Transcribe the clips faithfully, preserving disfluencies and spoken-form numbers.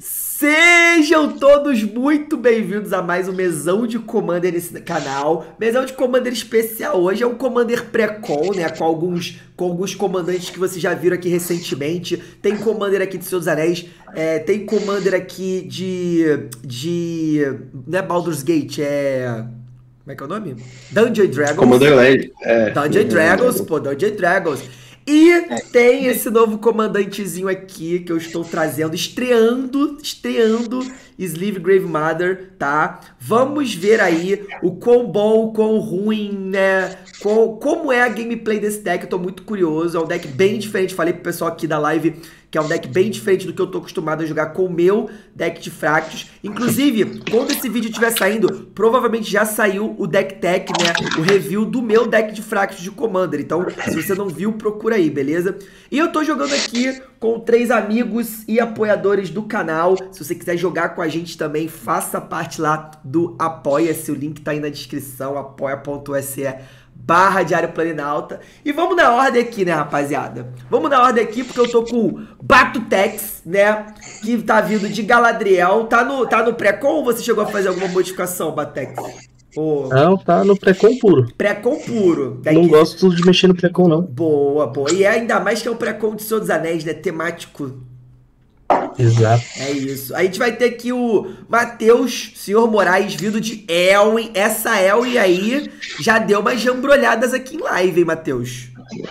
Sejam todos muito bem-vindos a mais um Mesão de Commander nesse canal. Mesão de Commander especial hoje, é um Commander pré-con, né, com alguns, com alguns comandantes que vocês já viram aqui recentemente. Tem Commander aqui de Senhor dos Anéis, é, tem Commander aqui de... de... não é Baldur's Gate, é... como é que é o nome? Dungeon Dragons. Commander Legend. É, Dungeon Dragons, pô, Dungeon Dragons. E tem esse novo comandantezinho aqui que eu estou trazendo, estreando, estreando Sleeve Grave Mother, tá? Vamos ver aí o quão bom, o quão ruim, né? Qual, como é a gameplay desse deck, eu tô muito curioso. É um deck bem diferente, falei pro pessoal aqui da live que é um deck bem diferente do que eu tô acostumado a jogar com o meu deck de Fractus. Inclusive, quando esse vídeo estiver saindo, provavelmente já saiu o deck tech, né? O review do meu deck de Fractus de Commander. Então, se você não viu, procura aí, beleza? E eu tô jogando aqui com três amigos e apoiadores do canal. Se você quiser jogar com a gente também, faça parte lá do Apoia-se. O link tá aí na descrição, apoia.se barra Diário Planinauta. E vamos na ordem aqui, né, rapaziada? Vamos na ordem aqui, porque eu tô com o Batutex, né, que tá vindo de Galadriel. Tá no, tá no pré-com ou você chegou a fazer alguma modificação, Batutex? Oh. Não, tá no pré-com puro. Pré-com puro. Daí não que... gosto de mexer no pré-com, não. Boa, boa. E é ainda mais que é o pré-com de Senhor dos Anéis, né, temático. Exato. É isso. A gente vai ter aqui o Matheus, senhor Moraes, vindo de Elwyn. Essa Elwyn aí já deu umas jambrolhadas aqui em live, hein, Matheus?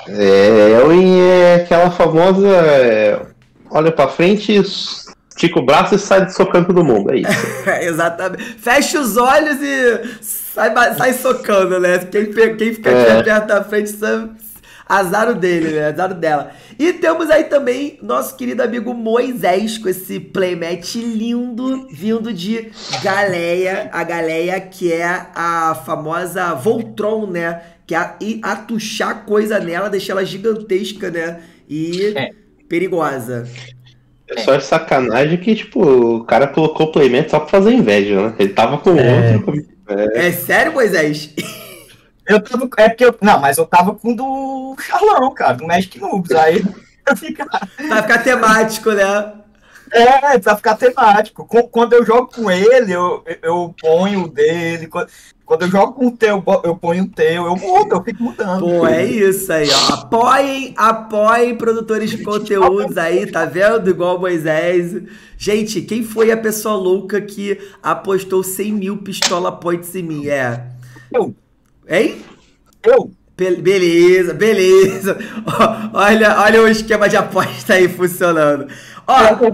É, Elwyn é aquela famosa... É, olha pra frente, estica o braço e sai socando todo mundo, é isso. Exatamente. Fecha os olhos e sai, sai socando, né? Quem, quem fica é. aqui perto da frente sabe... azar dele, né? Azar dela. E temos aí também nosso querido amigo Moisés com esse playmat lindo vindo de Galeia. A Galeia que é a famosa Voltron, né? Que é atuchar coisa nela, deixar ela gigantesca, né? E é. perigosa. É só de sacanagem que, tipo, o cara colocou o playmat só pra fazer inveja, né? Ele tava com é. outro. É. é sério, Moisés? Eu tava. É porque eu. Não, mas eu tava com do Charlão, cara, do Magic Noobs. Aí eu fica... Vai ficar temático, né? É, vai ficar temático. Quando eu jogo com ele, eu, eu ponho o dele. Quando eu jogo com o teu, eu ponho o teu. Eu mudo, eu fico mudando. Pô, é isso aí, ó. Apoiem, apoiem produtores de conteúdos aí, tá vendo? Igual o Moisés. Gente, quem foi a pessoa louca que apostou cem mil pistola points em mim? É. Eu. Hein? Eu. Be beleza, beleza. Olha, olha o esquema de aposta aí funcionando. Ó,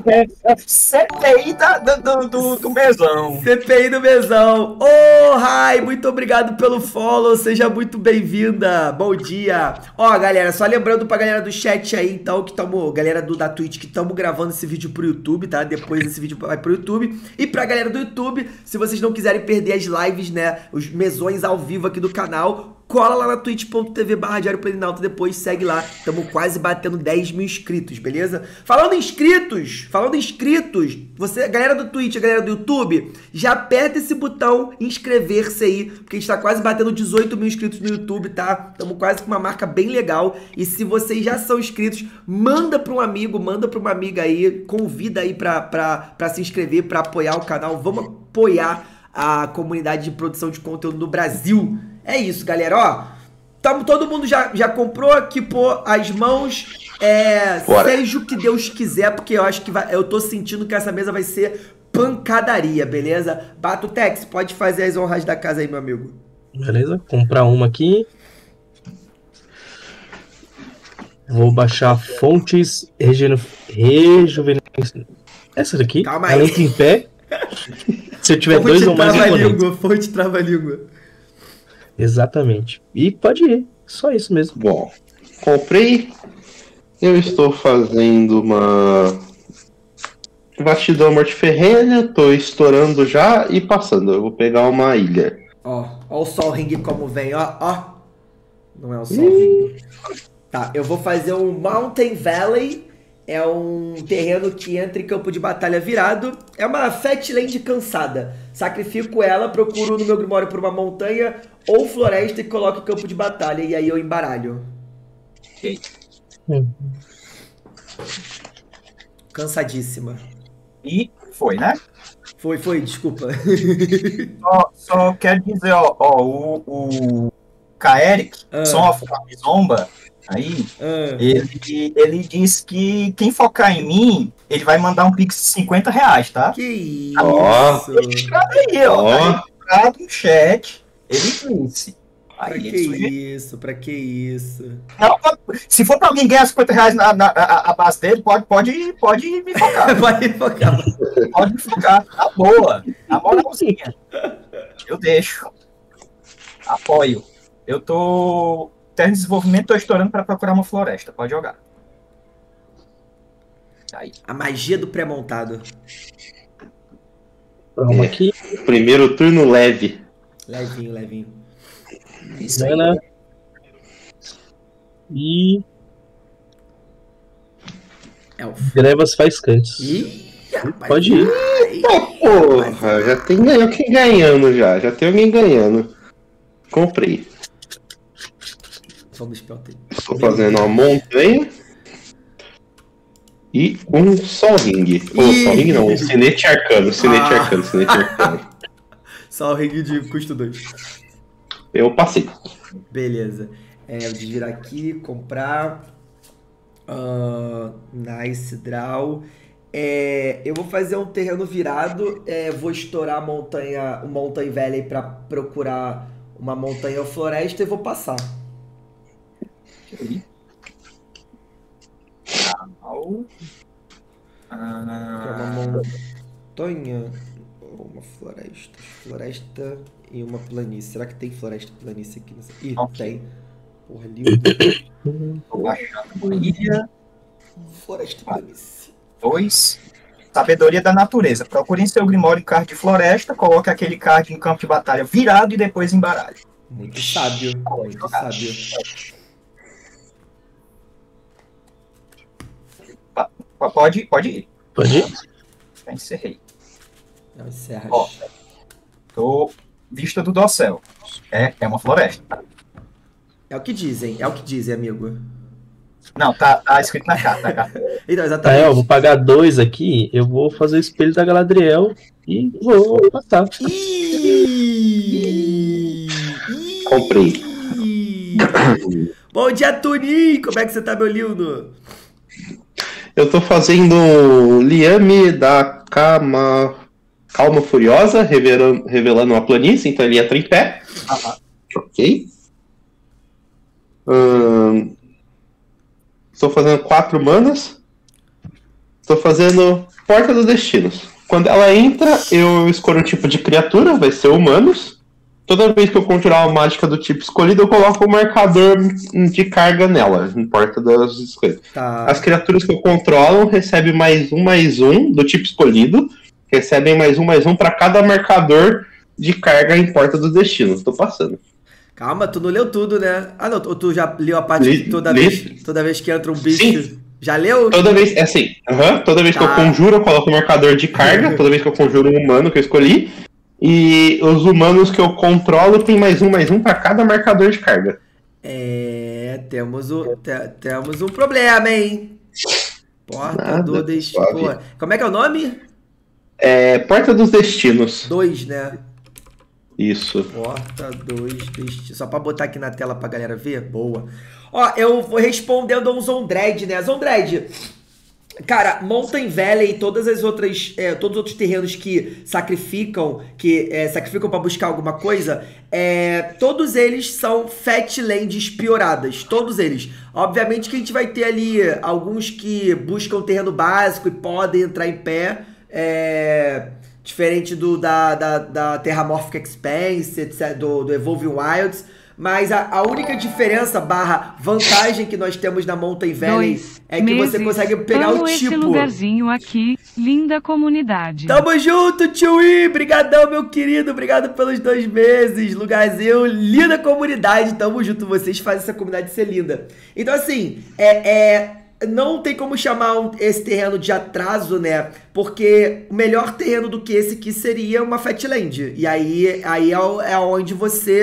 C P I da, do, do, do mesão. C P I do mesão. Ô, oh, Rai, muito obrigado pelo follow. Seja muito bem-vinda. Bom dia. Ó, galera, só lembrando pra galera do chat aí, então, que tamo, galera do, da Twitch, que estamos gravando esse vídeo pro YouTube, tá? Depois esse vídeo vai pro YouTube. E pra galera do YouTube, se vocês não quiserem perder as lives, né? Os mesões ao vivo aqui do canal, cola lá na twitch.tv barra Diário Planinauta, depois segue lá. Estamos quase batendo dez mil inscritos, beleza? Falando em inscritos, falando em inscritos, você, galera do Twitch, galera do YouTube, já aperta esse botão inscrever-se aí, porque a gente tá quase batendo dezoito mil inscritos no YouTube, tá? Estamos quase com uma marca bem legal. E se vocês já são inscritos, manda para um amigo, manda para uma amiga aí, convida aí pra, pra, pra se inscrever, pra apoiar o canal. Vamos apoiar a comunidade de produção de conteúdo no Brasil. É isso, galera, ó, tamo, todo mundo já, já comprou, equipou as mãos, é, seja o que Deus quiser, porque eu acho que vai, eu tô sentindo que essa mesa vai ser pancadaria, beleza? Batutex, pode fazer as honras da casa aí, meu amigo. Beleza, comprar uma aqui. Vou baixar fontes rejuvenescentes. Essa daqui, calma ela aí. entra em pé. Se eu tiver fonte dois ou mais imponentes. Fonte trava-língua. Exatamente. E pode ir. Só isso mesmo. Bom, comprei. Eu estou fazendo uma Vastidão Mortiferrênia. Estou estourando já e passando. Eu vou pegar uma ilha. Ó, ó o Sol Ring como vem, ó, ó. Não é o Sol Ring. Tá, eu vou fazer um Mountain Valley. É um terreno que entra em campo de batalha virado. É uma Fatland cansada. Sacrifico ela, procuro no meu Grimório por uma montanha ou floresta e coloco em campo de batalha. E aí eu embaralho. Ok. Hum. Cansadíssima. E foi, né? Foi, foi, desculpa. Só, só quero dizer, ó, ó o, o Kaerik, Ah. Son of Zomba, aí, Ah, ele, ele disse que quem focar em mim, ele vai mandar um pix de cinquenta reais, tá? que isso. Ó. Aí, ó, Ó. tá registrado no chat, ele disse. Pra Aí que ele sugeriu. isso, pra que isso? Não, se for pra alguém ganhar cinquenta reais na, na, a, a base dele, pode, pode, pode me focar. Vai focar. Pode me focar. Tá boa. A moralzinha. Eu deixo. Apoio. Eu tô. Terra de desenvolvimento, tô estourando pra procurar uma floresta. Pode jogar. Aí. A magia do pré-montado. Vamos aqui. Primeiro turno leve. Levinho, levinho. Isso aí. Mana. E Elfo. Grevas Faiscantes. Ih, rapaz. Pode ir. Ai, Porra, já tem alguém ganhando já. Já tem alguém ganhando. Comprei. Vamos, Pelton. Estou fazendo uma montanha. E um sol ring. Ou Ih. sol ring não, um sinete arcano. Sinete Ah. arcano, sinete arcano. Só o ringue de custo dois. Eu passei. Beleza. É, eu vou virar aqui, comprar. Ah, nice draw. É, eu vou fazer um terreno virado. É, vou estourar a montanha, o Mountain Valley para procurar uma montanha ou floresta e vou passar. Au. É uma Ah, montanha ou uma floresta? Floresta e uma planície. Será que tem floresta e planície aqui? Nessa... Ih, Ok. tem. Porra, lindo. tô baixando uma ilha. Floresta e planície. Dois. Sabedoria da natureza. Procure em seu grimório card de floresta, coloque aquele card em campo de batalha virado e depois embaralhe. Muito sábio. Muito sábio. Pode, pode ir. Pode ir. Já encerrei. Não, encerra. Ó. Tô vista do dossel. É, é uma floresta. É o que dizem, é o que dizem, amigo. Não, tá, tá escrito na carta. Tá? Então, Tá, exatamente. eu vou pagar dois aqui. Eu vou fazer o espelho da Galadriel e vou passar. Ih! Comprei. Ih! Bom dia, Tuninho! Como é que você tá, meu lindo? Eu tô fazendo Liame da Calma, Calma Furiosa, revelando, revelando uma planície, então ele entra em pé. Aham. Ok. Hum, estou fazendo quatro manas. Estou fazendo Porta dos Destinos. Quando ela entra, eu escolho um tipo de criatura, vai ser humanos. Toda vez que eu conjurar uma mágica do tipo escolhido, eu coloco um marcador de carga nela, em Porta das Escolhas. Tá. As criaturas que eu controlo recebem mais um, mais um do tipo escolhido. Recebem mais um, mais um para cada marcador de carga em Porta dos Destinos. Tô passando. Calma, tu não leu tudo, né? Ah, não, ou tu já leu a parte Li- que toda li- vez, toda vez que entra um bicho. Sim. Já leu? Toda vez, é assim, aham, toda vez que Tá. eu conjuro, eu coloco um marcador de carga. Toda vez que eu conjuro um humano que eu escolhi. E os humanos que eu controlo tem mais um, mais um para cada marcador de carga. É, temos, o, te- temos um problema, hein? Porta Nada, do Destino. suave. Porra, como é que é o nome? É, Porta dos Destinos. Dois, né? Isso. Porta dos Destinos. Só pra botar aqui na tela pra galera ver. Boa. Ó, eu vou respondendo a um Zondred, né? Zondred, cara, Mountain Valley e todas as outras, é, todos os outros terrenos que sacrificam, que é, sacrificam pra buscar alguma coisa, é, todos eles são Fatlands pioradas, todos eles. Obviamente que a gente vai ter ali alguns que buscam terreno básico e podem entrar em pé, é, diferente do da, da, da Terramorphic Expanse, etcétera, do, do Evolving Wilds. Mas a, a única diferença barra vantagem que nós temos na Mountain Valley Dois é que você meses. consegue pegar Amo o esse tipo. lugarzinho aqui, linda comunidade. Tamo junto, Tio Brigadão, meu querido. Obrigado pelos dois meses. Lugarzinho, linda comunidade. Tamo junto. Vocês fazem essa comunidade ser linda. Então, assim, é... é não tem como chamar um, esse terreno de atraso, né? Porque o melhor terreno do que esse aqui seria uma Fatland. E aí, aí é, é onde você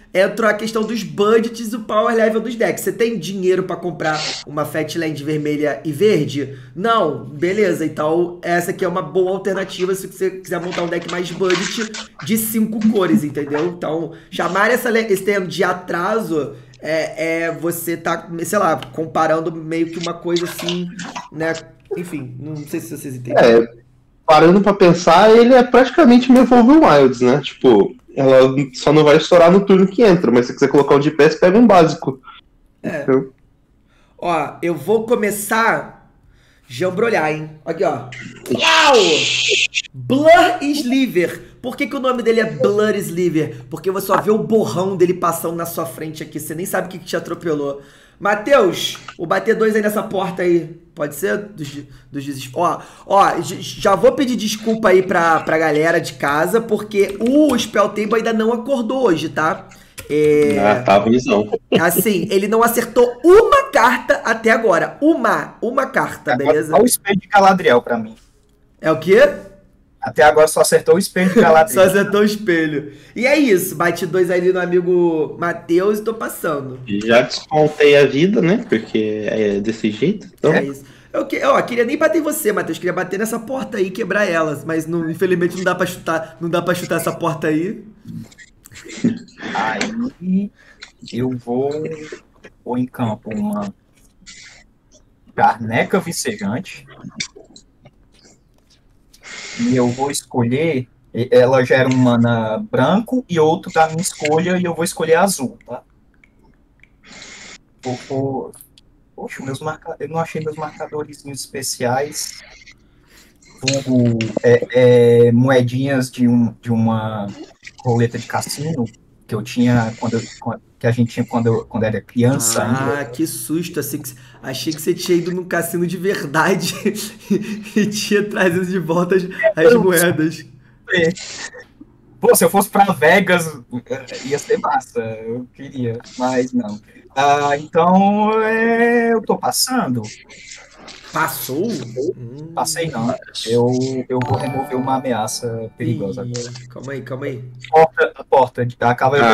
entra a questão dos budgets e o power level dos decks. Você tem dinheiro pra comprar uma Fatland vermelha e verde? Não? Beleza, então essa aqui é uma boa alternativa se você quiser montar um deck mais budget de cinco cores, entendeu? Então, chamar essa, esse termo de atraso é, é você tá, sei lá, comparando meio que uma coisa assim, né? Enfim, não sei se vocês entendem. É, parando pra pensar, ele é praticamente um Evolve Wilds, né? Tipo, ela só não vai estourar no turno que entra, mas se você quiser colocar um de pé, você pega um básico. É. Então, Ó, eu vou começar jambrolhar, hein? Aqui, ó. Uau! Blur Sliver. Por que, que o nome dele é Blur Sliver? Porque você só vê o borrão dele passando na sua frente aqui. Você nem sabe o que, que te atropelou. Matheus, o bater dois aí nessa porta aí. Pode ser? Dos, dos desesperos. Ó, ó, j- já vou pedir desculpa aí pra, pra galera de casa, porque o Spell Table ainda não acordou hoje, tá? É... ah, tá, visão. Assim, ele não acertou uma carta até agora. Uma, uma carta, beleza? Olha o espelho de Galadriel pra mim. É o quê? Até agora só acertou o espelho de Só Galadriel. acertou o espelho. E é isso, bati dois ali no amigo Matheus e tô passando. Já descontei a vida, né? Porque é desse jeito. Então, É isso. Eu, que, ó, queria nem bater em você, Matheus. Queria bater nessa porta aí e quebrar elas. Mas não, infelizmente não dá pra chutar. Não dá pra chutar essa porta aí. Aí eu vou pôr em campo uma Garneca Vicejante. E eu vou escolher. Ela gera um mana branco e outro da minha escolha, e eu vou escolher azul, tá? Vou pôr. Poxa, meus marca... eu não achei meus marcadores especiais. Vulgo, é, é, moedinhas de, um, de uma roleta de cassino que eu tinha quando eu, que a gente tinha quando eu quando era criança. Ah, ainda. que susto. Achei que, achei que você tinha ido num cassino de verdade e tinha trazido de volta as, as moedas. Pô, se eu fosse pra Vegas, ia ser massa. Eu queria, mas não. Ah, então, é, eu tô passando. Passou? Hum. Passei não. Eu, eu vou remover uma ameaça perigosa Ih, agora. calma aí, calma aí. Porta, a porta, de- a cavaleira.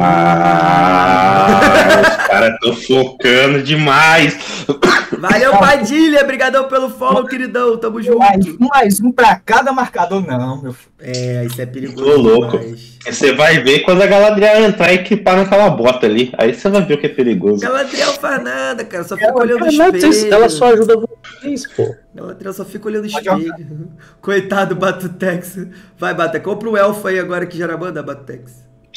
ah, os caras estão focando demais. Valeu, Padilha. Obrigadão pelo follow, queridão. Tamo junto. Mais um, mais um pra cada marcador, não, meu filho. É, isso é perigoso Ô, louco. demais. Você vai ver quando a Galadriel entrar e equipar naquela bota ali. Aí você vai ver o que é perigoso. Galadriel faz nada, cara. Só fica Ela- olhando o Ela, espelho. ela só ajuda vocês, pô. Galadriel só fica olhando o Pode espelho. Coitado, Batutex. Vai, Bata. Compra um elfo aí agora que já era banda, Batutex.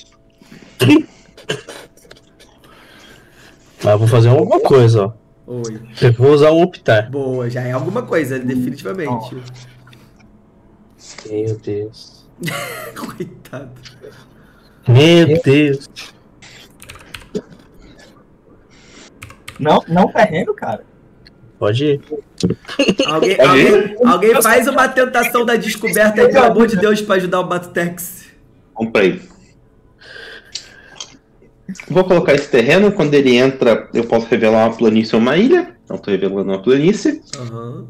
Mas vou fazer alguma coisa, ó. Oi. Eu vou usar o Optar. Boa, já é alguma coisa, definitivamente. Meu Deus. Coitado. Meu Deus. Não, não terreno, cara. Pode ir. Alguém, Pode alguém, alguém faz uma tentação da descoberta aí, pelo amor de Deus, pra ajudar o Batutex. Comprei. Vou colocar esse terreno. Quando ele entra, eu posso revelar uma planície ou uma ilha. Então, tô revelando uma planície. Aham.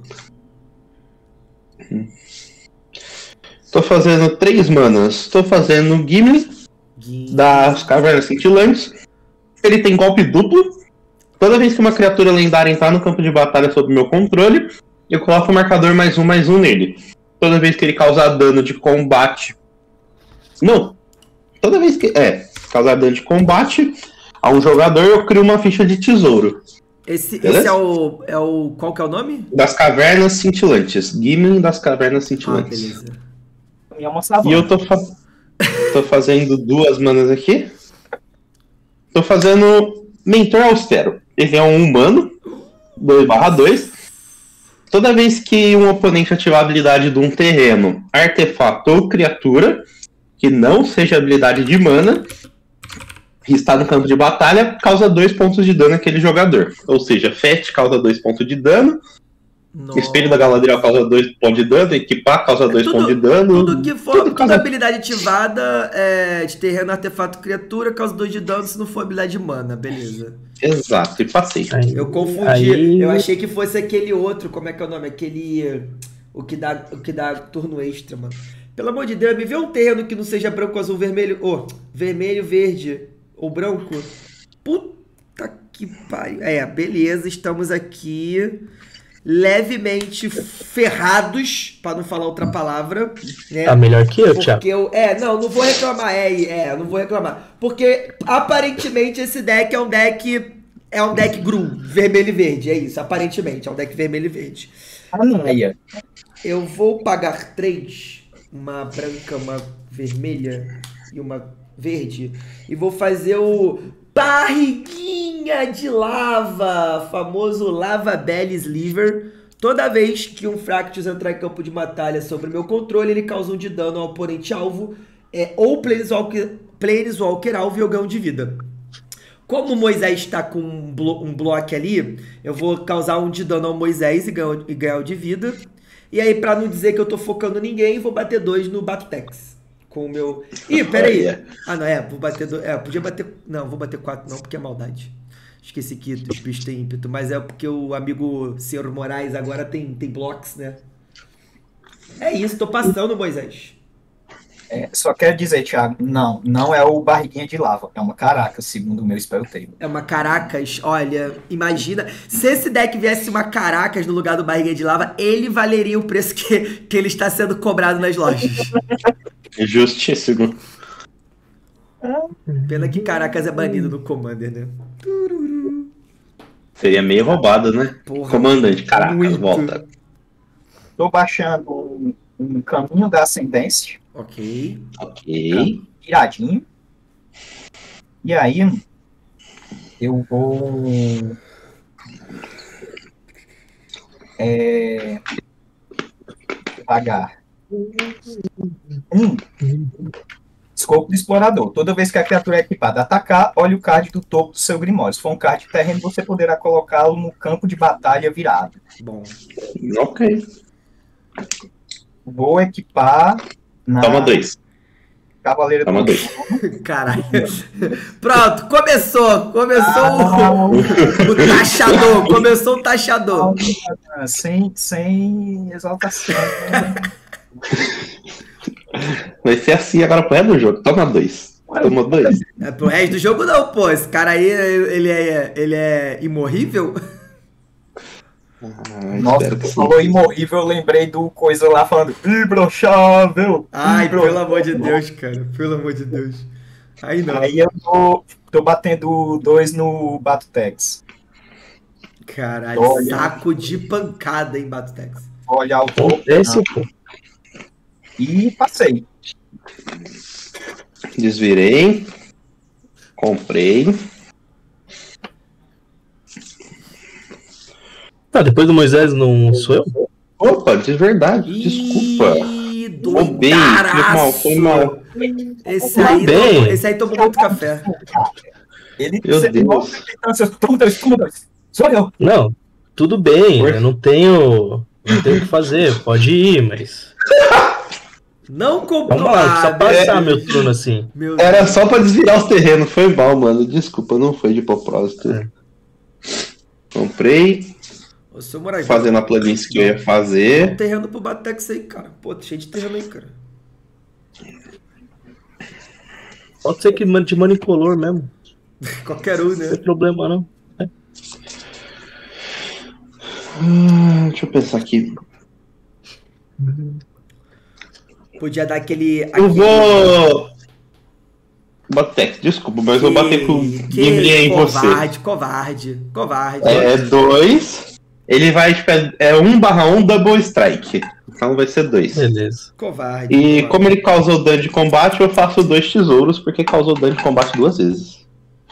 Tô fazendo três manas. Tô fazendo Gimli Gui- das Cavernas Cintilantes. Ele tem golpe duplo. Toda vez que uma criatura lendária entrar no campo de batalha sob meu controle, eu coloco o marcador mais um, mais um nele. Toda vez que ele causar dano de combate... Não. Toda vez que... É. Causar dano de combate a um jogador, eu crio uma ficha de tesouro. Esse, Beleza? esse é o, é o. Qual que é o nome? Das Cavernas Cintilantes. Gimli das Cavernas Ah, Cintilantes. beleza. É uma savana. E eu tô, fa- tô fazendo duas manas aqui. Tô fazendo Mentor Austero. Ele é um humano, dois barra dois. Toda vez que um oponente ativar a habilidade de um terreno, artefato ou criatura, que não seja habilidade de mana, e está no campo de batalha, causa dois pontos de dano àquele jogador. Ou seja, Fett causa dois pontos de dano, Nossa. Espelho da Galadriel causa dois pontos de dano, Equipar causa dois tudo- pontos de dano. Tudo que for, tudo toda causa- habilidade ativada é, de terreno, artefato, criatura, causa dois de dano se não for habilidade de mana, beleza. Exato, e passei. Aí, Eu confundi, aí- eu achei que fosse aquele outro, como é que é o nome? Aquele. O que dá, o que dá turno extra, mano. Pelo amor de Deus, me vê um terreno que não seja branco, azul, vermelho. Ô, vermelho, verde. Ou branco? Puta que pariu. É, beleza, estamos aqui levemente ferrados, pra não falar outra palavra, né? Tá melhor que eu, Porque Thiago. eu, é, não, não vou reclamar, é, é, não vou reclamar. Porque aparentemente esse deck é um deck, é um deck Grum, vermelho e verde, é isso, aparentemente, é um deck vermelho e verde. Anaia. Eu vou pagar três, uma branca, uma vermelha e uma verde, e vou fazer o barriguinha de lava, famoso Lava Belly Sliver. Toda vez que um Fractus entrar em campo de batalha sobre meu controle, ele causa um de dano ao oponente alvo, é, ou Planeswalker, Planeswalker alvo e eu ganho de vida. Como o Moisés está com um, blo um bloco ali, eu vou causar um de dano ao Moisés e ganhar, e ganhar o de vida. E aí, pra não dizer que eu tô focando ninguém, vou bater dois no Batutex. Com o meu... Ih, peraí. Ah, não, é, vou bater... Do... É, podia bater... Não, vou bater quatro não, porque é maldade. Esqueci que os bichos têm ímpeto, mas é porque o amigo senhor Moraes agora tem, tem blocos, né? É isso, tô passando, Moisés. É, só quero dizer, Thiago, não, não é o barriguinha de lava, é uma caraca, segundo o meu spell table. É uma Caracas, olha, imagina, se esse deck viesse uma Caracas no lugar do barriguinha de lava, ele valeria o preço que, que ele está sendo cobrado nas lojas. Justíssimo. Pena que Caracas é banido no Commander, né? Seria meio roubado, né? Porra, Comandante, caraca, muito. volta. Tô baixando um, um caminho da ascendência, Ok. Ok. iradinho. E aí, eu vou... É, pagar um escopo do explorador. Toda vez que a criatura é equipada atacar, olhe o card do topo do seu grimório. Se for um card de terreno, você poderá colocá-lo no campo de batalha virado. Bom. Ok. Vou equipar na Toma dois. Cavaleira Toma do dois. Caralho. Pronto, começou. Começou o, o taxador. Começou o taxador. Sem, sem exaltação. Vai ser assim agora pro resto do jogo. Toma dois. Toma dois. É, pro resto do jogo não, pô. Esse cara aí, ele é, ele é imorrível? Ah, Nossa, espero que tu sim. falou imorrível, eu lembrei do coisa lá falando imbrochável. Ai, Imbro- pelo amor de Deus, cara. Pelo amor de Deus. Aí não. Aí eu tô, tô batendo dois no Batutex. Caralho, Olha. saco de pancada em Batutex. Vou olhar o topo Esse, pô. e passei. Desvirei. Comprei. Tá, depois do Moisés não sou eu? Opa, de verdade. Desculpa. Ih, Roubei. Foi mal, foi mal. Esse aí, Bem. tomou, esse aí tomou muito café. Ele Meu você- Deus. Nossa, então, seus- toma dois, toma dois. Sou eu. Não, tudo bem, Oi? eu não tenho. Não tenho o que fazer, pode ir, mas. Não comprou Vamos lá, só nada. passar meu turno assim. Meu Era só pra desvirar os terrenos. Foi mal, mano. Desculpa, não foi de propósito. É. Comprei. Ô, seu Moraes, Fazendo a playlist que eu ia dá um fazer. terreno pro Batutex aí, cara. Pô, cheio de terreno aí, cara. Pode ser que man- de manicolor mesmo. Qualquer um, Não né? tem problema não. Ah, deixa eu pensar aqui. Podia dar aquele... Eu aquele- vou. Batex, desculpa, mas eu vou bater com o Que Gimli em você. covarde, covarde, covarde. É dois. Ele vai, tipo, é- é um barra um double strike. Então vai ser dois. Beleza. Covarde. E covarde. como ele causou dano de combate, eu faço dois tesouros, porque causou dano de combate duas vezes.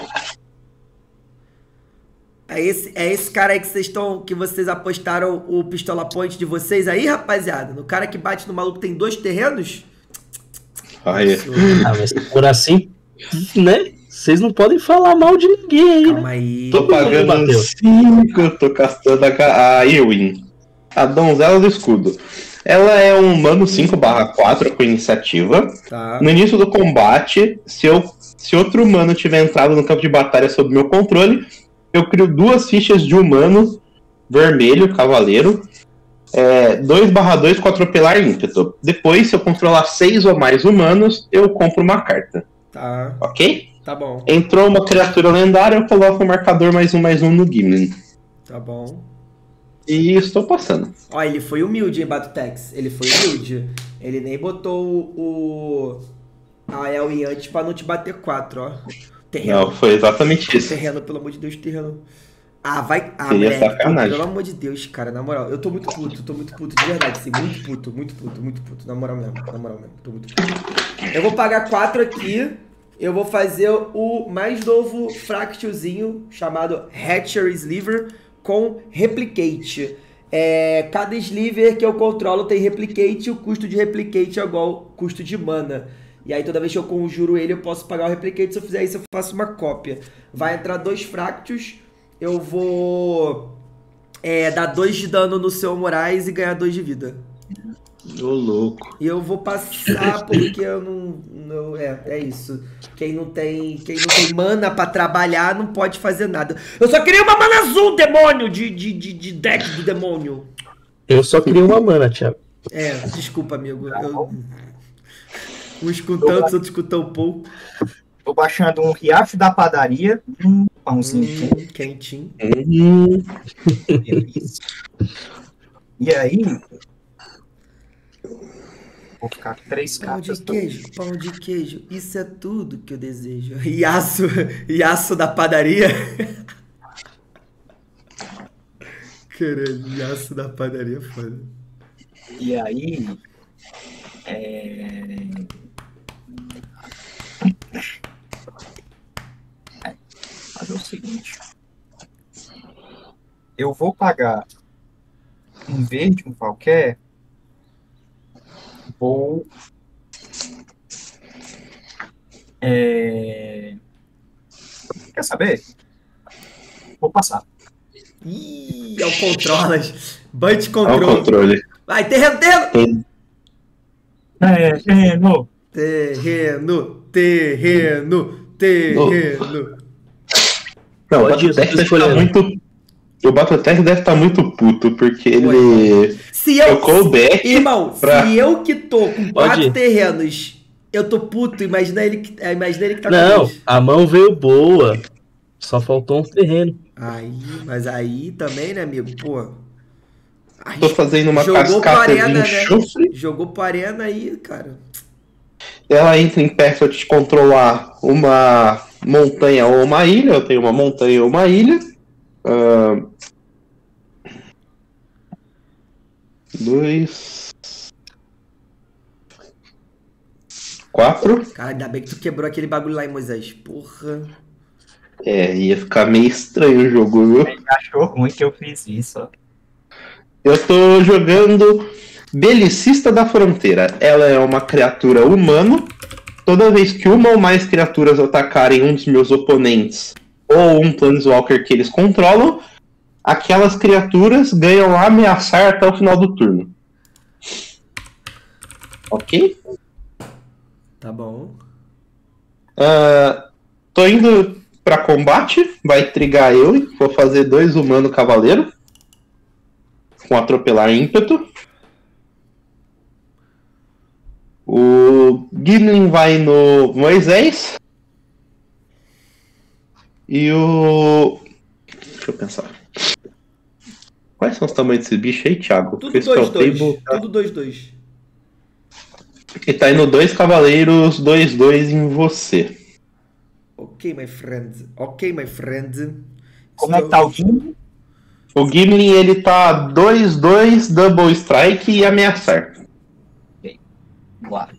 É esse, é esse cara aí que vocês estão, que vocês apostaram o pistola point de vocês aí, rapaziada? No cara que bate no maluco tem dois terrenos? Aí. Ah, mas se for assim, né? Vocês não podem falar mal de ninguém aí, né? Calma aí. Tô pagando bateu. cinco, tô gastando a, ca- a Ewin. A donzela do escudo. Ela é um mano cinco barra quatro com iniciativa. Tá. No início do combate, se, eu, se outro humano tiver entrado no campo de batalha sob meu controle, eu crio duas fichas de humano vermelho, cavaleiro. É, dois barra dois com atropelar ímpeto. Depois, se eu controlar seis ou mais humanos, eu compro uma carta. Tá. Ok? Tá bom, Entrou uma criatura lendária, eu coloco o marcador mais um, mais um no Gimlin. tá bom. E estou passando. Ó, ele foi humilde, hein, Batutex? Ele foi humilde. Ele nem botou o... a Elwin antes pra não te bater quatro, ó. Terreno. Não, foi exatamente isso. Terreno, pelo amor de Deus, terreno. Ah, vai... Ah, Seria moleque, pô, sacanagem. pelo amor de Deus, cara, na moral. Eu tô muito puto, eu tô muito puto, de verdade, assim. Muito puto, muito puto, muito puto. Na moral mesmo, na moral mesmo. Tô muito puto. Eu vou pagar quatro aqui. Eu vou fazer o mais novo Fractalzinho, chamado Hatchery Sliver, com Replicate. É, cada Sliver que eu controlo tem Replicate, e o custo de Replicate é igual ao custo de mana. E aí toda vez que eu conjuro ele, eu posso pagar o Replicate. Se eu fizer isso, eu faço uma cópia. Vai entrar dois Fractals, eu vou é, dar dois de dano no seu Moraes e ganhar dois de vida. Ô, louco. E eu vou passar porque eu não, não... É, é isso. Quem não tem, quem não tem mana pra trabalhar não pode fazer nada. Eu só queria uma mana azul, demônio! De, de, de, de deck do demônio. Eu só queria uma mana, Thiago. É, desculpa, amigo. Eu... Uns com tantos, outros com tão pouco. Tô baixando um riacho da padaria. Um pãozinho Hum, quentinho. Hum, quente. E aí... Vou ficar com três Pão de cartas. queijo, pão de queijo. Isso é tudo que eu desejo. Iaço, iaço da padaria. Caralho, iaço da padaria é foda. E aí... É... é, fazer o seguinte. Eu vou pagar um verde, um qualquer. Vou... É... Quer saber? Vou passar. Ih, é o controlas. Bunch olha o control. controle. Vai, terreno, terreno. É, é, no. Terreno, terreno, terreno. Não, o Pode ir, Battletech tô deve estar escolhendo. muito. O Battletech deve estar muito puto, porque ele Se eu, trocou o deck. irmão, pra- se eu que tô com Pode quatro ir. terrenos, eu tô puto, imagina ele que, é, imagina ele que tá com Não, dois. a mão veio boa. Só faltou um terreno. Aí, mas aí também, né, amigo? Pô. Aí, Tô fazendo uma jogou pro cascata de arena, né? enxofre. Jogou pro arena aí, cara. Ela entra em perto de controlar uma montanha ou uma ilha. Eu tenho uma montanha ou uma ilha. Ahn, dois. Quatro. Cara, ainda bem que tu quebrou aquele bagulho lá em Moisés. Porra. É, ia ficar meio estranho o jogo, viu? Ele achou ruim que eu fiz isso, ó. Eu tô jogando Belicista da Fronteira. Ela é uma criatura humana. Toda vez que uma ou mais criaturas atacarem um dos meus oponentes ou um Planeswalker que eles controlam, aquelas criaturas ganham a ameaçar até o final do turno. Ok? Tá bom. Ah, tô indo pra combate. Vai trigar eu. Vou fazer dois humano cavaleiro. Com atropelar ímpeto. O Gimlin vai no Moisés. E o... Deixa eu pensar. Quais são os tamanhos desse bicho aí, Thiago? Tudo Porque esse dois, Spell dois. Table tá- Tudo dois, dois. E tá indo dois cavaleiros, dois, dois em você. Ok, my friend. Ok, my friend. Como é que tá o Gimli? O Gimlin, ele tá dois, dois, double strike e ameaçar. Vamos lá.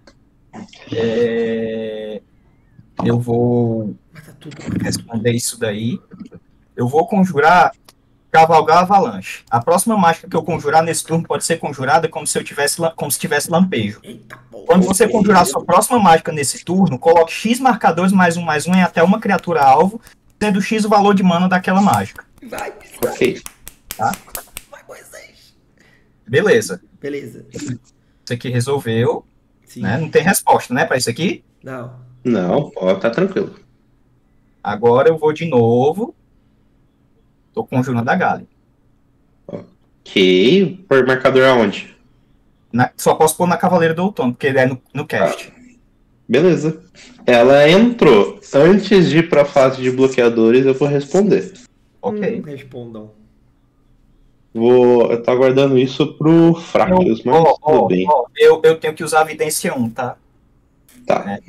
É, Eu vou Mata tudo. responder isso daí. Eu vou conjurar Cavalgar Avalanche. A próxima mágica que eu conjurar nesse turno pode ser conjurada como se eu tivesse, la- como se tivesse lampejo. Eita porra. Quando você conjurar sua próxima mágica nesse turno, coloque X marcadores mais um mais um em até uma criatura alvo, sendo X o valor de mana daquela mágica. Vai, Ok. vai, Moisés. Beleza. Beleza. Isso aqui resolveu, Sim. né? Não tem resposta, né, pra isso aqui? Não. Não, pode, tá tranquilo. Agora eu vou de novo. Tô conjurando a Gali. Ok. Por marcador aonde? Na- só posso pôr na Cavaleiro do Outono, porque ele é no, no cast. Beleza. Ela entrou. Antes de ir pra fase de bloqueadores, eu vou responder. Ok. Hum, respondam. Vou... Eu tô aguardando isso pro Fractus, mas Ó, tudo ó, bem. ó, eu, eu tenho que usar a evidência um, tá? Tá. É.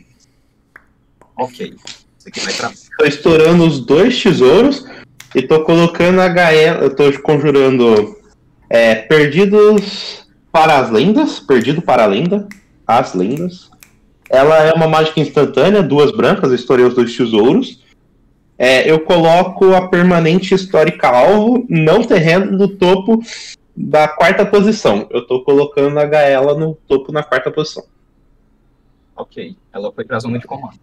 Ok. Isso aqui vai pra mim. Tô estourando os dois tesouros e tô colocando a Gaela. Eu tô conjurando é, Perdidos para as Lendas. Perdido para a Lenda. As Lendas. Ela é uma mágica instantânea, duas brancas, eu estourei os dois tesouros. É, eu coloco a permanente histórica alvo, não terreno, no topo da quarta posição. Eu tô colocando a Gaela no topo na quarta posição. Ok. Ela foi pra zona de comando.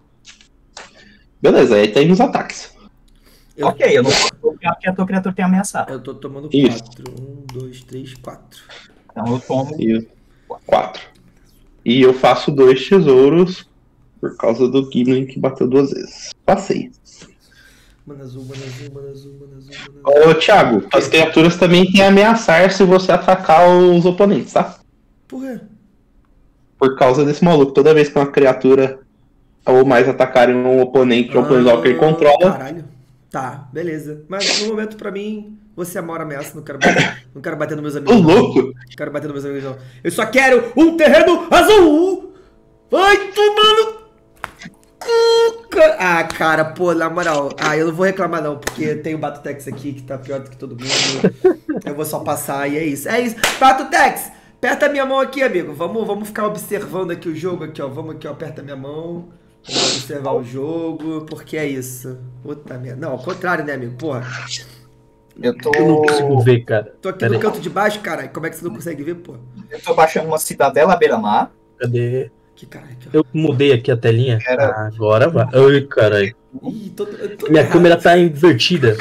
Beleza, aí tem os ataques. Eu, Ok, eu não posso bloquear porque a tua criatura tem ameaçado. eu tô tomando Isso. quatro. Um, dois, três, quatro. Então eu tomo. E quatro. E eu faço dois tesouros por causa do Gimli que bateu duas vezes. Passei. Mana azul, mana azul, mana azul, mana azul, mana azul. Ô, Thiago, as criaturas também têm ameaçar se você atacar os oponentes, tá? Por quê? Por causa desse maluco. Toda vez que uma criatura ou mais atacarem um oponente ou um planeswalker que controla, Caralho. Tá, beleza. Mas no momento, pra mim, você é a maior ameaça. Não quero bater, não quero bater nos meus amigos. ô não. louco! Não quero bater nos meus amigos, não. Eu só quero um terreno azul! Vai tomando... Cuca. Ah, cara, pô, na moral. Ah, eu não vou reclamar, não, porque tem o Batutex aqui que tá pior do que todo mundo. Eu vou só passar e é isso. É isso. Batutex, aperta a minha mão aqui, amigo. Vamos, vamos ficar observando aqui o jogo, aqui, ó. Vamos aqui, ó. Aperta a minha mão. Vamos observar o jogo, porque é isso. Puta merda. Não, ao contrário, né, amigo? Porra. Eu tô. Eu não consigo ver, cara. Tô aqui Pera no aí. canto de baixo, caralho. Como é que você não consegue ver, pô? Eu tô baixando uma cidadela à beira-mar. Cadê? Que caralho. Que... Eu mudei aqui a telinha. Era- Ah, agora vai. Ai, caralho. Ih, tô, eu tô Minha errado. câmera tá invertida.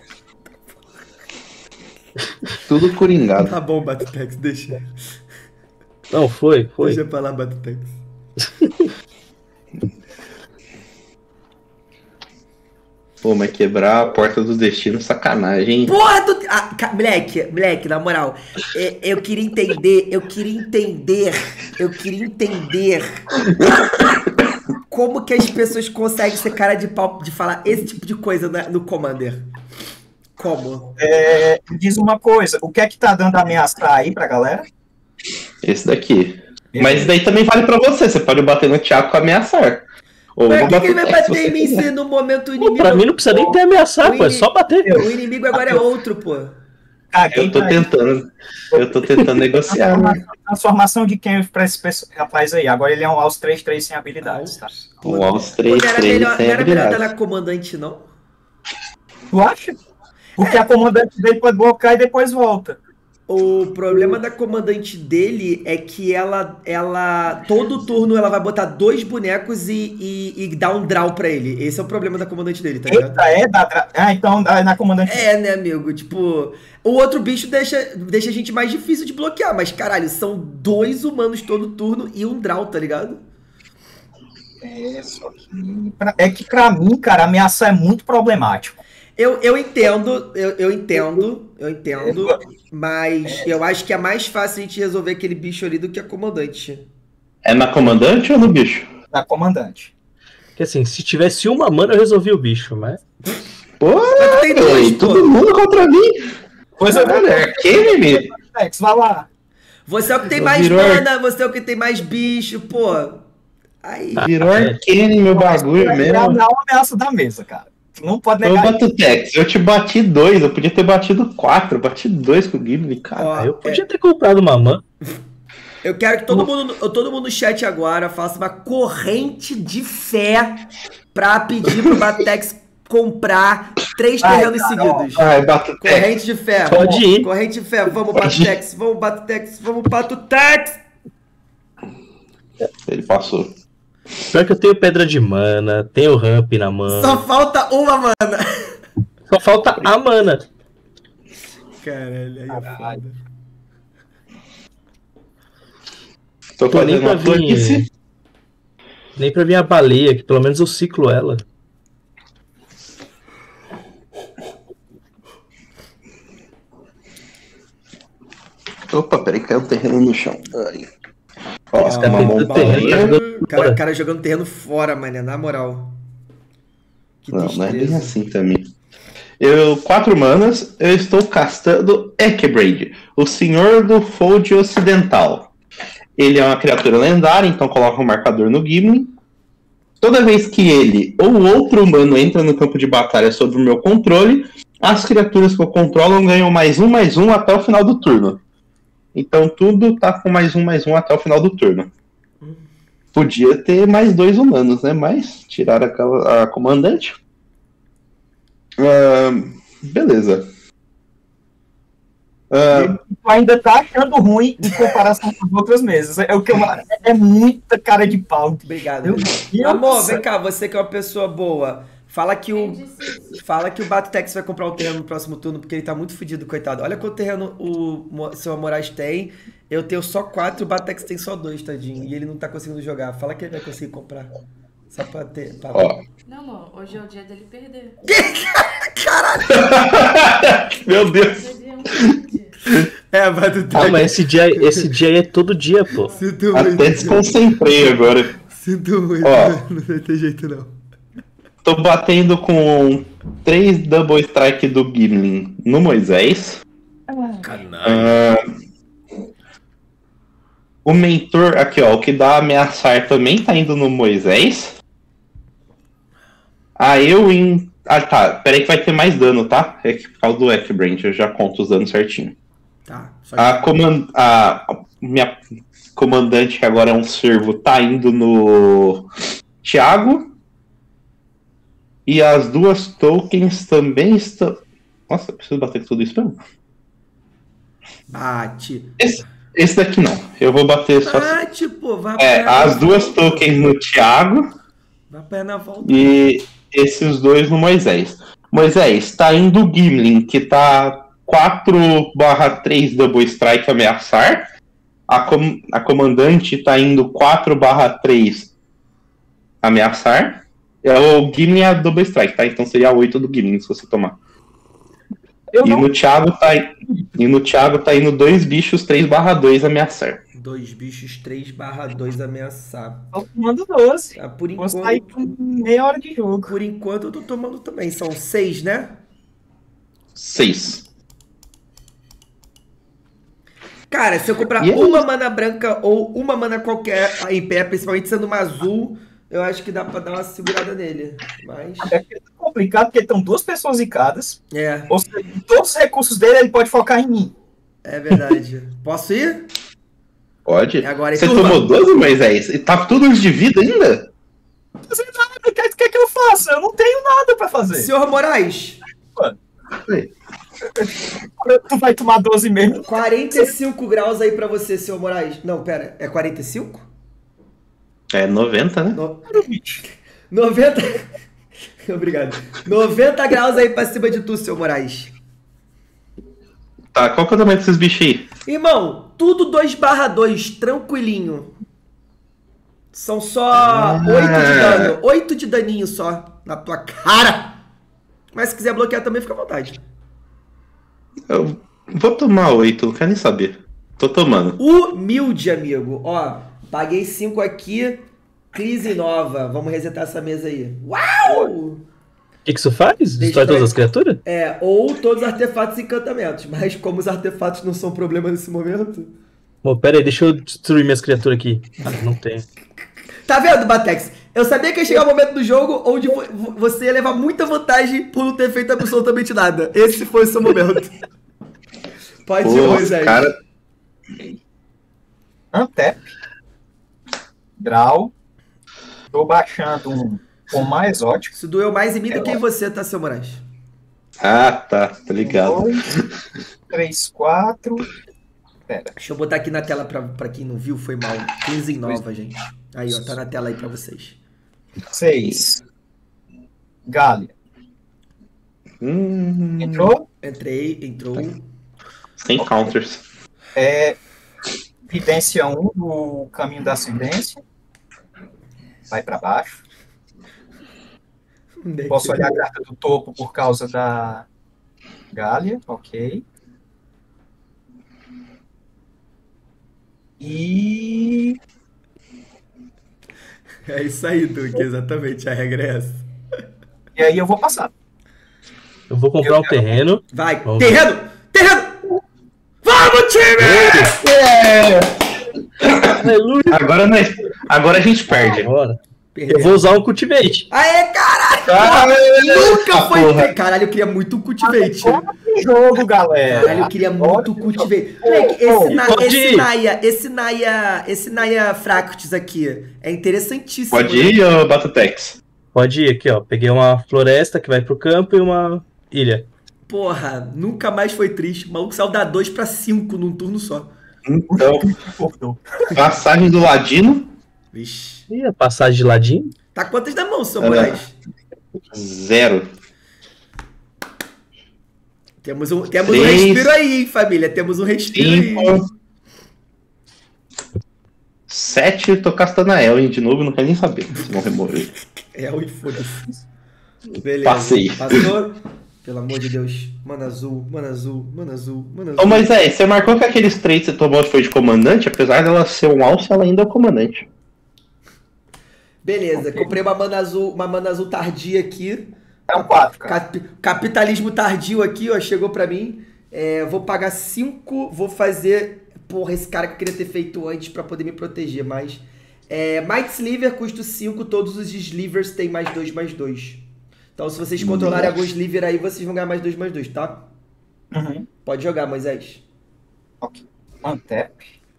Tudo coringado. Tá bom, Batutex, deixa. Não, foi, foi. Deixa pra lá, Batutex. Pô, mas quebrar a porta do destino, sacanagem, hein? Porra, tu... ah, ca- moleque, moleque, na moral, é, eu queria entender, eu queria entender, eu queria entender como que as pessoas conseguem ser cara de pau de falar esse tipo de coisa na- no Commander. Como? É, me diz uma coisa, o que é que tá dando ameaçar aí pra galera? Esse daqui. Mas daí também vale pra você. Você pode bater no Thiago com ameaçar. Ou Mas vou por que, que ele vai no Tex se bater em você mim quiser. se no momento o Pô, inimigo... pra mim não precisa nem ter ameaçar, o pô. É ini- só bater. O inimigo agora é outro, pô. Caguei Eu tô pra tentando. Eu tô tentando negociar, né? Transformação, transformação de quem pra esse perso- rapaz aí? Agora ele é um aos três três sem habilidades, tá? Pô, Um aos pô, três, não era três melhor, sem não era melhor dar habilidades. na comandante, não? Tu acha? Porque a comandante dele pode bloquear e depois volta. O problema da comandante dele é que ela, ela todo turno ela vai botar dois bonecos e, e, e dar um draw pra ele. Esse é o problema da comandante dele, tá ligado? Eita, é da. dra- Ah, então é na comandante. É, né, amigo? Tipo, o outro bicho deixa, deixa a gente mais difícil de bloquear, mas caralho, são dois humanos todo turno e um draw, tá ligado? É, só que. pra- É que pra mim, cara, ameaçar é muito problemático. Eu, eu entendo, eu, eu entendo, eu entendo, mas eu acho que é mais fácil a gente resolver aquele bicho ali do que a comandante. É na comandante ou no bicho? Da comandante. Porque assim, se tivesse uma mana, eu resolvi o bicho, mas. Pô, Mas tem dois, véi, pô. todo mundo contra mim. Pois eu Caralho, é Arcane, Tex, vai lá. Você é o que tem mais Virou- mana, você é o que tem mais bicho, pô. Aí. Virou Arcane meu bagulho É mesmo. a maior ameaça da mesa, cara. Tu não pode Eu negar. bato Tex, eu te bati dois, eu podia ter batido quatro, eu bati dois com o Ghibli, cara. Ó, Ah, eu podia ter comprado uma mana. Eu quero que todo mundo, todo mundo no chat agora faça uma corrente de fé pra pedir pro Batex comprar três Vai, terrenos cara, seguidos. Vai, bato Tex. Corrente de fé. Pode ir. Corrente de fé. Vamos, Pode ir. Batex. Vamos, Batex. Vamos, Batex. Ele passou. Pior que eu tenho pedra de mana, tenho ramp na mão. Só falta uma, mano. Só falta a mana. Caralho, aí é Caralho. foda. Tô Tô nem fazendo pra uma torquice. vir. Nem pra vir a baleia, que pelo menos eu ciclo ela. Opa, peraí, caiu um terreno no chão. Ai. Ó, Esse cara uma tem montanha. terreno, tá jogando cara, fora. cara jogando terreno fora, mané, na moral. Que Não, não é bem tristeza. assim também. Eu, quatro manas, eu estou castando Ekebraid, o Senhor do Fold Ocidental. Ele é uma criatura lendária, então coloca um marcador no Gimli. Toda vez que ele ou outro humano entra no campo de batalha sob o meu controle, as criaturas que eu controlo ganham mais um, mais um até o final do turno. Então tudo tá com mais um, mais um até o final do turno. Podia ter mais dois humanos, né? Mas tiraram aquela, a comandante. Uh, beleza. Uh, Tu ainda tá achando ruim em comparação com as outras mesas. É o que eu, é muita cara de pau. Obrigado. Meu obrigado. Deus Amor, do céu. vem cá, você que é uma pessoa boa. Fala que o. Fala que o Batex vai comprar o terreno no próximo turno, porque ele tá muito fodido, coitado. Olha quanto terreno o Mo- seu Moraes tem. Eu tenho só quatro e o Batex tem só dois, tadinho. E ele não tá conseguindo jogar. Fala que ele vai conseguir comprar. Só pra ter. Pra... ó. Não, amor, hoje é o dia dele perder. Meu Deus. Hoje é um dia. É, vai do Ah, mas esse dia, esse dia aí é todo dia, pô. Sinto Até muito. desconcentrei agora. Sinto muito. Ó. Não vai ter jeito, não. Tô batendo com três Double Strike do Gimli no Moisés. Ah, o mentor, aqui ó, o que dá ameaçar também tá indo no Moisés. Ah, eu em. Ah tá, peraí que vai ter mais dano, tá? É que por causa do Eckbrand, eu já conto os danos certinho. Tá, só que... A, coman... a minha comandante, que agora é um servo, tá indo no Thiago. E as duas tokens também estão. Nossa, eu preciso bater tudo isso mesmo? Bate. Esse, esse daqui não. Eu vou bater só. Bate, pô. Vai É, pra as duas tokens no Thiago Vai pra na volta. e esses dois no Moisés. Moisés, tá indo o Gimli, que tá quatro barra três Double Strike ameaçar. A, com... a comandante tá indo quatro barra três ameaçar. É, o Gimli é a Double Strike, tá? Então seria a oito do Gimli, se você tomar. Eu E não no Thiago tá, e no Thiago tá indo dois bichos três barra dois ameaçar. Dois bichos três barra dois ameaçar. tô tomando doze. Ah, por Vou sair enquanto, com meia hora de jogo. por enquanto eu tô tomando também. São seis, né? seis. Cara, se eu comprar E é uma isso. mana branca ou uma mana qualquer em pé, principalmente sendo uma azul, eu acho que dá pra dar uma segurada nele. Mas. É complicado porque estão duas pessoas zicadas. É, Ou seja, todos os recursos dele ele pode focar em mim. é verdade. Posso ir? Pode. É agora, Você turma. tomou doze, Moisés? E tá tudo de vida ainda? Não fazer nada. O que, que, que eu faço? Eu não tenho nada pra fazer. Senhor Moraes, Tu vai tomar doze mesmo. quarenta e cinco graus aí pra você, senhor Moraes. Não, pera, é quarenta e cinco? É noventa, né? No... noventa. Obrigado. noventa graus aí pra cima de tu, senhor Moraes. Tá, qual que é o tamanho desses bichos aí? Irmão, tudo dois barra dois, tranquilinho. São só oito de dano. oito de daninho só na tua cara. Mas se quiser bloquear também, fica à vontade. Eu vou tomar oito, não quero nem saber. Tô tomando. Humilde, amigo. Ó, paguei cinco aqui. Crise nova. Vamos resetar essa mesa aí. Uau! O que, que isso faz? Destrói- Destrói todas as criaturas? É, ou todos os artefatos e encantamentos. Mas como os artefatos não são problema nesse momento... Pô, pera aí, deixa eu destruir minhas criaturas aqui. Ah, não tem. Tá vendo, Batex? Eu sabia que ia chegar o momento do jogo onde vo- vo- você ia levar muita vantagem por não ter feito absolutamente nada. Esse foi o seu momento. Pode ir, Pô, Moisés. cara, Antep. Grau. Tô baixando um com mais exótico. Isso doeu mais em mim do que em você, tá, seu Moraes? ah, tá, tá ligado. dois, três, quatro. Pera. Deixa eu botar aqui na tela pra, pra quem não viu, foi mal. quinze nova, gente. Aí, ó, tá na tela aí pra vocês. seis. Gália. Hum, Entrou? Entrei, entrou. sem counters. É. Vidência um do caminho da ascendência. Vai pra baixo. Posso olhar a carta do topo por causa da Gália. Ok. E. É isso aí, Duque, exatamente, a regra é essa. E aí eu vou passar. Eu vou comprar Eu um quero- terreno. Vai, Vamos. terreno! Terreno! Vamos, time! É, Aleluia! agora, nós, agora a gente perde. Agora. Eu Perdemos. vou usar um cultivate. Aê, caralho! Caralho, Nunca foi... porra. Caralho, eu queria muito um cultivate. Que jogo, galera. Caralho, eu queria muito Ótimo cultivate. jogo. Moleque, esse, na, Pode esse ir. Naya, esse Naya, esse Naya Fractus aqui é interessantíssimo. Pode né? ir, ô Batatex? Pode ir aqui, ó. Peguei uma floresta que vai pro campo e uma ilha. Porra, nunca mais foi triste. O maluco saiu da dois pra cinco num turno só. Então, Cortou. passagem do Ladino, Vixe. E a passagem de ladinho? Tá quantas na mão, seu É. Moraes? zero. Temos um, temos um Três. respiro aí, hein, família? Temos um respiro aí. cinco. sete, tô castando a Ellen de novo, não quero nem saber se vão remover. É o foda-se. Beleza. Passei. Passou? Pelo amor de Deus. Mana azul, mana azul, mana azul, mana azul. Ô, mas é, você marcou que aqueles três que você tomou foi de comandante, apesar dela ser um alce, ela ainda é o comandante. Beleza, comprei uma mana azul, uma mana azul tardia aqui. É um quatro, cara. Cap- capitalismo tardio aqui, ó, chegou pra mim. É, vou pagar cinco, vou fazer... Porra, esse cara que eu queria ter feito antes pra poder me proteger, mas... É, Might Sliver, custo cinco, todos os slivers têm mais dois, mais dois. Então, se vocês controlarem Nossa. alguns sliver aí, vocês vão ganhar mais dois, mais dois, tá? Uhum. Pode jogar, Moisés. Ok. Untap.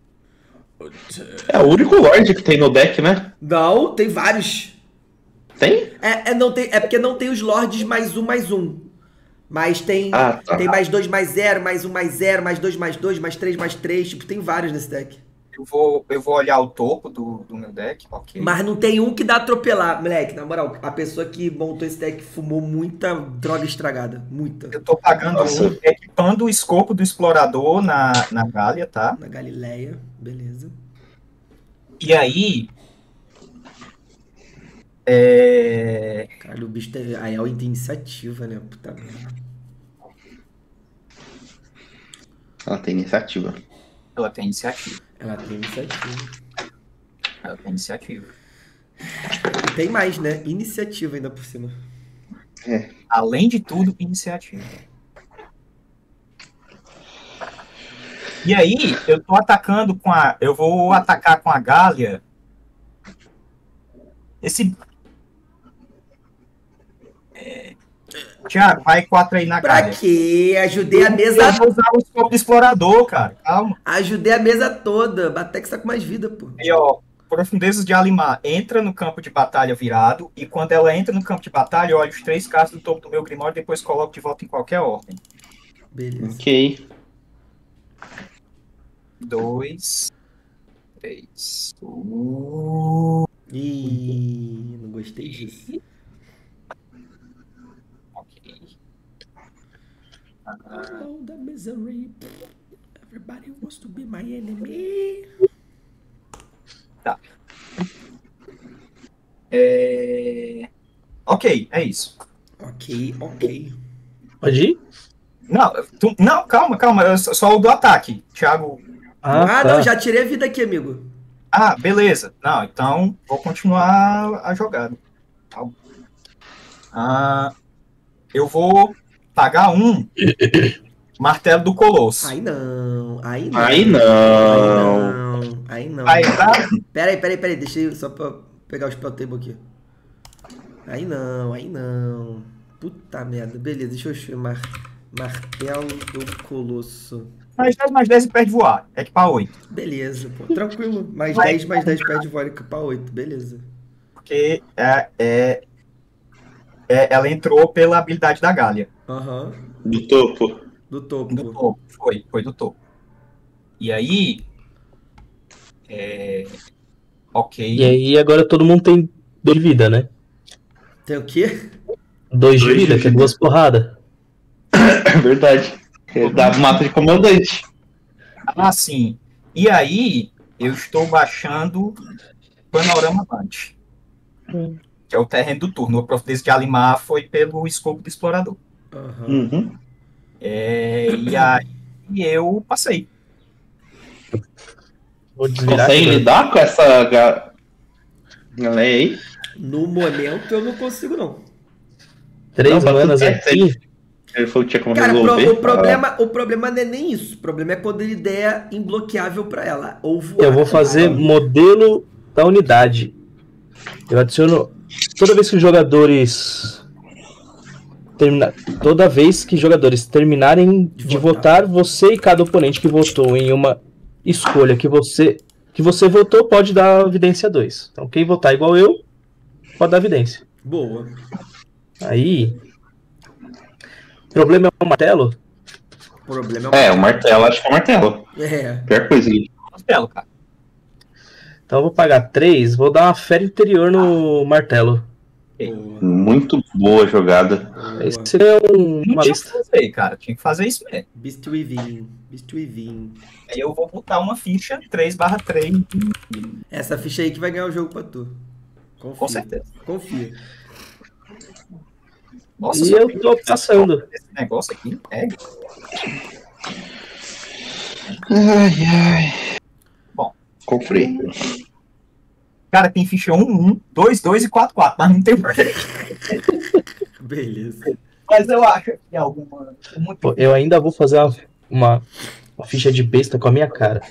É o único Lorde que tem no deck, né? Não, tem vários. Tem? É, é, não tem, é porque não tem os lords mais um, mais um. Mas tem, Ah, tá. tem mais dois, mais zero, mais um, mais zero, mais dois, mais dois, mais três, mais três. Tipo, tem vários nesse deck. Eu vou, eu vou olhar o topo do, do meu deck, ok. Mas não tem um que dá atropelar. Moleque, na moral, a pessoa que montou esse deck fumou muita droga estragada. Muita. Eu tô pagando Nossa. um, equipando o escopo do explorador na, na Gália, tá? Na Galileia, beleza. E aí. É. Caralho, o bicho tem. A Elwin tem iniciativa, né? Puta merda. Ela tem iniciativa. Ela tem iniciativa. Ela tem iniciativa. Ela tem iniciativa. E tem mais, né? Iniciativa ainda por cima. Além de tudo, iniciativa. E aí, eu tô atacando com a. Eu vou atacar com a Gália. Esse. É... Tiago, vai quatro aí na Pra Gália. quê? Ajudei a Eu mesa. vou usar o escopo do explorador, cara. Calma. Ajudei a mesa toda. Batex tá com mais vida, pô. Aí, ó. Profundezas de Alimar entra no campo de batalha virado. E quando ela entra no campo de batalha, eu olho os três cartas do topo do meu Grimório e depois coloco de volta em qualquer ordem. Beleza. Ok. Dois. Três. Uh, Ih, não gostei disso. ok. Oh, the misery. Everybody wants to be my enemy. Tá. É... Ok, é isso. Ok, ok. Pode ir? Não, tu- não, calma, calma. eu Só, só o do ataque, Thiago. Ah, tá. não, já tirei a vida aqui, amigo. Ah, beleza. Não, então vou continuar a jogada. Calma. Ah, eu vou pagar um martelo do Colosso. Aí não, aí não. Aí não. Aí não, aí não. Vai entrar? Pera aí, pera aí, pera aí. Deixa eu só pra pegar o spell table aqui. Aí não, aí não. Puta merda. Beleza, deixa eu chamar. Martelo do Colosso. Mais dez, mais dez e perde voar. É que pra oito. Beleza, pô. Tranquilo. Mais Vai. dez, mais dez perde voar pra oito. Beleza. Porque é, é, é- ela entrou pela habilidade da Gália. Aham. Do topo. Do topo. Do topo. Foi, foi do topo. E aí. É, ok. E aí agora todo mundo tem dois de vida, né? Tem o quê? Dois de Dois de vida, que é vida. duas porradas. É verdade. Ele dá mata de comandante. Ah, sim. E aí, eu estou baixando Panorama Band, que é o terreno do turno. A Profundeza de Alimar foi pelo escopo do explorador. Aham. Uhum. É, e aí eu passei. Vou desvirar Consegue aqui. lidar com essa. ga- Galera aí. No momento eu não consigo, não. Três Não, manas bota o aqui. Ele falou que tinha como Cara, resolver. pro- o, problema, o problema não é nem isso. O problema é quando ele der imbloqueável pra ela. Ou voar. Eu vou fazer modelo da unidade. Eu adiciono. Toda vez que os jogadores. Termina, toda vez que jogadores terminarem De de votar. votar, você e cada oponente que votou em uma escolha que você que você votou pode dar evidência dois. Então quem votar igual eu pode dar evidência. Boa. Aí. O problema é o martelo. O problema é o É, o martelo, acho que é o martelo. É. Pior coisa. Martelo, cara. Então eu vou pagar três, vou dar uma fera interior no martelo. Boa. Muito boa jogada. Boa. Esse é um, Não uma tinha que lista. fazer, cara. Tinha que fazer isso mesmo. Beast Within. Beast Within. Aí eu vou botar uma ficha três barra três. Essa ficha aí que vai ganhar o jogo pra tu. Confia. Com certeza. Confia. Nossa, E só eu tem tô passando. esse negócio aqui. É. Ai, ai. Bom. Comprei. Cara, tem ficha um, um, dois, dois e quatro, quatro, mas não tem porquê. Beleza. Mas eu acho que é alguma. Muito... Pô, eu ainda vou fazer uma, uma, uma ficha de besta com a minha cara.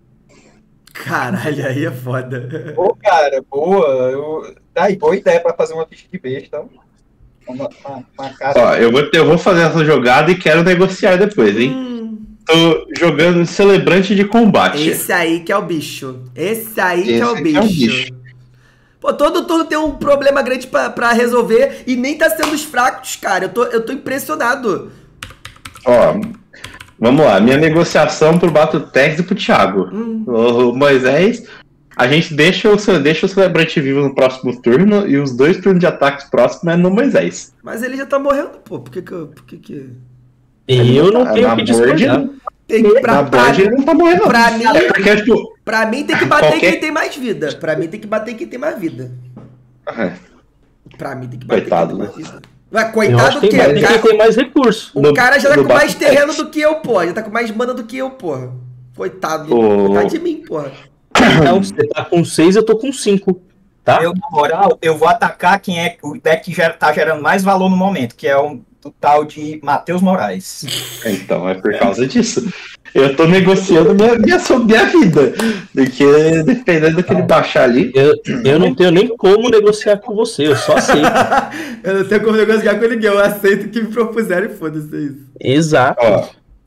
Caralho, aí é foda. Pô, cara, boa. Eu... Tá aí, boa ideia pra fazer uma ficha de besta. Uma, uma, uma cara. Ó, eu vou, eu vou fazer essa jogada e quero negociar depois, hein? Hum, Tô jogando celebrante de combate. esse aí que é o bicho. Esse aí que é Esse o que bicho. é o bicho. Pô, todo turno tem um problema grande pra, pra resolver e nem tá sendo os fracos, cara. Eu tô, eu tô impressionado. Ó, vamos lá. Minha negociação pro Batotex e pro Thiago. Hum. O Moisés, a gente deixa o, deixa o celebrante vivo no próximo turno e os dois turnos de ataques próximos é no Moisés. Mas ele já tá morrendo, pô. Por que que... eu- Por que, que... E eu não Na tenho o que board, discordar. Tem que... Pra, na board ele pra, não tá morrendo. pra mim- É porque, tipo, pra mim tem que bater Qualquer- quem tem mais vida. Pra mim tem que bater quem tem mais vida. é, Pra mim tem que bater Coitado, quem tem mais né? vida. Ué, Eu acho coitado o que quê? tem O mais, cara, quem tem mais recurso. o no- cara já tá no com mais Batotex. terreno do que eu, pô. Já tá com mais mana do que eu, porra. Coitado. Ô. Coitado de mim, porra. Então, você tá com seis, eu tô com cinco. Tá? Eu, na moral, eu vou atacar quem é o deck que gera, tá gerando mais valor no momento, que é o, o tal de Matheus Moraes. Então, é por causa disso. Eu tô negociando minha, minha, sobre minha vida. Porque dependendo do que ele baixar ali. Eu, eu não tenho nem como negociar com você, eu só aceito. Eu não tenho como negociar com ninguém. Eu aceito o que me propuseram e foda-se é isso. Exato. Ó.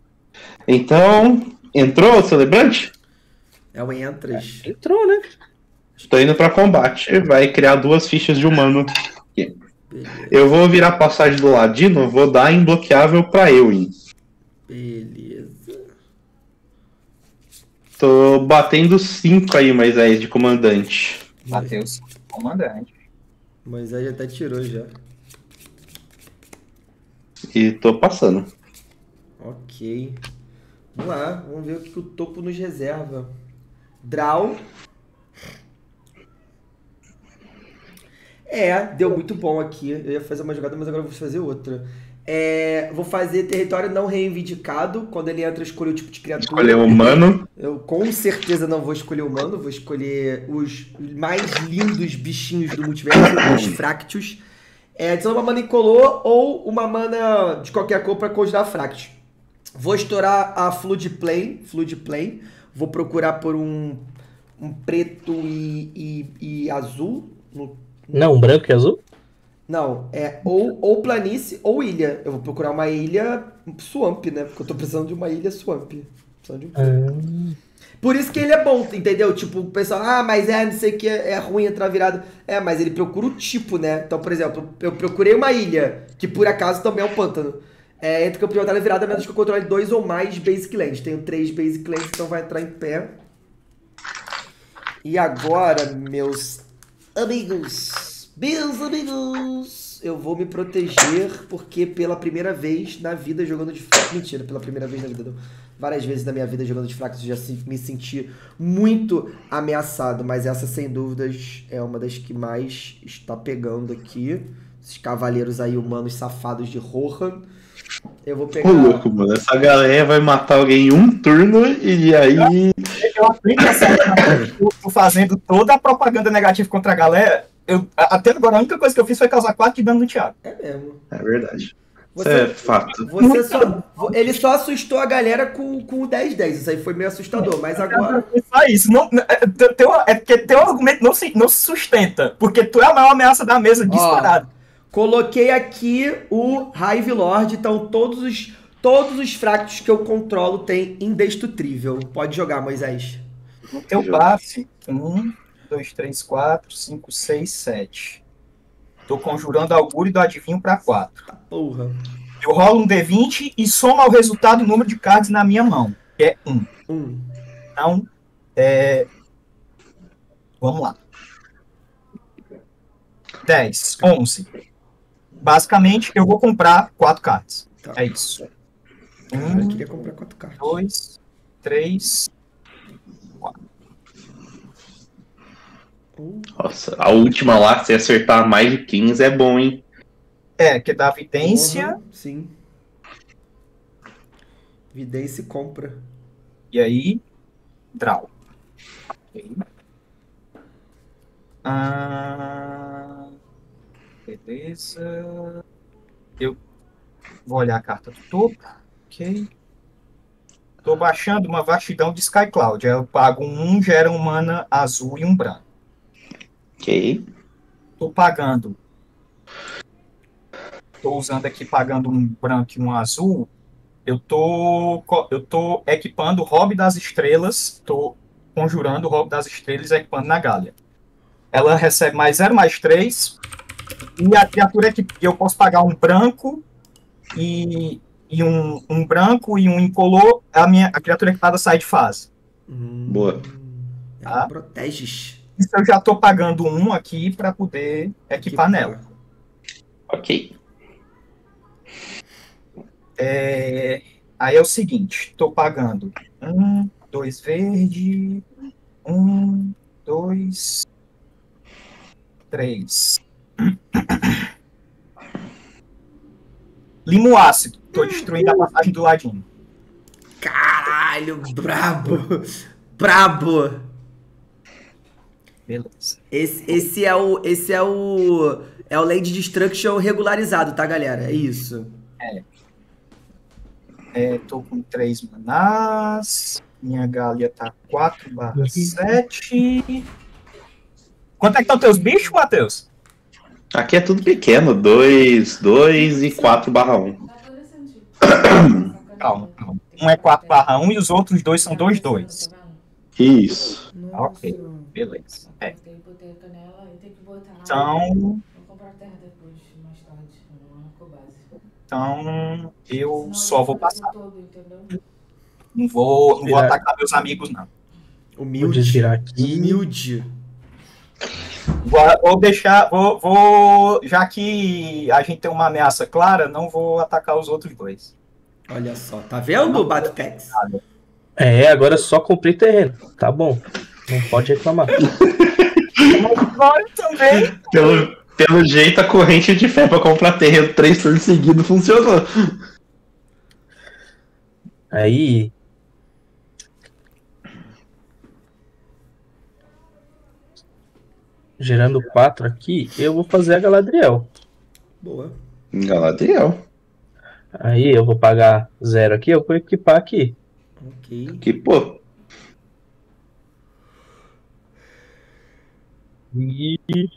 Então, entrou o celebrante? É o Entras. Entrou, né? Estou indo pra combate. Vai criar duas fichas de humano. Aqui. Beleza. Eu vou virar a passagem do Ladino, vou dar imbloqueável pra Ewin. Beleza. Tô batendo cinco aí, mas é de comandante. Matheus, comandante. Moisés já até tirou já. E tô passando. Ok. Vamos lá. Vamos ver o que, que o topo nos reserva. Draw. É, deu muito bom aqui. Eu ia fazer uma jogada, mas agora eu vou fazer outra. É, vou fazer território não reivindicado. Quando ele entra, eu escolho o tipo de criatura. Escolher humano. Eu com certeza não vou escolher humano, vou escolher os mais lindos bichinhos do multiverso, os Fractus. É, adiciona uma mana incolor ou uma mana de qualquer cor para conjurar Fractus. Vou estourar a Flood Plane, Flood Plane. Vou procurar por um, um preto e, e, e azul. No, Não, branco e azul? não, é ou, ou planície ou ilha. Eu vou procurar uma ilha swamp, né? Porque eu tô precisando de uma ilha swamp. Precisando de um... Por isso que ele é bom, entendeu? Tipo, o pessoal, ah, mas é, não sei o que, é ruim entrar virado. É, mas ele procura o tipo, né? Então, por exemplo, eu procurei uma ilha, que por acaso também é um pântano. É, entre campo de batalha virada, menos que eu controle dois ou mais Basic Lands. Tenho três Basic Lands, então vai entrar em pé. E agora, meus amigos, meus amigos, eu vou me proteger, porque pela primeira vez na vida jogando de Fractus... Mentira, pela primeira vez na vida, não. Várias vezes na minha vida jogando de Fractus eu já me senti muito ameaçado, mas essa, sem dúvidas, é uma das que mais está pegando aqui. Esses cavaleiros aí humanos safados de Rohan. Eu vou pegar... Ô, louco, mano. Essa galera vai matar alguém em um turno e aí. eu aplico essa. Eu tô fazendo toda a propaganda negativa contra a galera. Eu, até agora, a única coisa que eu fiz foi causar quatro de dano no Thiago. É mesmo. É verdade. Você, Isso é fato. Você só, ele só assustou a galera com, com o dez dez. Isso aí foi meio assustador, mas agora. Só isso. Não, é, teu, é porque teu argumento não se, não se sustenta. Porque tu é a maior ameaça da mesa disparado. Ó, coloquei aqui o Hive Lord, então todos os, todos os fractos que eu controlo tem indestrutível. Pode jogar, Moisés. No teu passe, um, dois, três, quatro, cinco, seis, sete. Tô conjurando augúrio do adivinho pra quatro. Tá porra. Eu rolo um D vinte e soma o resultado o número de cards na minha mão, que é um. Um. Então, é... vamos lá. dez, onze. Basicamente, eu vou comprar quatro cards. Tá. É isso. Cara, eu Um, queria comprar quatro cartas. dois, três, quatro. Um. Nossa, a última lá, se acertar mais de quinze, é bom, hein? É, que dá vidência. Porra, sim. Vidência e compra. E aí, draw. Ok. Ah, beleza. Eu vou olhar a carta do topo. Ok. Tô baixando uma vastidão de Sky Cloud. Eu pago um, gera um mana azul e um branco. Ok. Tô pagando. Tô usando aqui, pagando um branco e um azul. Eu tô, eu tô equipando o Hobby das Estrelas. Tô conjurando o Hobby das Estrelas e equipando na Galha. Ela recebe mais zero, mais três. E a criatura que eu posso pagar um branco e, e um, um branco e um incolor. A, minha, a criatura equipada sai de fase. Hum, Boa. Ela proteges. Isso eu já tô pagando um aqui para poder equipar nela. Ok. É, aí é o seguinte, tô pagando um, dois verde, um, dois, três. Limo ácido, tô destruindo a passagem do ladinho. Caralho, brabo. Brabo. Beleza. Esse, esse é o. Esse é o. É o Land Destruction regularizado, tá, galera? É isso. É, tô com três manás. Minha Galha tá quatro barra sete. Quanto é que estão teus bichos, Matheus? Aqui é tudo pequeno. dois, dois e quatro barra um. Calma, calma. Um é quatro barra um e os outros dois são dois, dois. Isso. Ok, beleza. É. Tem hipoteca nela e tem que botar. Então, Vou comprar terra depois, mais tarde, uma cobase. então eu Senão só ele vou fica passar. todo, entendeu? Não vou, não vou Virar. atacar meus amigos, não. Vou Humilde. desvirar aqui. Humilde. Vou, vou deixar, vou, vou, já que a gente tem uma ameaça clara, não vou atacar os outros dois. Olha só, tá vendo, Batutex? É, agora só comprei terreno. Tá bom. Não pode reclamar. Agora também. Pelo, pelo jeito, a corrente de fé pra comprar terreno três turnos seguidos funcionou. Aí. Gerando quatro aqui, eu vou fazer a Galadriel. Boa. Galadriel. Aí eu vou pagar zero aqui, eu vou equipar aqui. Ok. Que pô. E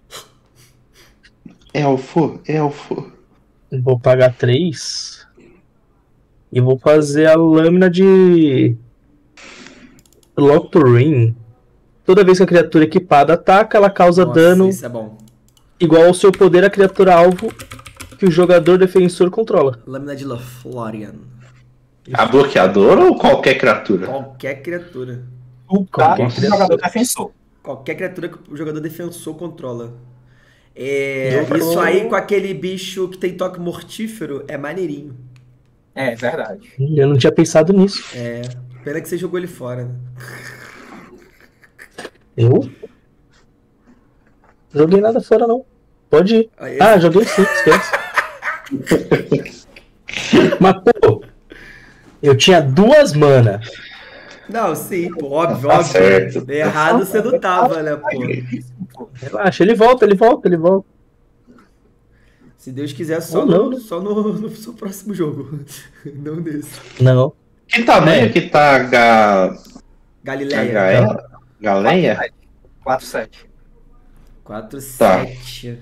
Elfo, elfo. vou pagar três. E vou fazer a lâmina de Lock to Ring. Toda vez que a criatura equipada ataca, ela causa Nossa, dano isso é bom. igual ao seu poder à criatura alvo que o jogador defensor controla. Lâmina de Lothlórien. A bloqueador ou qualquer criatura? Qualquer criatura. O Qualquer cara, o jogador defensor. Qualquer criatura que o jogador defensor controla. É, Eu isso vou- aí com aquele bicho que tem toque mortífero é maneirinho. É verdade. Eu não tinha pensado nisso. É. Pena que você jogou ele fora, né? Eu? Joguei nada fora, não. Pode ir. Aí, Ah, joguei sim, esquece. Mas, pô, eu tinha duas mana. Não, sim, pô, óbvio, Tá óbvio. certo. Errado você não tava, né, pô? Relaxa, ele volta, ele volta, ele volta. Se Deus quiser, só, Ou não, no, né? só no, no seu próximo jogo. Não nesse. Não. Que tamanho É. que tá a Ga... Galileia. H E? Galeia? quatro sete. quatro Tá. sete.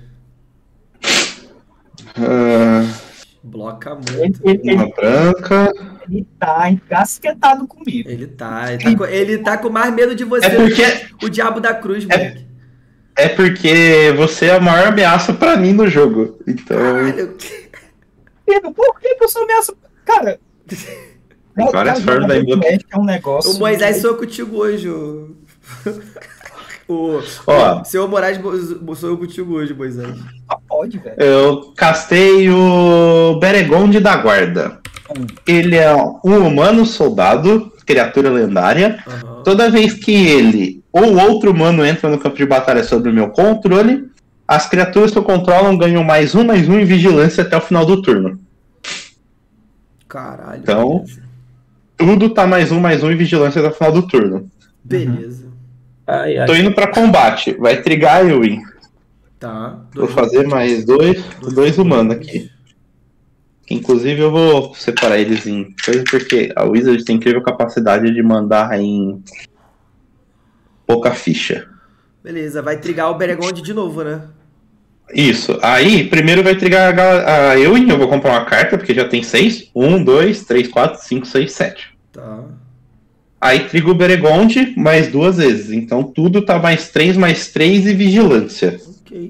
Ah, Bloca Ele, muito. ele, uma ele, branca. ele tá encasquetado comigo. Ele tá, ele tá, com, ele tá com mais medo de você É porque- do que o diabo da cruz, É- moleque. É porque você é a maior ameaça pra mim no jogo. Então. Caralho. Pedro, por que, que eu sou ameaça? Cara. Tem várias formas da da é um negócio. O Moisés sou eu contigo hoje, o. O, Ó. o senhor Moraes mo- sou eu contigo hoje, Moisés. Ah, pode, velho. Eu castei o Beregonde da Guarda. Hum. Ele é um humano soldado, criatura lendária. Aham. Toda vez que ele ou outro humano entra no campo de batalha sob o meu controle, as criaturas que eu controlo ganham mais um, mais um em vigilância até o final do turno. Caralho. Então- Beleza. Tudo tá mais um, mais um em vigilância até o final do turno. Beleza. Ai, ai. Tô indo pra combate. Vai trigar a Ewin. Tá. Vou fazer mais dois, dois humanos aqui. Inclusive eu vou separar eles em coisa porque a Wizard tem incrível capacidade de mandar em pouca ficha. Beleza, vai trigar o Beregonde de novo, né? Isso. Aí, primeiro vai trigar a, Gal- a Ewin. Eu vou comprar uma carta, porque já tem seis. Um, dois, três, quatro, cinco, seis, sete. Tá. Aí triga o Beregonde mais duas vezes. Então tudo tá mais três, mais três e vigilância. Ok.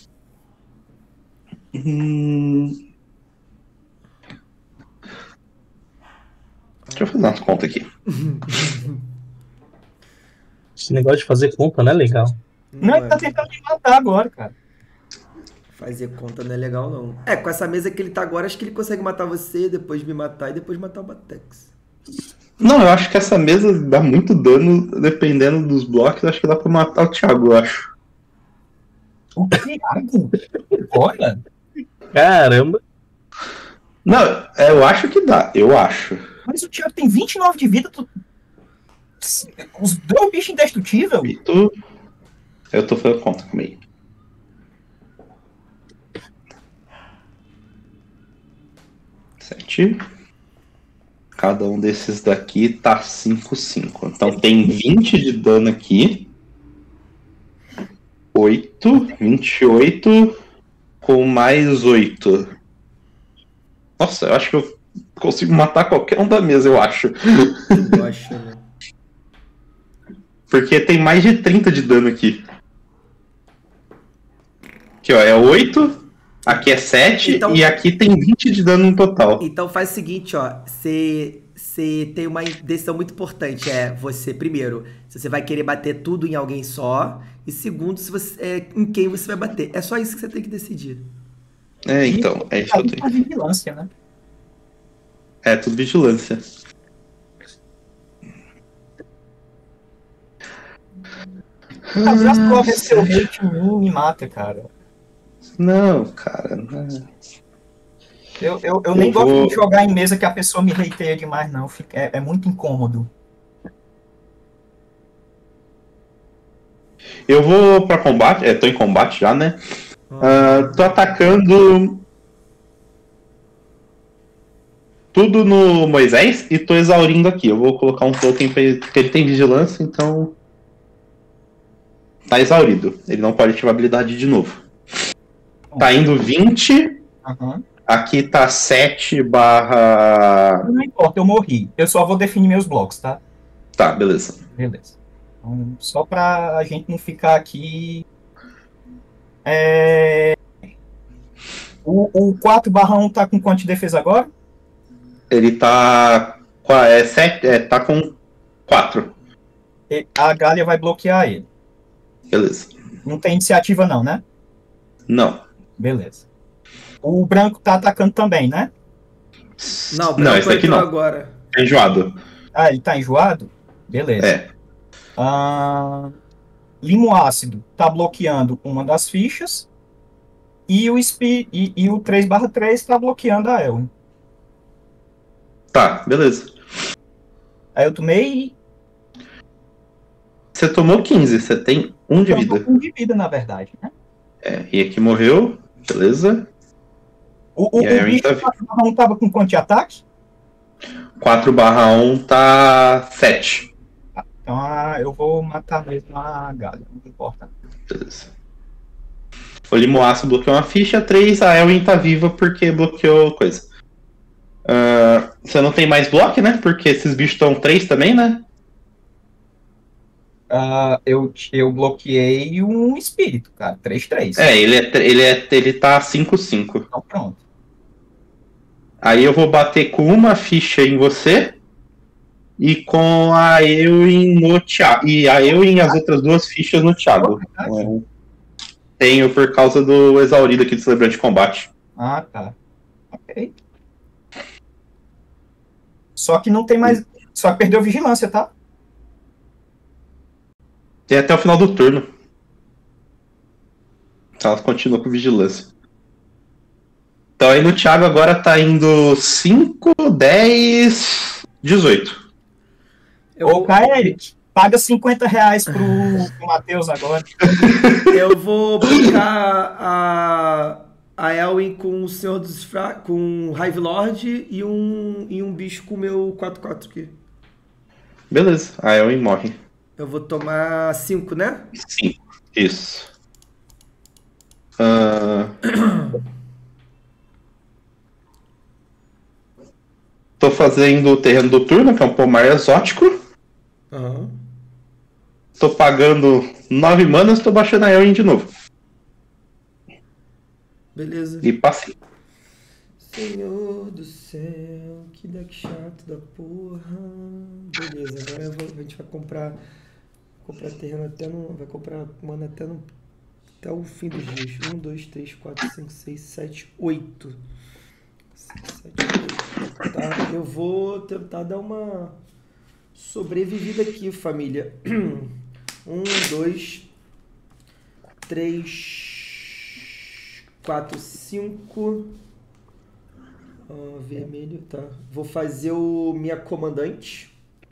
Hum... Deixa eu fazer umas contas aqui. Esse negócio de fazer conta não é legal. Não, ele tá é. tentando me matar agora, cara. Fazer conta não é legal, não. É, com essa mesa que ele tá agora, acho que ele consegue matar você, depois me matar e depois matar o Batex. Não, eu acho que essa mesa dá muito dano, dependendo dos blocos. Acho que dá pra matar o Thiago, eu acho. O Thiago? Olha. Caramba. Não, é, eu acho que dá, eu acho. Mas o Thiago tem vinte e nove de vida. Tu... Os dois bichos indestrutíveis. E tu... Eu tô fazendo conta, calma aí. Sete. Cada um desses daqui tá cinco, cinco. Então tem vinte de dano aqui. oito, vinte e oito com mais oito. Nossa, eu acho que eu consigo matar qualquer um da mesa, eu acho. Eu acho, né? Porque tem mais de trinta de dano aqui. Aqui, ó, é oito, aqui é sete Então- e aqui tem vinte de dano no total. Então faz o seguinte, ó. Você você tem uma decisão muito importante. É você, primeiro, se você vai querer bater tudo em alguém só. E segundo, se você, é, em quem você vai bater. É só isso que você tem que decidir. É, então, é isso que eu Aí tenho. tá vigilância, né? É, tudo vigilância. Às vezes logo esse seu hate em mim me mata, cara. Não, cara. Não. Eu, eu, eu nem Eu gosto vou- de jogar em mesa que a pessoa me hateia demais, não. Fica- É, é muito incômodo. Eu vou pra combate, é, tô em combate já, né? Ah, tô atacando tudo no Moisés e tô exaurindo aqui. Eu vou colocar um token pra ele, porque ele tem vigilância, então tá exaurido. Ele não pode ativar a habilidade de novo. Tá indo vinte, Aham. aqui tá sete barra... Não importa, eu morri. Eu só vou definir meus blocos, tá? Tá, beleza. Beleza. Então, só pra a gente não ficar aqui. É... O, o quatro barra um tá com quanto de defesa agora? Ele tá... qua- É, sete, é, tá com quatro. E a Galha vai bloquear ele. Beleza. Não tem iniciativa, não, né? Não. Beleza. O branco tá atacando também, né? Não, o não, branco esse aqui entrou não. agora. É enjoado. Ah, ele tá enjoado? Beleza. É. Ah, limo ácido tá bloqueando uma das fichas. E o, spi, e, e o três barra três tá bloqueando a Elwin. Tá, beleza. Aí eu tomei Você tomou quinze, você tem um de Eu tô vida. com um de vida, na verdade, né? É, e aqui morreu, beleza. O, o, E aí, o bicho tá- não tava com quanto de ataque? quatro barra um tá sete. Então ah, eu vou matar mesmo a galha, não importa. Beleza. O Limoaço bloqueou uma ficha, três, a Elwin tá viva porque bloqueou coisa. Ah, você não tem mais bloco, né? Porque esses bichos estão três também, né? Ah, eu, eu bloqueei um espírito, cara. três três. É, ele, é, ele, é, ele tá cinco cinco. Então pronto. Aí eu vou bater com uma ficha em você e com a Elwin no Thiago. E a Elwin e as outras duas fichas no Thiago. É, tenho por causa do exaurido aqui do Celebrante de Combate. Ah, tá. Ok. Só que não tem mais. Só que perdeu vigilância, tá? Tem até o final do turno. Ela continua com vigilância. Então aí no Thiago agora tá indo cinco, dez, dezoito. Eu, Ô, Kaeric, paga cinquenta reais pro, pro Matheus agora. eu vou brincar a, a Elwin com o Senhor dos Fra... com o Hive Lord e um, e um bicho com o meu quatro quatro aqui. Beleza, a Elwin morre. Eu vou tomar cinco, né? Sim, isso. Ah, tô fazendo o terreno do turno, que é um pomar exótico. Aham. Tô pagando nove manas, tô baixando a Elwin de novo. Beleza. E passei. Senhor do céu, que deck chato da porra. Beleza, agora eu vou- a gente vai comprar comprar terreno até no. Vai comprar mana até no. Até o fim dos dias. Um, dois, três, quatro, cinco, seis, sete, oito. cinco, sete, oito. Tá, eu vou tentar dar uma sobrevivida aqui, família. Um, dois, três, quatro, cinco. Ah, vermelho, tá. Vou fazer o minha comandante.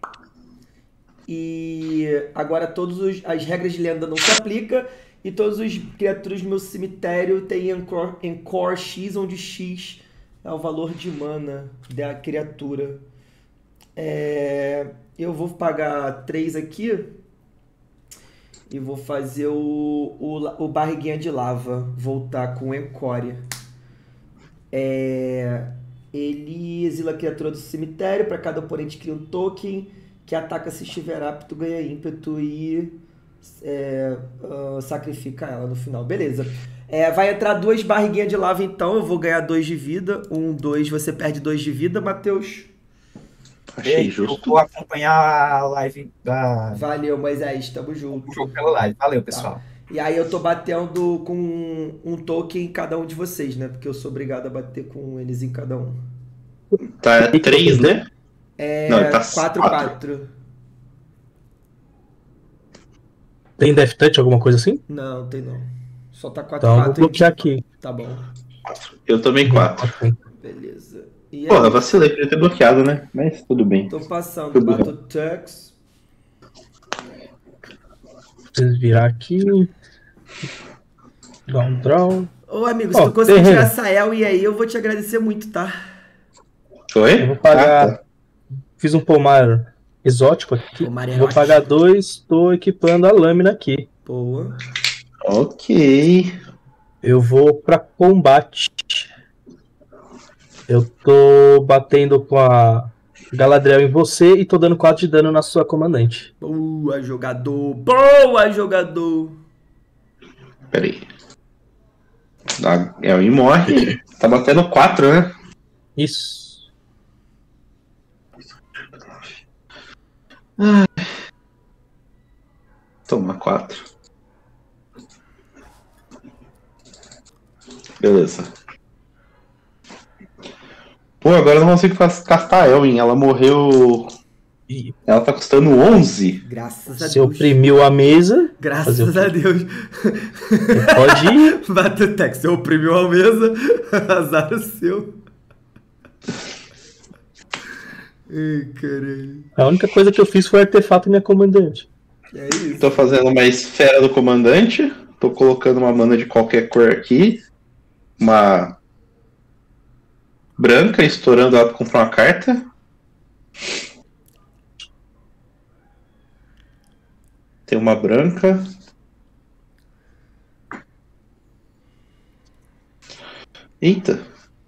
E agora todas os- as regras de lenda não se aplicam. E todas as criaturas do meu cemitério têm Encore, Encore X, onde X é o valor de mana da criatura. É, eu vou pagar três aqui. E vou fazer o, o, o barriguinha de lava voltar com Encore. É, ele exila a criatura do cemitério. Para cada oponente cria um token que ataca se estiver apto, ganha ímpeto e é, ah, sacrifica ela no final. Beleza. É, vai entrar duas barriguinhas de lava então. Eu vou ganhar dois de vida. Um, dois, você perde dois de vida, Matheus. Achei Ei, eu justo. vou acompanhar a live da. Valeu, Moisés. Tamo junto. O jogo pela live. Valeu, pessoal. E aí eu tô batendo com um token em cada um de vocês, né? Porque eu sou obrigado a bater com eles em cada um. Tá três, né? É Não, ele tá quatro quatro. Tem Death Touch, alguma coisa assim? Não, tem não. Só tá quatro Então eu vou quatro. bloquear aqui. Tá bom. Eu tomei quatro. Beleza. E Pô, eu aí, vacilei, podia ter bloqueado, né? Mas tudo bem. tô passando. Tudo Bato Tux. Preciso virar aqui. Dar um draw. Ô, amigo, se Ó, tu conseguir terreno. tirar essa El e aí, eu vou te agradecer muito, tá? Foi? Eu vou pagar. Ah, tá. Fiz um pomar exótico aqui. Pomar Vou exótico. pagar dois. Tô equipando a lâmina aqui. Boa. Ok. Eu vou pra combate. Eu tô batendo com a Galadriel em você e tô dando quatro de dano na sua comandante. Boa, jogador. Boa, jogador. Pera aí. A Elwin morre. Tá batendo quatro, né? Isso. Toma quatro. Beleza. Pô, agora eu não consigo faz- castar a Elwin. Ela morreu. E Ela tá custando onze. Graças a você Deus. oprimiu a mesa. Fazer Graças o quê? a Deus. Pode ir. Bateu Tex, você oprimiu a mesa. Azar o seu. Ai, caralho. A única coisa que eu fiz foi artefato minha comandante. É isso. Tô fazendo uma esfera do comandante. Tô colocando uma mana de qualquer cor aqui. Uma branca, estourando ela pra comprar uma carta. Tem uma branca. Eita.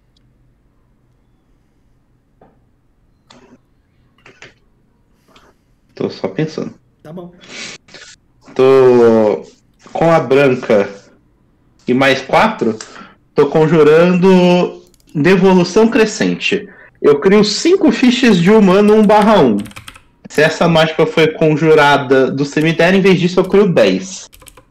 Tô só pensando. Tá bom. Tô com a branca e mais quatro. Tô conjurando Devolução Crescente. Eu crio cinco fichas de humano um barra um. Se essa mágica foi conjurada do cemitério, em vez disso eu crio dez.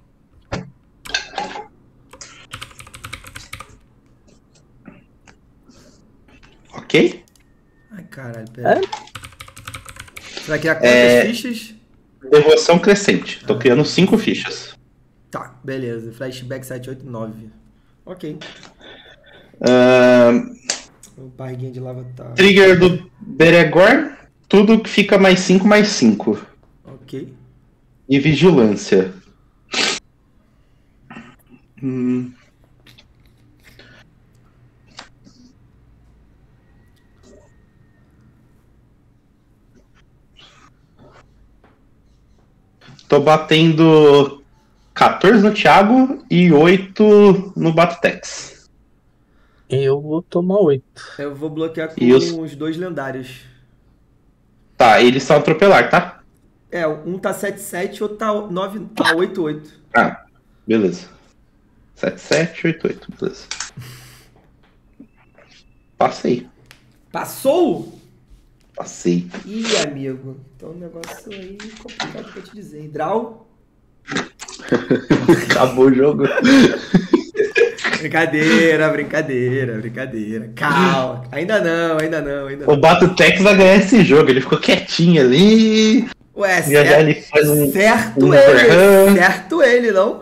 Ok? Ai, caralho, pera. É? Você vai criar quantas É. fichas? Devolução Crescente. Tô criando cinco fichas. Tá, beleza. Flashback sete, oito, nove. Ok. Ahn, O barriguinha de lava tá. trigger do Beregor. Tudo que fica mais cinco, mais cinco. Ok. E vigilância. Hum. Tô batendo quatorze no Thiago e oito no Batutex. Eu vou tomar oito. Eu vou bloquear com E os- os dois lendários. Tá, eles são atropelar, tá? É, um tá sete sete, outro tá nove, tá oito oito. Ah, beleza. sete sete, oito oito, beleza. Passei. Passou? Passei. Ih, amigo. Então o negócio aí é complicado pra te dizer. Draw? Acabou o jogo. Brincadeira, brincadeira, brincadeira. Calma. Ainda não, ainda não, ainda O não. Batutex vai ganhar esse jogo. Ele ficou quietinho ali. Ué, Já já ele faz um. certo um ele, overrun. certo ele, não?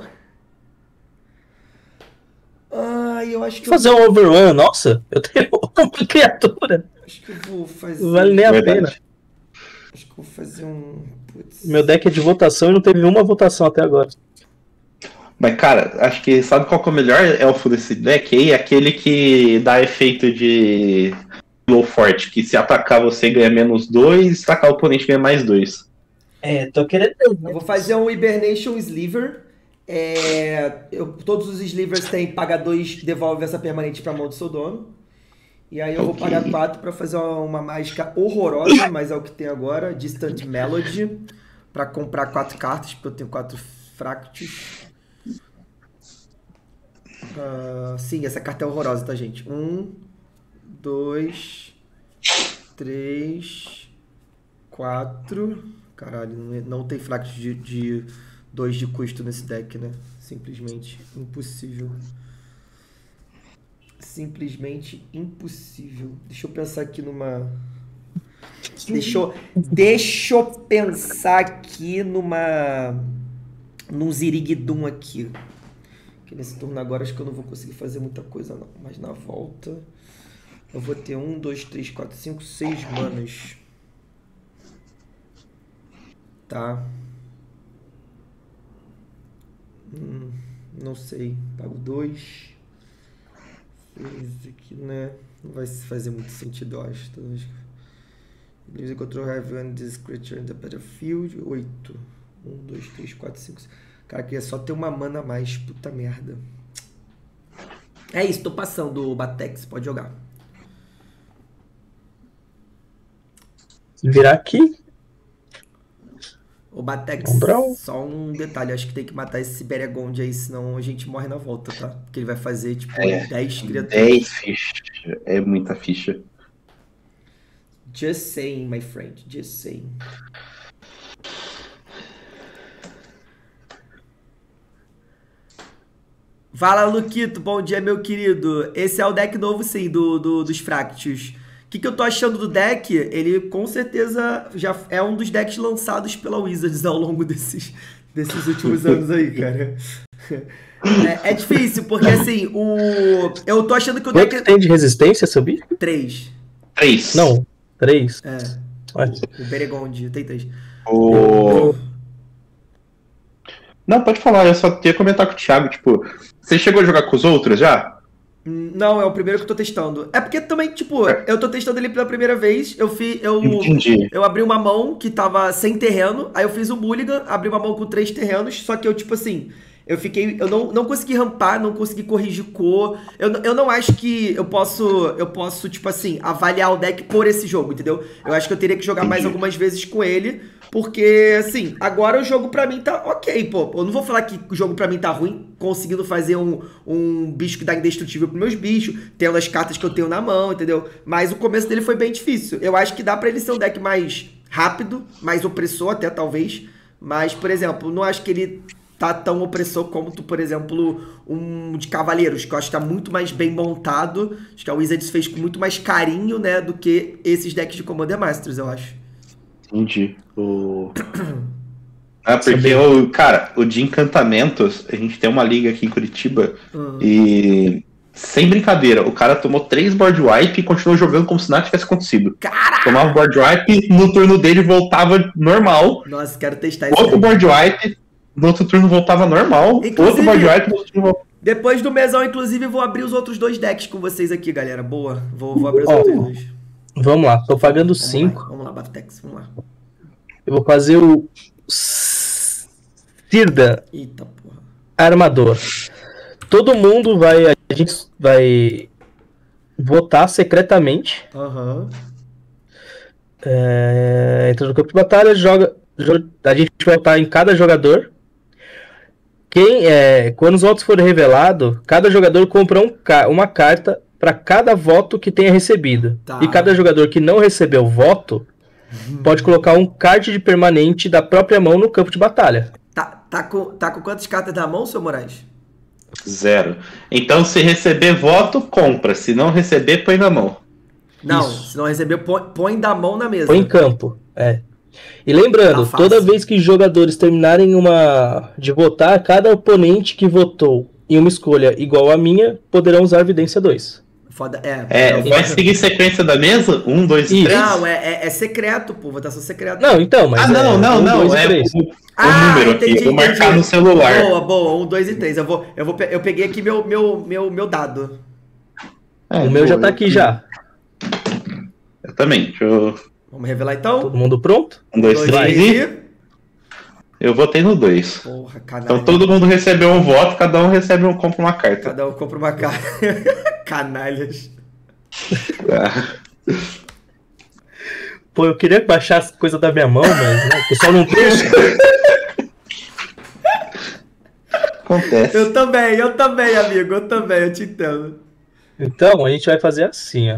Ai, eu acho que eu, Fazer um overrun, nossa, eu tenho uma criatura. acho que eu vou fazer. Não vale nem a Verdade. pena. Acho que eu vou fazer um. Putz. Meu deck é de votação e não teve nenhuma votação até agora. Mas, cara, acho que sabe qual que é o melhor elfo desse deck aí? Aquele que dá efeito de low forte, que se atacar você ganha menos dois, se atacar o oponente ganha mais dois. É, tô querendo. Eu vou fazer um Hibernation Sliver. É, eu- todos os Slivers têm paga dois, devolve essa permanente pra mão do seu dono. E aí eu vou Ok. pagar quatro pra fazer uma, uma mágica horrorosa, mas é o que tem agora, Distant Melody, pra comprar quatro cartas, porque eu tenho quatro fractos. Ah, sim, essa carta é horrorosa, tá, gente? Um, dois, três, quatro. Caralho, não, é- não tem fractos de, de dois de custo nesse deck, né? Simplesmente impossível. Simplesmente impossível. Deixa eu pensar aqui numa. Deixa eu, deixa eu pensar aqui numa. Num Ziriguidum aqui. Que nesse turno agora acho que eu não vou conseguir fazer muita coisa, não. Mas na volta. Eu vou ter um, dois, três, quatro, cinco, seis manas. Tá. Hum, não sei. Pago dois. Esse aqui, né? Não vai fazer muito sentido, eu acho. Então, acho que... Use control have one this creature in the battlefield. oito. um, dois, três, quatro, cinco. Cara, queria só ter uma mana a mais. Puta merda. É isso, tô passando o Batex. Pode jogar. Virar aqui. O Batex, Umbral. só um detalhe. Acho que tem que matar esse Siberiagond aí, senão a gente morre na volta, tá? Porque ele vai fazer, tipo, É, dez criaturas. dez fichas. É muita ficha. Just saying, my friend. Just saying. Fala, Luquito. Bom dia, meu querido. Esse é o deck novo, sim, do, do- dos Fractus. O que, que eu tô achando do deck? Ele, com certeza, já é um dos decks lançados pela Wizards ao longo desses, desses últimos anos aí, cara. É, é difícil, porque, assim, o... eu tô achando que o Quanto deck... tem de resistência, subir? três. três. Não, três. É, Olha. o Beregond tem três. O... Não, pode falar, eu só ia comentar com o Thiago, tipo, você chegou a jogar com os outros já? Não, é o primeiro que eu tô testando. É porque também, tipo, É. eu tô testando ele pela primeira vez. Eu fiz. Eu, Entendi. eu abri uma mão que tava sem terreno. Aí eu fiz o Mulligan, abri uma mão com três terrenos. Só que eu, tipo assim, eu fiquei. Eu não, não consegui rampar, não consegui corrigir cor. Eu, não- eu não acho que eu posso. Eu posso, tipo assim, avaliar o deck por esse jogo, entendeu? Eu acho que eu teria que jogar mais Entendi. algumas vezes com ele. Porque, assim, agora o jogo pra mim tá ok, pô. Eu não vou falar que o jogo pra mim tá ruim, conseguindo fazer um, um bicho que dá indestrutível pros meus bichos, tendo as cartas que eu tenho na mão, entendeu? Mas o começo dele foi bem difícil. Eu acho que dá pra ele ser um deck mais rápido, mais opressor até, talvez. Mas, por exemplo, não acho que ele tá tão opressor como tu, por exemplo, um de Cavaleiros, que eu acho que tá muito mais bem montado. Acho que a Wizards fez com muito mais carinho, né, do que esses decks de Commander Masters, eu acho. Entendi. O... Ah, porque, o, cara, o de encantamentos, a gente tem uma liga aqui em Curitiba Hum. e, sem brincadeira, o cara tomou três board wipe e continuou jogando como se nada tivesse acontecido. Caraca! Tomava board wipe, no turno dele voltava normal, Nossa, quero testar isso outro aí. board wipe, no outro turno voltava normal, Inclusive- outro board wipe, no outro turno voltava... Depois do mesão, inclusive, vou abrir os outros dois decks com vocês aqui, galera. Boa. Vou, vou abrir os Ó, outros dois. Vamos lá, tô pagando Vamos cinco. lá, vamos lá, Baftex, vamos lá. Eu vou fazer o Sirda Eita porra. Armador. Todo mundo vai. A gente vai votar secretamente. Aham. É, entra no campo de batalha, joga, joga- a gente vai votar em cada jogador. Quem é, quando os votos forem revelados, cada jogador compra um ca- uma carta para cada voto que tenha recebido. Tá. E cada jogador que não recebeu voto pode colocar um card de permanente da própria mão no campo de batalha. Tá, tá, com, tá com quantas cartas na mão, seu Moraes? Zero. Então, se receber voto, compra. Se não receber, põe na mão. Não, Isso. se não receber, põe, põe da mão na mesa. Põe em campo. É. E lembrando, Tá fácil. toda vez que jogadores terminarem uma de votar, cada oponente que votou em uma escolha igual à minha poderão usar Evidência dois. Foda, é. É, não, vai seguir sequência da mesa? Um, dois, Isso. três? Não, é, é, é secreto, pô. Votação secreta. Não, então, mas Ah, não, é, não, um, não. dois e É o, três. o número aqui. Eu vou marcar no celular. Boa, boa. Um, dois e três. Eu, vou, eu, vou, pe- eu peguei aqui meu, meu, meu, meu dado. É, O meu já vou- tá aqui já. Eu também. Deixa eu... Vamos revelar então? Todo mundo pronto? Um, dois, Dois, três três e... e... Eu votei no dois. Porra, canalha. Então todo mundo recebeu um voto, cada um recebe um, compra uma carta. Cada um compra uma carta. Canalhas. Ah, Pô, eu queria baixar as coisas da minha mão, mas né, o pessoal não deixa. acontece. Eu também, eu também, amigo. Eu também, eu te entendo. Então, a gente vai fazer assim, ó.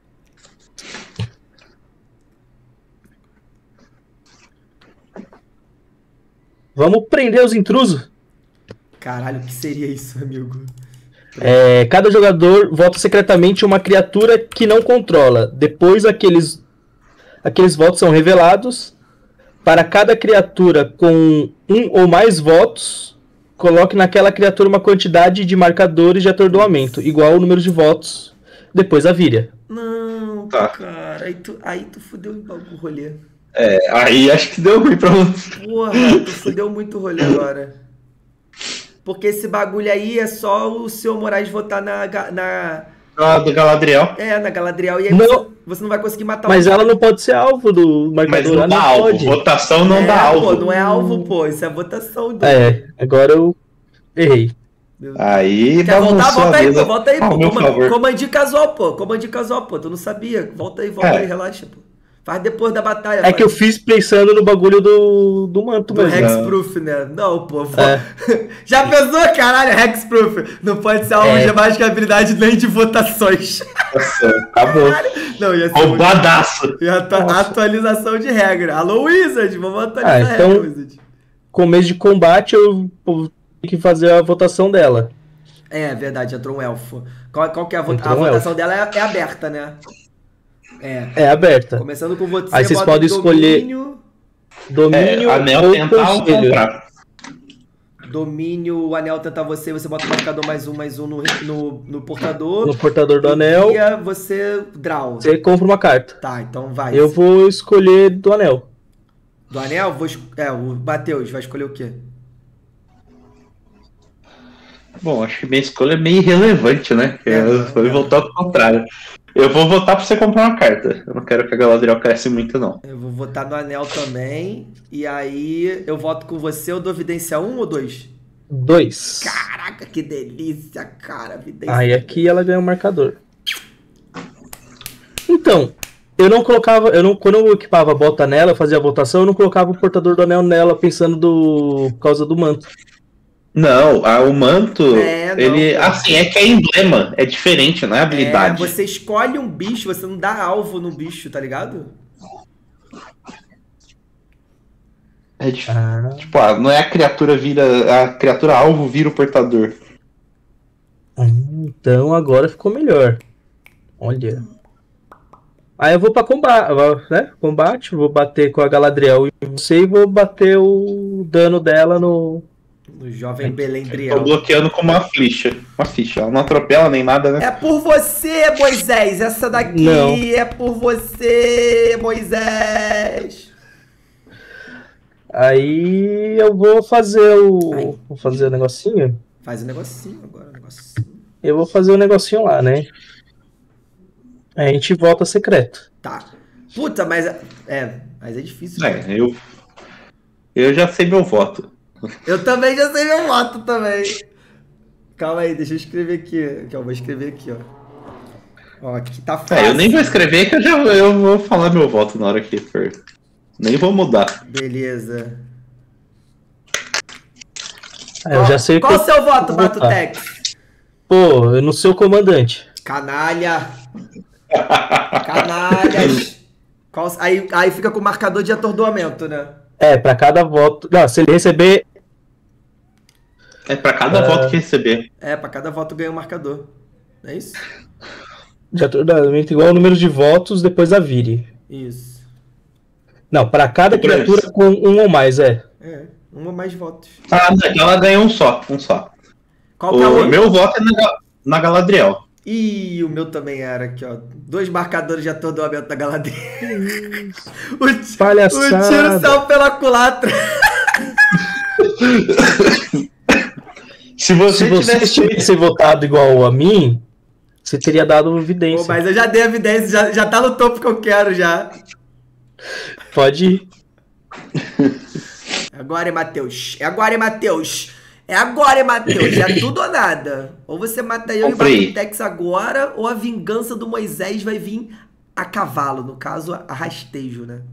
Vamos prender os intrusos. Caralho, o que seria isso, amigo? É, cada jogador vota secretamente uma criatura que não controla. Depois aqueles, aqueles votos são revelados. Para cada criatura com um ou mais votos, coloque naquela criatura uma quantidade de marcadores de atordoamento, igual ao número de votos depois da víria. Não, Tá. cara. Aí tu, aí tu fudeu o rolê. É, aí acho que deu ruim pra você. Porra, tu fudeu muito o rolê agora. Porque esse bagulho aí é só o seu Moraes votar na, ga- na, Ah, do Galadriel. é, na Galadriel e aí Não. você, você não vai conseguir matar Mas o ela não pode ser alvo do Mas marcador. não Ela dá não alvo. pode. Votação não é, dá pô, alvo. não é alvo, pô. Isso é votação. Do... É, agora eu errei. Aí Quer voltar? bagunçou Volta a aí, mesa pô. Volta aí, ao pô. meu Coma- favor. Comandi casual, pô. Comandi casual, pô. Tu não sabia. Volta aí, volta É. aí, relaxa, pô. Faz depois da batalha. É faz. que eu fiz pensando no bagulho do, do manto Do mesmo. Hexproof, né? Não, pô. vo- É. Já pensou, caralho? Hexproof. Não pode ser alvo É. de mágica habilidade nem de votações. Nossa, acabou. Não, ia ser muito... Roubadaço. E atu- Nossa. atualização de regra. Alô, Wizard, vamos atualizar Ah, a então- regra, Wizard. Começo de combate, eu pô, tenho que fazer a votação dela. É, verdade, entrou um elfo. Qual, qual que é a, vota- Entrou a um votação dela? É, é aberta, né? É. É aberta. Começando com você, Aí vocês bota podem escolher- domínio, Domínio É, anel ou tentar ou conselho. comprar. domínio, o anel tentar você, você bota o marcador mais um, mais um no, no, no portador. No portador do E anel, guia, você draw. você compra uma carta. Tá, então vai. Eu vou escolher do anel. Do anel, vou es- é, o Matheus vai escolher o quê? Bom, acho que minha escolha é meio irrelevante, né? É, Eu vou é. voltar ao contrário. Eu vou votar pra você comprar uma carta. Eu não quero que a Galadriel cresça muito, não. Eu vou votar no anel também. E aí eu voto com você. Eu dou vidência um ou dois? Dois. Caraca, que delícia, cara. Vidência. Aí aqui ela ganha um marcador. Então, eu não colocava. Eu não, quando eu equipava a bota nela, eu fazia a votação, eu não colocava o portador do anel nela pensando do, por causa do manto. Não, a- o manto, É, não, ele. pô. Assim, é que é emblema. É diferente, não é É, habilidade. você escolhe um bicho, você não dá alvo no bicho, tá ligado? É dif- Ah, Tipo, ah, não é a criatura vira. A criatura alvo vira o portador. então agora ficou melhor. Olha. Aí eu vou pra combate, né? Combate, vou bater com a Galadriel e você e vou bater o dano dela no. No jovem Tô Belendriel. bloqueando com uma ficha. Uma ficha. Ela não atropela nem nada, né? É por você, Moisés. Essa daqui Não. é por você, Moisés. Aí eu vou fazer o. Vou fazer o negocinho. Faz um negocinho agora, um negocinho. Eu vou fazer o negocinho lá, né? Aí a gente volta secreto. Tá. Puta, mas... É, mas é difícil. né? É, eu. Eu já sei meu voto. Eu também já sei meu voto também. Calma aí, deixa eu escrever aqui. Que eu vou escrever aqui, ó. Ó, aqui tá fácil. É, eu nem vou escrever que eu já eu vou falar meu voto na hora que for. Nem vou mudar. Beleza. Aí eu já sei o que Qual o eu seu voto, vou votar. Batutex? Pô, eu não sou o comandante. Canalha. Canalhas. Qual- aí, aí fica com o marcador de atordoamento, né? É, pra cada voto. Não, se ele receber. É pra cada É. voto que receber. É, pra cada voto ganha um marcador. Não é isso? De atordoamento igual ao número de votos depois da vire. Isso. Não, pra cada Depois. criatura com um ou mais, é. É, um ou mais votos. Ah, não, então ela ganhou um só. Um só. Qual que é o O outro? meu voto é na, Ga- na Galadriel. Ih, o meu também era aqui, ó. Dois marcadores de atordoamento da Galadriel. o, ti- Palhaçada. o tiro saiu pela culatra. Se você, Se você tivesse. tivesse votado igual a mim, você teria dado evidência. Pô, mas eu já dei evidência, já, já tá no topo que eu quero já. Pode ir. Agora é Matheus. É agora é Matheus. É agora é Matheus. É tudo ou nada. Ou você mata eu e Comprei. o Batutex agora, ou a vingança do Moisés vai vir a cavalo. No caso, a rastejo, né?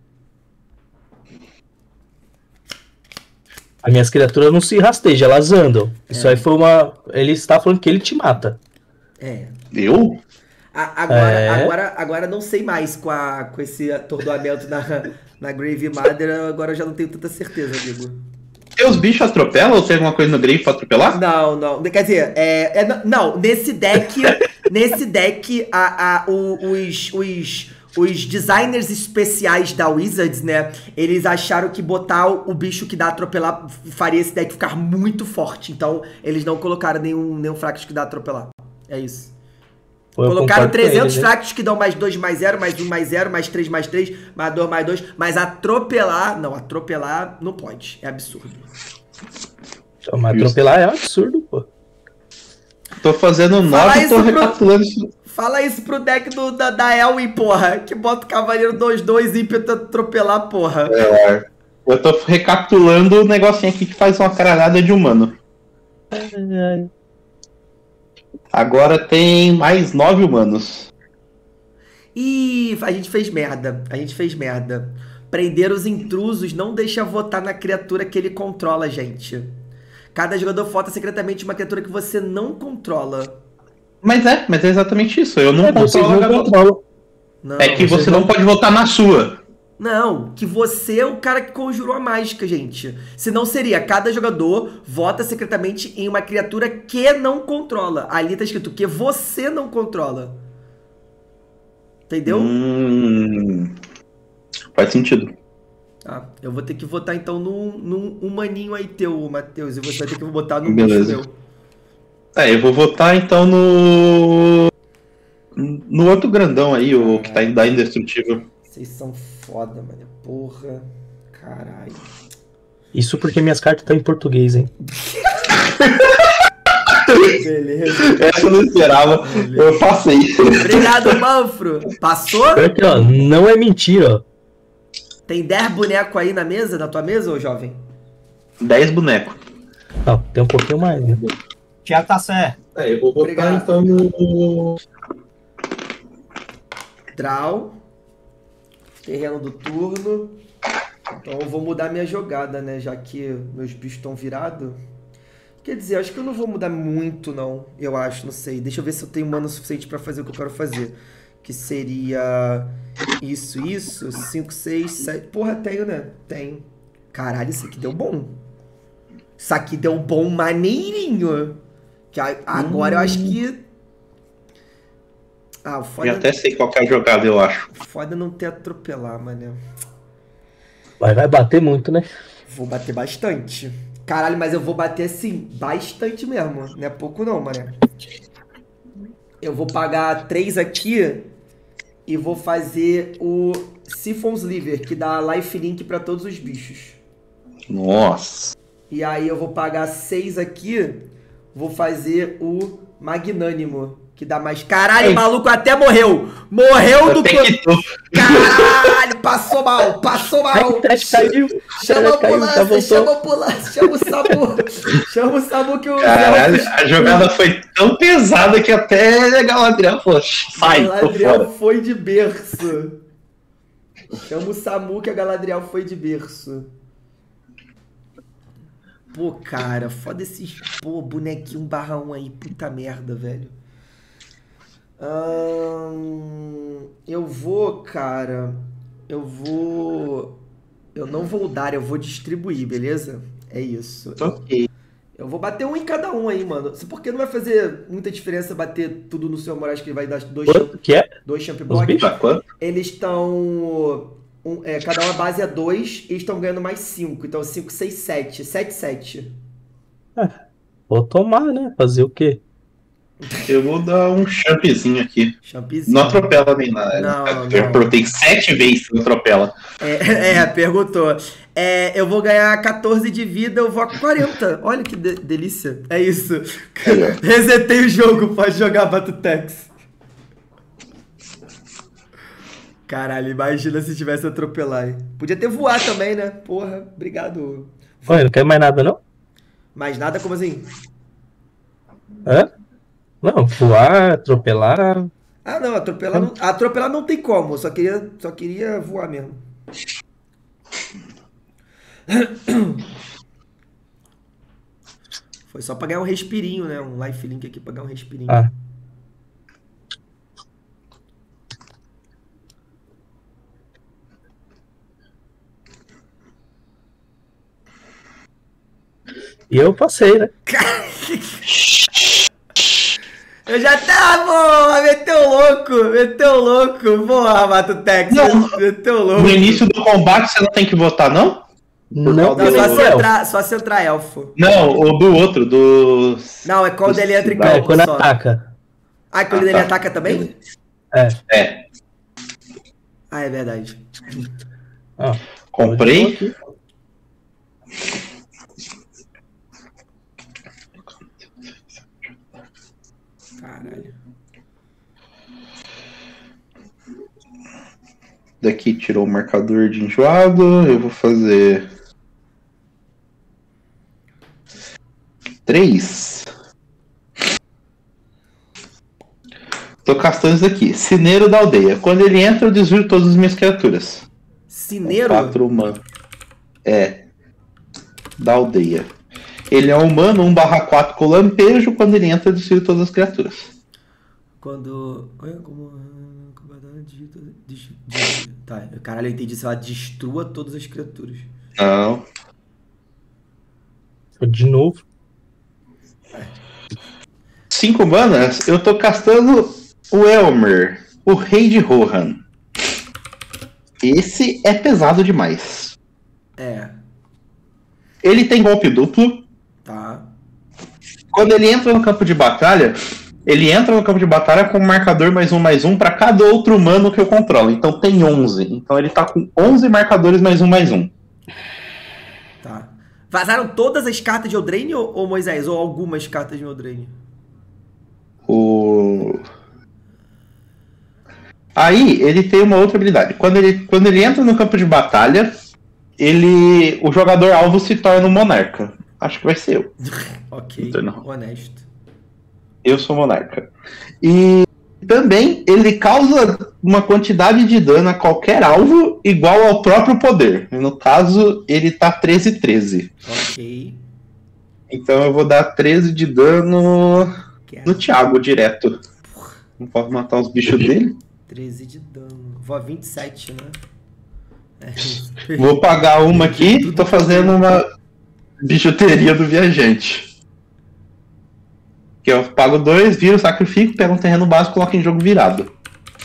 As minhas criaturas não se rastejam, elas andam. Isso aí foi uma. Ele está falando que ele te mata. É. Eu? A- agora, É. agora, agora não sei mais com, a, com esse atordoamento na, na Grave Mother. Agora eu já não tenho tanta certeza, amigo. Teus bichos atropelam ou tem alguma coisa no grave pra atropelar? Não, não. Quer dizer, é, é- não, nesse deck, nesse deck, a, a, o- os, os, os designers especiais da Wizards, né, eles acharam que botar o, o bicho que dá atropelar faria esse deck ficar muito forte. Então, eles não colocaram nenhum, nenhum Fractus que dá atropelar. É isso. Pô, eu Colocaram concordo com trezentos ele, né? Fractus que dão mais dois mais zero, mais um mais zero, mais três mais três, mais dois mais dois, mas atropelar, não, atropelar não pode. É absurdo. Então, mas atropelar é um absurdo, pô. Tô fazendo Fala nove e tô isso pro- recapitulando isso. Fala isso pro deck do, da, da Elwin, porra. Que bota o Cavaleiro dois dois ímpeto atropelar, porra. É, eu tô recapitulando o negocinho aqui que faz uma caralhada de humano. Agora tem mais nove humanos. Ih, a gente fez merda. A gente fez merda. Prender os intrusos não deixa votar na criatura que ele controla, gente. Cada jogador vota secretamente uma criatura que você não controla. Mas é, mas é exatamente isso. Eu não É, vocês controlo a não Galadriel. controlam. Não, É que vocês você não- não pode votar na sua. Não, que você é o cara que conjurou a mágica, gente. Senão seria, cada jogador vota secretamente em uma criatura que não controla. Ali tá escrito que você não controla. Entendeu? Hum, faz sentido. Tá, eu vou ter que votar então num, num humaninho aí teu, Matheus. E você vai ter que botar no Beleza. bicho meu. É, eu vou votar então no. No outro grandão aí, o que tá da indestrutível. Vocês são foda, mano. Porra. Caralho. Isso porque minhas cartas estão em português, hein? Beleza. Essa eu não esperava. Beleza. Eu passei. Obrigado, Manfro. Passou? Aqui, ó, não é mentira, ó. Tem dez bonecos aí na mesa, na tua mesa, ô jovem? dez bonecos. Não, tem um pouquinho mais, né? Tiago tá certo. É, eu vou botar Obrigado. então no. Draw. Terreno do turno. Então eu vou mudar minha jogada, né? Já que meus bichos estão virados. Quer dizer, acho que eu não vou mudar muito, não. Eu acho, não sei. Deixa eu ver se eu tenho mana suficiente pra fazer o que eu quero fazer. Que seria isso, isso. cinco, seis, sete. Porra, tenho, né? Tenho. Caralho, isso aqui deu bom. Isso aqui deu bom maneirinho. Que a- agora eu acho que... Ah, o foda, Eu até sei qual que é a jogada, eu acho. foda não ter atropelar, mané. Mas vai bater muito, né? Vou bater bastante. Caralho, mas eu vou bater assim, bastante mesmo. Não é pouco não, mané. Eu vou pagar três aqui e vou fazer o Siphon's Liver, que dá lifelink pra todos os bichos. Nossa. E aí eu vou pagar seis aqui, vou fazer o Magnânimo, que dá mais... Caralho, o maluco até morreu! Morreu do... Até que tu- Caralho, passou mal, passou mal! Ai, o Trash caiu. Chama a Trash caiu, já ambulância, voltou. chama a ambulância, chama o Samu. Chama o Samu que o... Caralho, a jogada foi tão pesada que até a Galadriel falou, sai, tô Galadriel fora. foi de berço. Chama o Samu que a Galadriel foi de berço. Pô, cara, foda esses, pô, bonequinho barra um aí, puta merda, velho. Ahn, eu vou, cara, eu vou... Eu não vou dar, eu vou distribuir, beleza? É isso. Ok. Eu vou bater um em cada um aí, mano. Porque não vai fazer muita diferença bater tudo no seu Moraes, que ele vai dar dois, Quanto que é? dois champ Os block. bichos? Tá quanto? Eles estão... Um, é, cada uma base é dois e estão ganhando mais cinco. Então cinco, seis, sete. sete, sete. Vou tomar, né? Fazer o quê? Eu vou dar um champzinho aqui. Champzinho. Não atropela nem nada. Não, Eu não. perguntei sete vezes se não atropela. É, é, perguntou. É, eu vou ganhar quatorze de vida, eu vou a quarenta. Olha que de- delícia. É isso. Resetei o jogo, pode jogar Batutex. Caralho, imagina se tivesse atropelar aí. Podia ter voar também, né? Porra, obrigado. Olha, não quer mais nada, não? Mais nada, como assim? Hã? Não, voar, atropelar. Ah, não, atropelar não, atropelar não tem como. Eu só queria, só queria voar mesmo. Foi só pra ganhar um respirinho, né? Um lifelink aqui pra ganhar um respirinho. Ah. E eu passei, né? Eu já tava, porra, meteu louco, meteu louco. Porra, Batutex, Não. meteu louco. No início do combate você não tem que votar, não? Não, Não, causa só do- se entrar, só se entrar elfo. Não, o do outro, do. Não, é quando ele entra em Não, É, campo quando só. ataca. Ah, quando Ah, ele tá. ataca também? É. É, Ah, é verdade. Ó, comprei. aqui. Caralho. Daqui tirou o marcador de enjoado. Eu vou fazer. Três. Tô castando isso aqui. Cineiro da aldeia. Quando ele entra, eu desvio todas as minhas criaturas. Cineiro? Quatro humanos. É. Da aldeia. Ele é humano, um barra quatro com lampejo. Quando ele entra, eu desvio todas as criaturas. Quando. Olha como. Digita. Dis- dis- Tá, caralho, eu entendi. Se ela destrua todas as criaturas. Não. De novo. Cinco manas, eu tô castando o Elmer, o rei de Rohan. Esse é pesado demais. É, Ele tem golpe duplo. tá. Quando ele entra no campo de batalha, ele entra no campo de batalha com um marcador mais um mais um pra cada outro humano que eu controlo. Então tem onze. Então ele tá com onze marcadores mais um mais um. Tá. Vazaram todas as cartas de Eldraine, ou, ou Moisés? Ou algumas cartas de Eldraine? O... Aí, ele tem uma outra habilidade. Quando ele, quando ele entra no campo de batalha, ele, o jogador alvo se torna um monarca. Acho que vai ser eu. Ok, Então, não. honesto. Eu sou monarca. E também ele causa uma quantidade de dano a qualquer alvo igual ao próprio poder. No caso, ele tá treze treze. Ok. Então eu vou dar treze de dano Quero. no Thiago direto. Não posso matar os bichos dele. treze de dano. Vou a vinte e sete, né? É isso. Vou pagar uma aqui. Tô fazendo uma bijuteria do viajante. Que eu pago dois, viro, sacrifico, pego um terreno básico e coloco em jogo virado.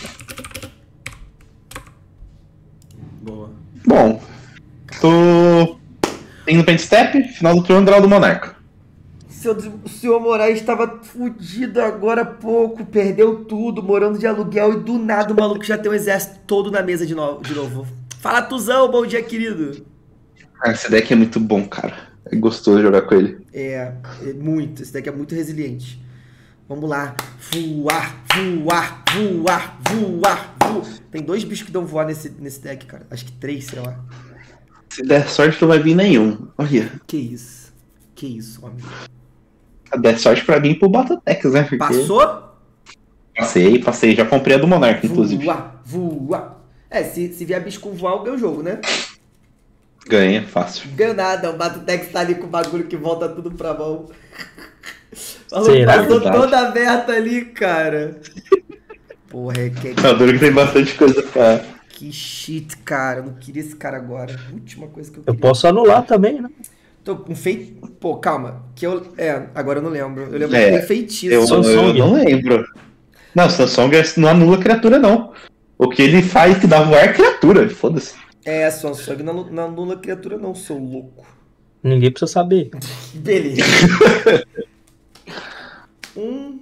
Boa. Bom, tô indo pra step, final do turno, draw do monarca. Seu, o senhor Moraes estava fudido agora há pouco, perdeu tudo, morando de aluguel e do nada o maluco já tem um exército todo na mesa de novo. De novo. Fala, Tuzão, bom dia, querido. Ah, esse deck é muito bom, cara. É gostoso jogar com ele. É, é muito, esse deck é muito resiliente. Vamos lá. Voar, voar, voar, voar, voar. Tem dois bichos que dão voar nesse, nesse deck, cara. Acho que três, sei lá. Se der sorte, não vai vir nenhum. Olha. Que isso? Que isso, homem. Der sorte pra mim e pro Batatex, né? Porque... Passou? Passei, passei. Já comprei a do Monarca, inclusive. Voar, voar. É, se, se vier bicho com voar, eu ganho o jogo, né? Ganha, fácil. Ganho nada, o Batatex tá ali com o bagulho que volta tudo pra mão. Será? Passou Verdade. toda aberta ali, cara. Porra, é que, Eu adoro que tem bastante coisa pra... que shit, cara. Eu não queria esse cara agora. Última coisa que eu Eu queria. posso anular também, né? Tô com feito. Pô, calma. Que eu. É, agora eu não lembro. Eu lembro É, que tem feitiço. Eu, eu Samsung. não lembro. Não, Samsung não anula criatura, não. O que ele faz que dá voar é criatura. Foda-se. É, Samsung não, não anula criatura, não, sou louco. Ninguém precisa saber. Beleza. um.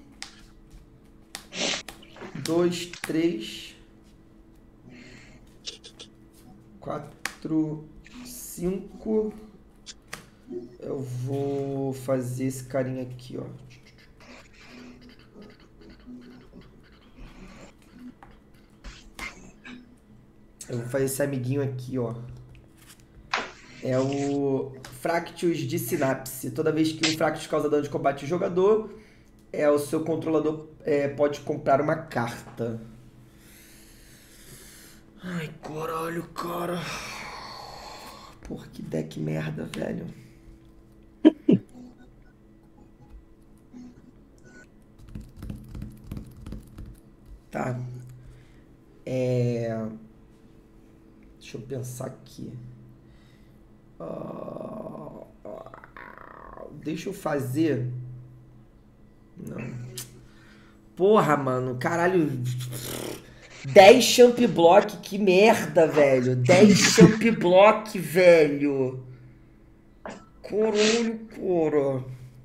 Dois, três. Quatro. Cinco. Eu vou fazer esse carinha aqui, ó. Eu vou fazer esse amiguinho aqui, ó. É o Fractus de Sinapse. Toda vez que um Fractus causa dano de combate ao jogador, é, o seu controlador é, pode comprar uma carta. Ai, caralho, cara. Porra, que deck merda, velho. Tá. É... Deixa eu pensar aqui. Ah, deixa eu fazer... Não. Porra, mano. Caralho. dez Champ Block. Que merda, velho. dez Champ Block, velho. Caralho, cara.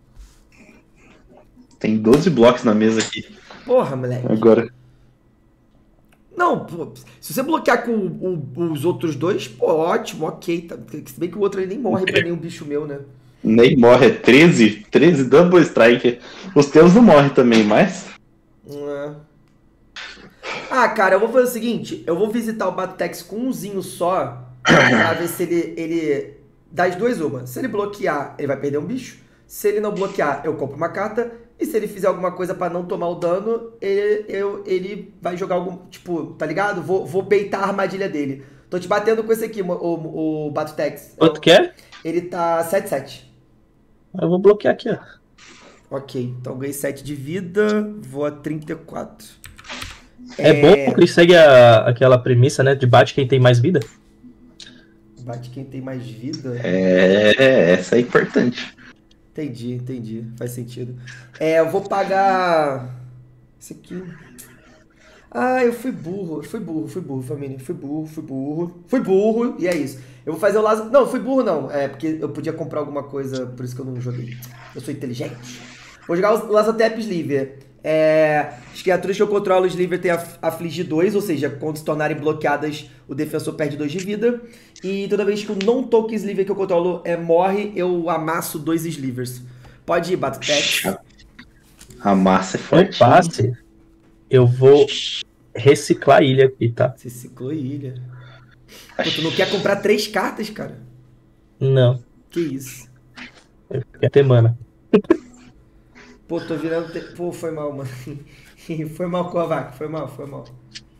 Tem doze blocos na mesa aqui. Porra, moleque. Agora. Não, pô, se você bloquear com o- o- os outros dois, pô, ótimo, ok. Tá. Se bem que o outro aí nem morre pra nenhum bicho meu, né? Nem morre, é treze. treze Double Strike. Os teus não morrem também, mas... É. Ah, cara, eu vou fazer o seguinte. Eu vou visitar o Batatex com umzinho só. Pra ver se ele, ele... Das duas, uma. Se ele bloquear, ele vai perder um bicho. Se ele não bloquear, eu compro uma carta. E se ele fizer alguma coisa pra não tomar o dano, ele, eu, ele vai jogar algum... Tipo, tá ligado? Vou, vou baitar a armadilha dele. Tô te batendo com esse aqui, o, o, o Batatex. Quanto que é? Ele tá sete sete. Eu vou bloquear aqui, ó. Ok, então ganhei sete de vida. Vou a trinta e quatro. É, bom porque segue a, aquela premissa, né? De bate quem tem mais vida. Bate quem tem mais vida. É, essa é importante. Entendi, entendi. Faz sentido. É, eu vou pagar... Esse aqui... Ah, eu fui burro. Fui burro, fui burro, família. Fui burro, fui burro. Fui burro, e é isso. Eu vou fazer o Lazo... Não, fui burro não. É, porque eu podia comprar alguma coisa, por isso que eu não joguei. Eu sou inteligente. Vou jogar o Lazotep Sliver. É, as criaturas que eu controlo, o Sliver tem af- afligir dois, ou seja, quando se tornarem bloqueadas, o defensor perde dois de vida. E toda vez que o não-token Sliver que eu controlo é, morre, eu amasso dois Slivers. Pode ir, Batotex. A massa é No forte. passe, eu vou reciclar a ilha aqui, tá? Você ciclou ilha. Pô, tu não quer comprar três cartas, cara? Não, Que isso? eu quero ter mana. Pô, tô virando... Te... Pô, foi mal, mano. Foi mal, Kovac. Foi mal, foi mal.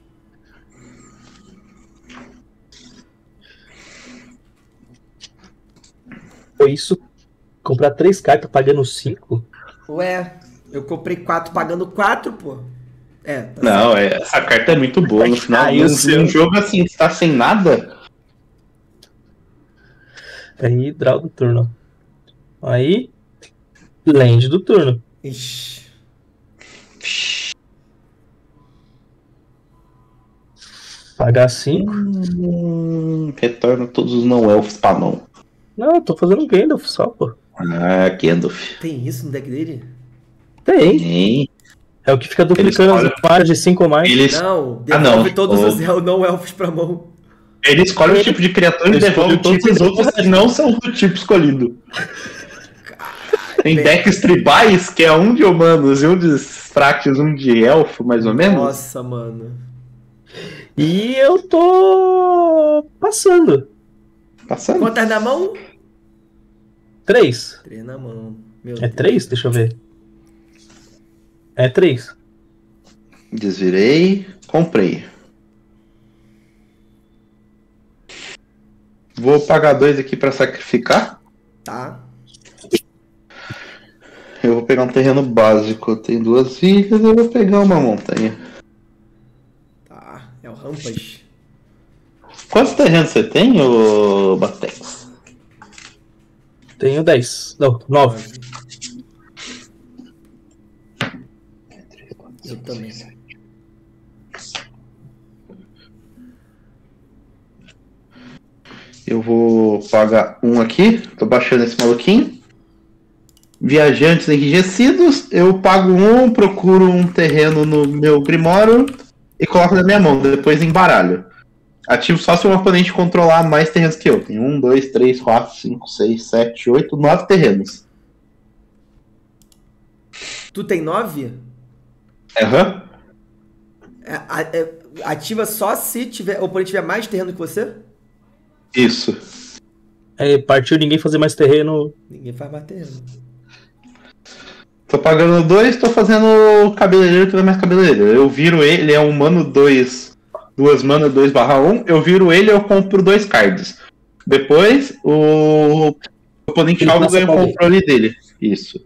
Foi isso, comprar três cartas pagando cinco? Ué, eu comprei quatro pagando quatro, pô. É, tá certo. Não, é, essa carta é muito boa. No final, Aí o num, seu- num jogo assim, que tá sem nada, Aí, draw do turno. Aí, land do turno. Ixi. Pagar cinco. hum, retorna todos os não-elfos pra mão. Não, eu tô fazendo Gandalf só, pô. Ah, Gandalf. Tem isso no deck dele? Tem. Tem. É o que fica duplicando escolhe- as áreas de cinco ou mais. Eles, Não, Ah, devolve não. todos O- os el- não-elfos pra mão. ele escolhe o tipo de criatura e Eu devolve escolho todos todos os outros que não são do tipo escolhido. Tem bem- decks tribais, que é um de humanos e um de fractos, um de elfo, mais ou menos. Nossa, mano. E eu tô passando. Passando. Quantas na mão? Três. Três na mão. Meu É Deus. três? Deixa eu ver. É três. Desvirei, comprei. Vou pagar dois aqui pra sacrificar. Tá. Eu vou pegar um terreno básico. Eu tenho duas ilhas, eu vou pegar uma montanha. Tá. É o Rampas. Quantos terrenos você tem, ô Batex? Tenho dez. Não, nove. Eu também. Eu vou pagar um aqui. Tô baixando esse maluquinho. Viajantes enrijecidos. Eu pago um, procuro um terreno no meu Grimório e coloco na minha mão. Depois embaralho. Ativo só se o oponente controlar mais terrenos que eu. Tem um, dois, três, quatro, cinco, seis, sete, oito, nove terrenos. Tu tem nove? Aham. É, a- é, ativa só se tiver, o oponente tiver mais terreno que você? Isso. Aí partiu ninguém fazer mais terreno. Ninguém faz mais terreno. Tô pagando dois, tô fazendo cabeleireiro que não é mais cabeleireiro. Eu viro ele, é um mano dois. Duas mana dois barra um. Eu viro ele, eu compro dois cards. Depois, o oponente Ele alvo passa ganha o pra alguém. controle dele. Isso.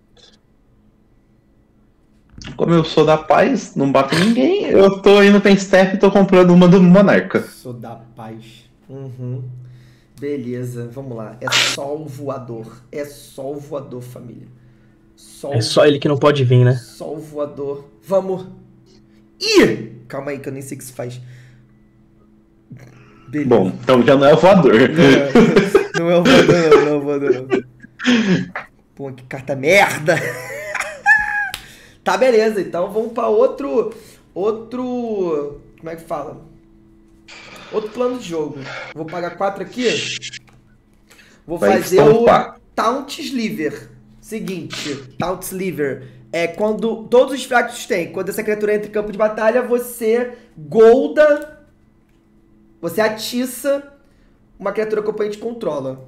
Como eu sou da paz, não bato ninguém, eu tô indo pra step e tô comprando uma do Monarca. Sou da paz. Uhum. Beleza, vamos lá. É só o voador. É só o voador, família. Só É o- só ele que não pode vir, né? Só o voador. Vamos. Ih! Calma aí que eu nem sei o que se faz. Beleza. Bom, então já não é o voador. Não é, não é o voador, não, não é o voador, não. Pô, que carta merda! Tá, beleza, então vamos pra outro. Outro. Como é que fala? Outro plano de jogo. Vou pagar quatro aqui. Vou Vai fazer o estampar. Taunt Sliver. Seguinte, Taunt Sliver. É quando todos os fractos têm. Quando essa criatura entra em campo de batalha, você golda. Você atiça uma criatura que o oponente controla.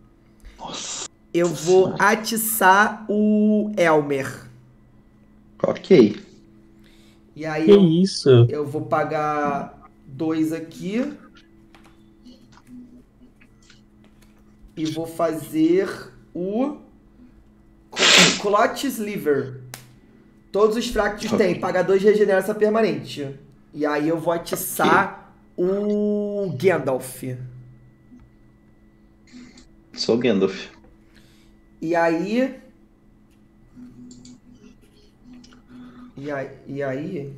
Eu vou atiçar o Elmer. Ok. E aí Que eu, isso? eu vou pagar dois aqui. E vou fazer o Clot Sliver. Todos os fractos têm. Pagar dois regenera essa permanente. E aí eu vou atiçar o Gandalf. Sou Gandalf. E aí... E aí... E aí...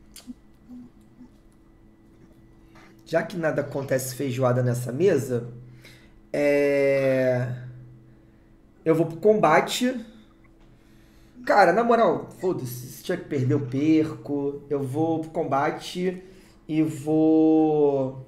Já que nada acontece feijoada nessa mesa, é... eu vou pro combate. Cara, na moral, foda-se. Se tiver que perder, eu perco. Eu vou pro combate e vou.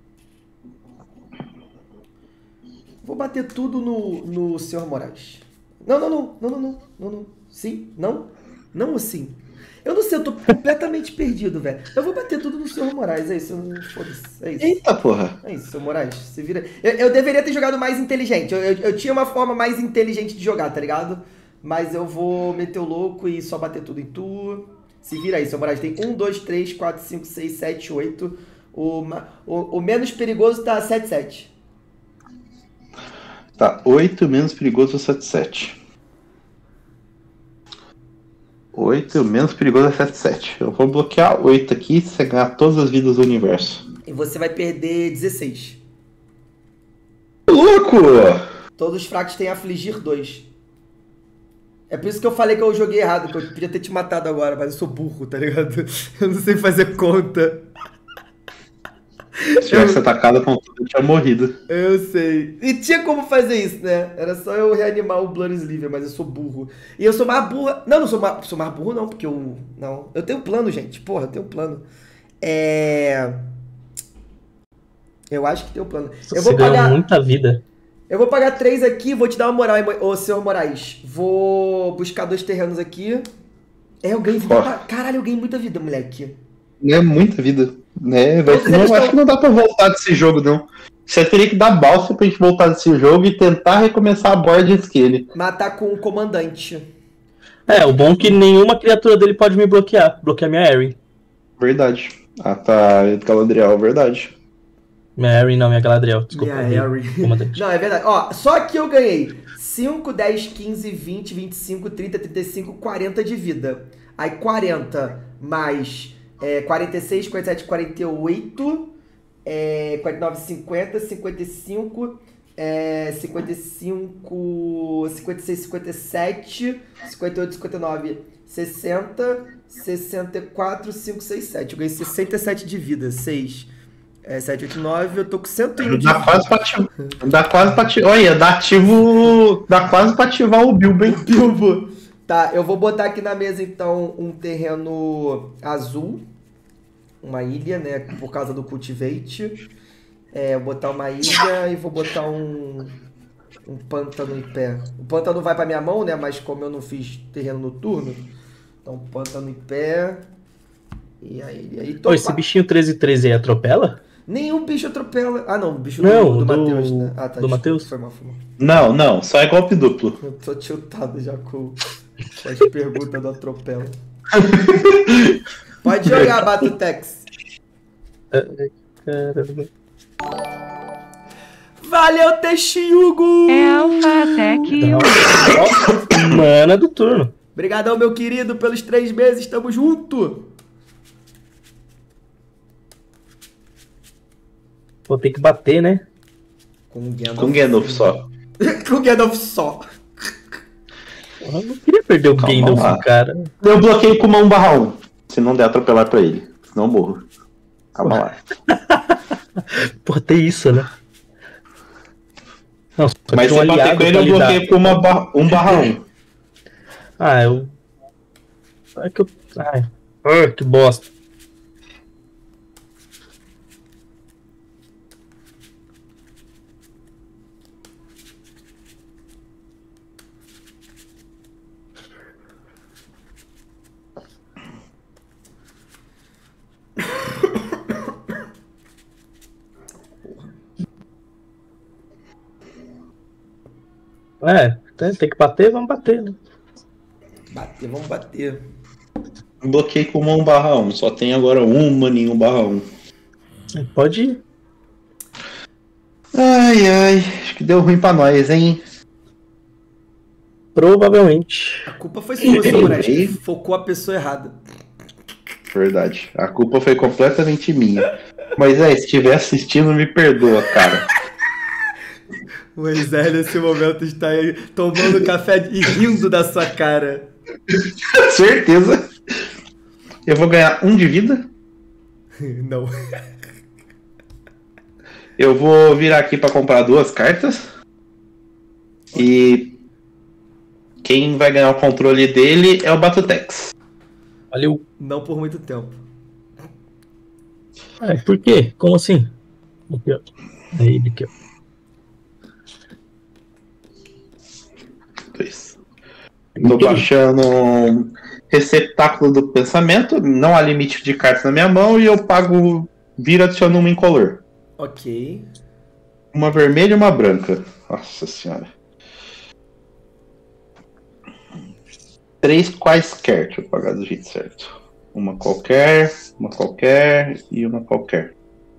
Vou bater tudo no, no senhor Moraes. Não, não, não, não, não, não, não, não. Sim? Não? Não ou sim? Eu não sei, eu tô completamente perdido, velho. Eu vou bater tudo no senhor Moraes, é isso. eu- Foda-se, é isso. Eita porra. É isso, senhor Moraes. Se vira. Eu, eu deveria ter jogado mais inteligente. Eu, eu, eu tinha uma forma mais inteligente de jogar, tá ligado? Mas eu vou meter o louco e só bater tudo em tu. Se vira aí, senhor Moraes. Tem um, dois, três, quatro, cinco, seis, sete, oito. O, ma- o, o menos perigoso tá sete, sete. Tá, oito menos perigoso é sete sete. oito menos perigoso é sete sete. Eu vou bloquear oito aqui, você ganhar todas as vidas do universo. E você vai perder dezesseis. Louco! Todos os fracos têm afligir dois. É por isso que eu falei que eu joguei errado, que eu podia ter te matado agora, mas eu sou burro, tá ligado? Eu não sei fazer conta. Se tivesse atacado com tudo, eu tinha morrido. Eu sei. E tinha como fazer isso, né? Era só eu reanimar o Blood Sliver, mas eu sou burro. E eu sou mais burra. Não, não sou mais, sou mais burro, não, porque eu. Não. Eu tenho um plano, gente. Porra, eu tenho um plano. É. Eu acho que tem um plano. Eu Você vou ganhou pagar. muita vida. Eu vou pagar três aqui, vou te dar uma moral, hein, ô senhor Moraes. Vou buscar dois terrenos aqui. É, eu ganhei vida. Ó. pra- Caralho, eu ganhei muita vida, moleque. É muita vida. Né? Vai, Todos não, eles acho tão- que não dá pra voltar desse jogo, não. Você teria que dar balsa pra gente voltar desse jogo e tentar recomeçar a board antes que ele. Matar com o comandante. É, o bom é que nenhuma criatura dele pode me bloquear. Bloquear minha Harry. Verdade. Ah, tá. Galadriel, verdade. Minha Harry não, minha Galadriel. Desculpa. Minha errei. Harry. Comandante. Não, é verdade. Ó, só que eu ganhei cinco, dez, quinze, vinte, vinte e cinco, trinta, trinta e cinco, quarenta de vida. Aí quarenta mais é, quarenta e seis, quarenta e sete, quarenta e oito, é, quarenta e nove, cinquenta, cinquenta e cinco, é, cinquenta e cinco, cinquenta e seis, cinquenta e sete, cinquenta e oito, cinquenta e nove, sessenta, sessenta e quatro, cinco, seis, sete. Eu ganhei sessenta e sete de vida. seis. É, sete, oito, nove, eu tô com cento e um de Dá quase pra ativar. Dá quase pra ativar. Olha, dá ativo. Dá quase pra ativar o Bilbo, hein? Bilbo. Tá, eu vou botar aqui na mesa então um terreno azul. Uma ilha, né? Por causa do Cultivate. É, eu vou botar uma ilha e vou botar um. Um pântano em pé. O pântano vai pra minha mão, né? Mas como eu não fiz terreno noturno. Então, pântano em pé. E aí, e aí tô Ô, esse bichinho treze treze aí atropela? Nenhum bicho atropela. Ah, não, o bicho Não, do, do, do- Matheus, né? Ah, tá. do desculpa, Matheus? Foi mal, foi mal. Não, não, só é golpe duplo. Eu tô tiltado já com com as perguntas do atropelo. Pode jogar, Batutex. Caramba. Valeu, Texugo! É alfa até que o Nossa, mana do turno. Obrigadão, meu querido, pelos três meses. Tamo junto. Vou ter que bater, né? Com o Gandalf. Com Gandalf só. Com o Gandalf só. Porra, eu não queria perder o Calma Gandalf, lá. cara. Eu bloqueei com uma um barra um. Se não der atropelar pra ele. Senão eu morro. Calma lá. Pô, tem isso, né? Não, só Mas tinha um se bater aliado com ele, pra eu lidar. bloqueei com uma barra, um barra um. Ah, eu... É que eu... Ai, ah, que bosta. É, tem, tem que bater, vamos bater, né? Bater, vamos bater. Bloqueei com uma um barra um. Só tem agora um maninho um barra um. Pode ir. Ai, ai. Acho que deu ruim pra nós, hein? Provavelmente. A culpa foi sua, seu Moraes, que Ei. focou a pessoa errada. Verdade. A culpa foi completamente minha. Mas é, se estiver assistindo, me perdoa, cara. O Zé, nesse momento, está aí tomando café e rindo da sua cara. Certeza. Eu vou ganhar um de vida. Não. Eu vou virar aqui pra comprar duas cartas. E quem vai ganhar o controle dele é o Batotex. Valeu. Não por muito tempo. Ah, por quê? Como assim? Aqui, ó. Aí, aqui, ó. Dois. Tô baixando um receptáculo do pensamento, não há limite de cartas na minha mão e eu pago, vira adiciono uma incolor. Ok. Uma vermelha e uma branca. Nossa senhora. Três quaisquer, deixa eu pagar do jeito certo. Uma qualquer, uma qualquer e uma qualquer.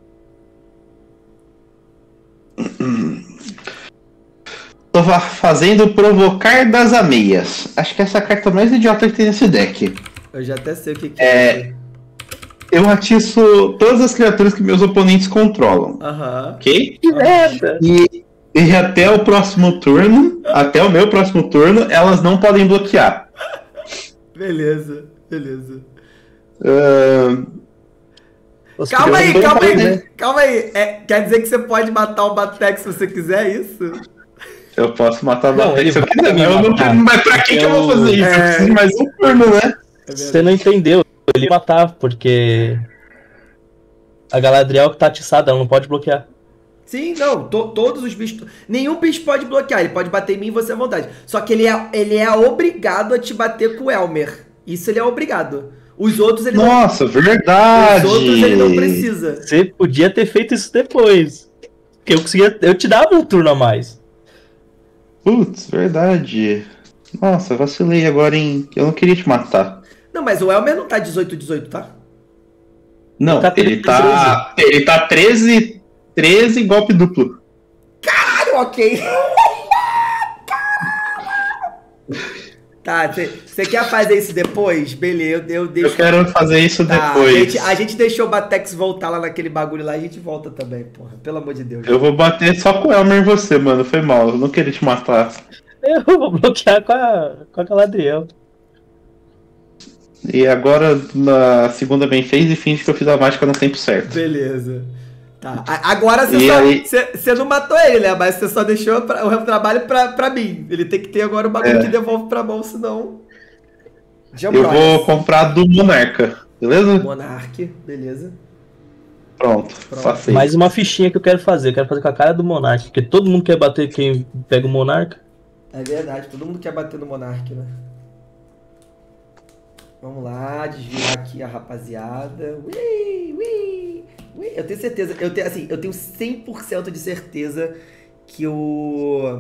Tô fazendo provocar das ameias. Acho que essa é a carta mais idiota que tem nesse deck. Eu já até sei o que, que É. é. Eu atiço todas as criaturas que meus oponentes controlam, Aham. ok? Que merda! E, e até o próximo turno, até o meu próximo turno, elas não podem bloquear. Beleza, beleza. Ahn, Os Calma aí, crioulos calma não aí, podem, né? calma aí. É, quer dizer que você pode matar o Batex se você quiser, é isso? eu posso matar Não, Batex ele se eu vai quiser, me mas eu não matar. tenho. Mas pra que, que eu vou fazer isso? Eu É. preciso de mais um turno, né? É Você não entendeu. Ele ia matar, porque a Galadriel que tá atiçada, ela não pode bloquear. Sim, não, to- todos os bichos. Nenhum bicho pode bloquear, ele pode bater em mim e você à vontade. Só que ele é, ele é obrigado a te bater com o Elmer. Isso ele é obrigado. Os outros ele Nossa, não. verdade! Os outros ele não precisa. Você podia ter feito isso depois. Porque eu conseguia. Eu te dava um turno a mais. Putz, verdade. Nossa, vacilei agora, hein? Eu não queria te matar. Não, mas o Elmer não tá dezoito dezoito, tá? Não, Tá ele tá. Ele tá treze, treze golpe duplo. Ah, ok. Tá, você quer fazer isso depois? Beleza, eu, eu deixo. Eu quero fazer isso Tá, depois. A gente, a gente deixou o Batex voltar lá naquele bagulho lá, a gente volta também, porra. Pelo amor de Deus. Eu vou bater só com o Elmer em você, mano. Foi mal, eu não queria te matar. Eu vou bloquear com a, com a Galadriel. E agora, na segunda bem fez e finge que eu fiz a mágica no tempo certo. Beleza. Tá. A- Agora você E só. aí- Você você não matou ele, né? Mas você só deixou pra- o trabalho pra, pra mim. Ele tem que ter agora o bagulho É. que devolve pra mão, senão. Eu vou comprar do Monarca, beleza? Monark, beleza. Pronto, Pronto. faço Mais uma fichinha que eu quero fazer. Eu quero fazer com a cara do Monarca. Porque todo mundo quer bater quem pega o Monarca. É verdade, todo mundo quer bater no Monark, né? Vamos lá, desviar aqui a rapaziada. Ui, ui, ui. Eu tenho certeza, eu tenho, assim, eu tenho cem por cento de certeza que o.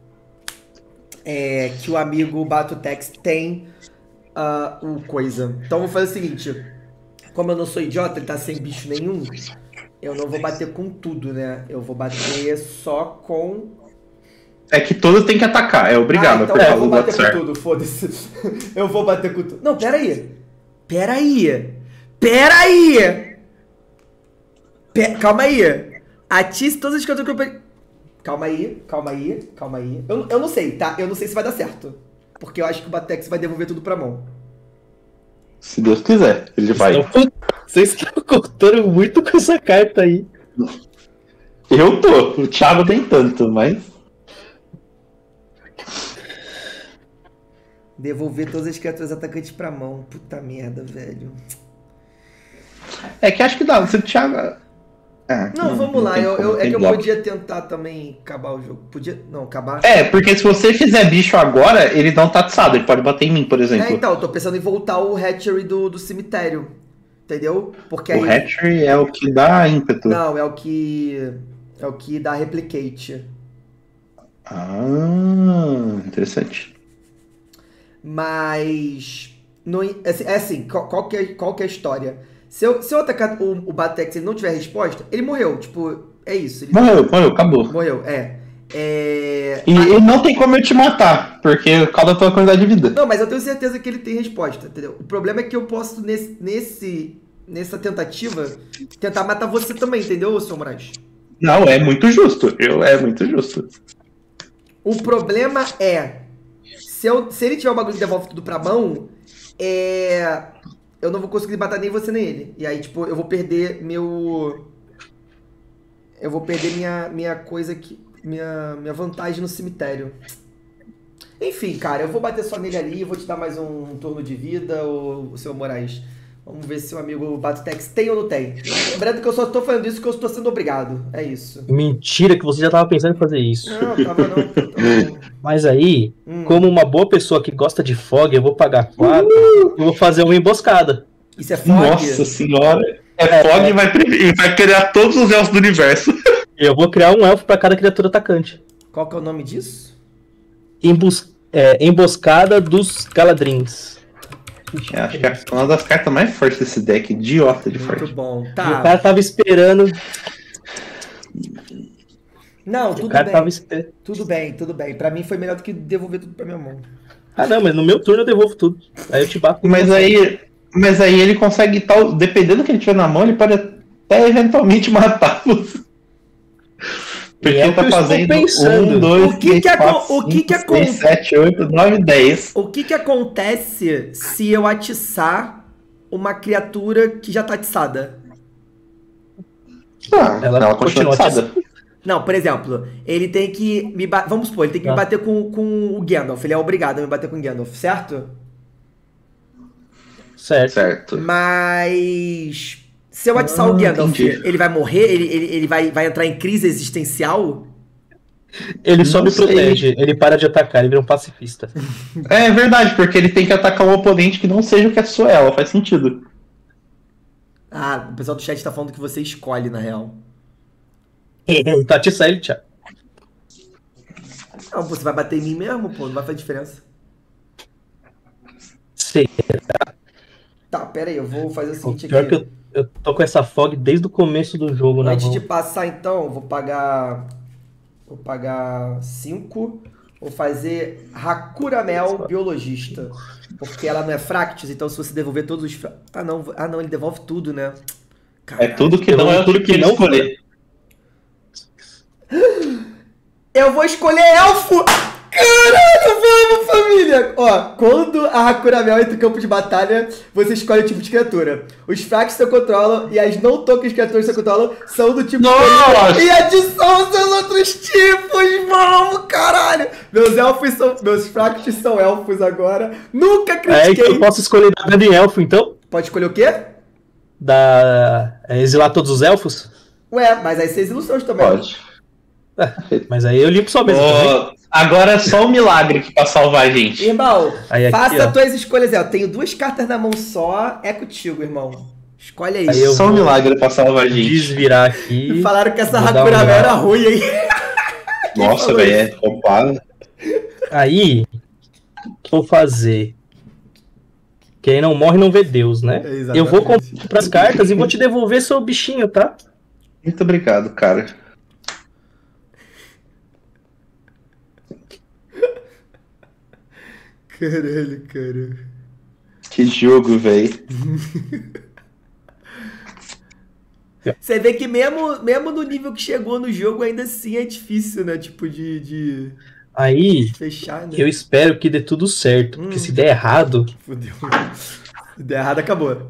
É, que o amigo Batotex tem ah, o coisa. Então eu vou fazer o seguinte: como eu não sou idiota, ele tá sem bicho nenhum, eu não vou bater com tudo, né? Eu vou bater só com. É que todo tem que atacar, é obrigado. Ah, então a eu vou bater certo. com tudo, foda-se. Eu vou bater com tudo. Não, pera aí. Pera aí. Pera aí. Pe- Calma aí. Atice todas as coisas que eu peguei. Calma aí, calma aí, calma aí. Eu, eu não sei, tá? Eu não sei se vai dar certo. Porque eu acho que o Batex vai devolver tudo pra mão. Se Deus quiser, ele vai. Então, vocês estão contando muito com essa carta aí. Eu tô, o Thiago tem tanto, mas. Devolver todas as criaturas atacantes pra mão. Puta merda, velho. É que acho que dá, se o Thiago. Ah, Não, vamos lá. tem Eu, como, eu- é tem que eu bloco. podia tentar também acabar o jogo. Podia. Não, acabar. É, porque se você fizer bicho agora, ele não tá atiçado, ele pode bater em mim, por exemplo. É, então, eu tô pensando em voltar o Hatchery do, do cemitério. Entendeu? Porque O aí. Hatchery é o que dá ímpeto. Não, é o que. É o que dá replicate. Ah, interessante. Mas. No, é assim, é assim, qual, qual, que é, qual que é a história? Se eu, se eu atacar o, o Batex e ele não tiver resposta, ele morreu. Tipo, é isso. Ele Morreu, morreu, acabou. morreu, é. É. E, e não tem como eu te matar, porque cada tua quantidade de vida. Não, mas eu tenho certeza que ele tem resposta, entendeu? O problema é que eu posso, nesse, nesse, nessa tentativa, tentar matar você também, entendeu, seu Moraes? Não, é muito justo. Eu, é muito justo. O problema é, se, eu, se ele tiver o bagulho que devolve tudo pra mão, é, eu não vou conseguir matar nem você nem ele. E aí, tipo, eu vou perder meu... Eu vou perder minha, minha coisa aqui, minha, minha vantagem no cemitério. Enfim, cara, eu vou bater só nele ali, vou te dar mais um, um turno de vida, o seu Moraes. Vamos ver se o amigo Batotex tem ou não tem. Lembrando que eu só tô fazendo isso porque eu estou sendo obrigado. É isso. Mentira que você já tava pensando em fazer isso. Não, tava não. Tava... Mas aí, Hum. como uma boa pessoa que gosta de fog, eu vou pagar quatro, uh! eu vou fazer uma emboscada. Isso é fog? Nossa senhora. É, é fog e vai, e vai criar todos os elfos do universo. Eu vou criar um elfo pra cada criatura atacante. Qual que é o nome disso? Embos... É, emboscada dos Galadrins. É, acho que é uma das cartas mais fortes desse deck, idiota de Muito forte. bom. O Tá. cara tava esperando. Não, O tudo cara bem. tava esperando. Tudo bem, tudo bem. Pra mim foi melhor do que devolver tudo pra minha mão. Ah, não, mas no meu turno eu devolvo tudo. Aí eu te bato. Mas aí, mas aí ele consegue tal, dependendo do que ele tiver na mão, ele pode até eventualmente matar você. Porque é ele tá fazendo um, dois, O que três, que aco- quatro, o que cinco, que seis, acon- sete, oito, nove, dez. O que que acontece se eu atiçar uma criatura que já tá atiçada? Ah, Ela ela, continua continua atiçada. Não, por exemplo, ele tem que me ba- vamos supor, ele tem que me Tá. bater com, com o Gandalf. Ele é obrigado a me bater com o Gandalf, certo? Certo. Certo. Mas se eu atiçar Ah, o Gandalf, entendi. ele vai morrer? Ele, ele, ele vai, vai entrar em crise existencial? Ele só Não me sei. protege, ele para de atacar, ele vira um pacifista. É verdade, porque ele tem que atacar um oponente que não seja o que é sua ela, faz sentido. Ah, o pessoal do chat tá falando que você escolhe, na real. Tá te saindo, Thiago. Não, pô, você vai bater em mim mesmo, pô, não vai fazer diferença. Sei. Tá, pera aí, eu vou fazer o O seguinte pior aqui. que eu, eu tô com essa fog desde o começo do jogo na Antes mão. de passar, então, eu vou pagar. Vou pagar cinco. Vou fazer Hakura Mel Biologista. Porque ela não é Fractus, então se você devolver todos os. fra- Ah, não, ah, não, ele devolve tudo, né? É Caralho. tudo que não é o tudo que que ele não escolher. Eu vou escolher elfo! Caralho, vamos, família! Ó, quando a Hakura Mel entra em campo de batalha, você escolhe o tipo de criatura. Os fracos que você controla e as não tokens criaturas que você controla são do tipo Nossa! escolhido. E adição aos seus outros tipos, vamos, caralho! Meus elfos são. Meus fracos são elfos agora. Nunca É, então critiquei. eu posso escolher da grande elfo, então? Pode escolher o quê? Da... é, exilar todos os elfos? Ué, mas aí vocês ilusões também. Pode. Mas aí eu limpo sua mesa também. Ó, agora é só um milagre que pra salvar a gente. Irmão, Aí aqui, faça ó. as tuas escolhas aí. Eu tenho duas cartas na mão só. É contigo, irmão. Escolhe aí. Aí eu Só um vou milagre pra salvar a gente. Desvirar aqui. Falaram que essa Vou dar Hakura uma Mel era olhada. ruim, hein? Quem Nossa, falou velho, isso? é roubado. Aí, o que eu vou fazer? Quem não morre não vê Deus, né? É, exatamente. Eu vou comprar as cartas e vou te devolver seu bichinho, tá? Muito obrigado, cara. Caralho, cara. Que jogo, velho. Você vê que mesmo, mesmo no nível que chegou no jogo, ainda assim é difícil, né? Tipo, de, de Aí, fechar, né? eu espero que dê tudo certo. Porque Hum. se der errado, Fudeu. Se der errado, acabou.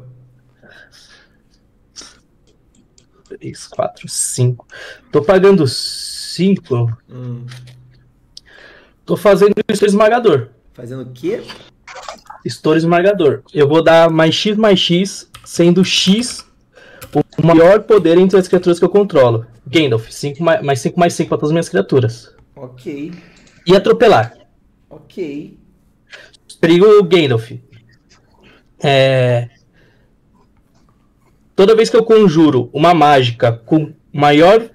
três, quatro, cinco. Tô pagando cinco. Hum. Tô fazendo estouro esmagador. Fazendo o quê? Estouro esmagador. Eu vou dar mais X mais X, sendo X o maior poder entre as criaturas que eu controlo. Gandalf, cinco mais, mais cinco mais cinco para todas as minhas criaturas. Ok. E atropelar. Ok. Perigo Gandalf. É... Toda vez que eu conjuro uma mágica com maior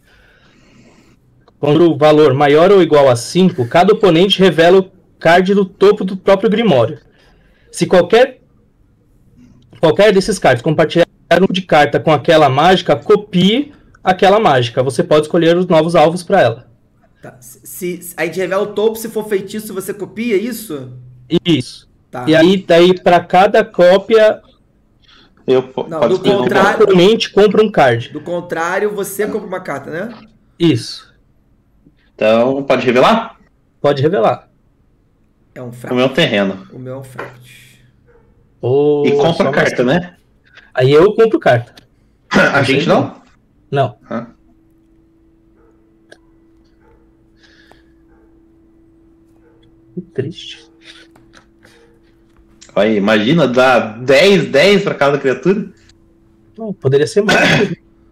conjuro valor maior ou igual a cinco, cada oponente revela o card do topo do próprio Grimório. Se qualquer qualquer desses cards compartilhar um de carta com aquela mágica, copie aquela mágica. Você pode escolher os novos alvos para ela. Tá. Se, se- a gente revela o topo, se for feitiço, você copia isso? Isso. Tá. E aí, daí para cada cópia, Eu po- Não, pode do escolher um contrário- o oponente compra um card. Do contrário, você compra uma carta, né? Isso. Então, pode revelar? Pode revelar. É um O fraco. meu terreno. O meu é um fract. Ou E só compra mais- carta, né? Aí eu compro carta. A gente não? Não. Ah. Que triste. Olha, imagina, dá dez, dez pra cada criatura. Não, poderia ser mais.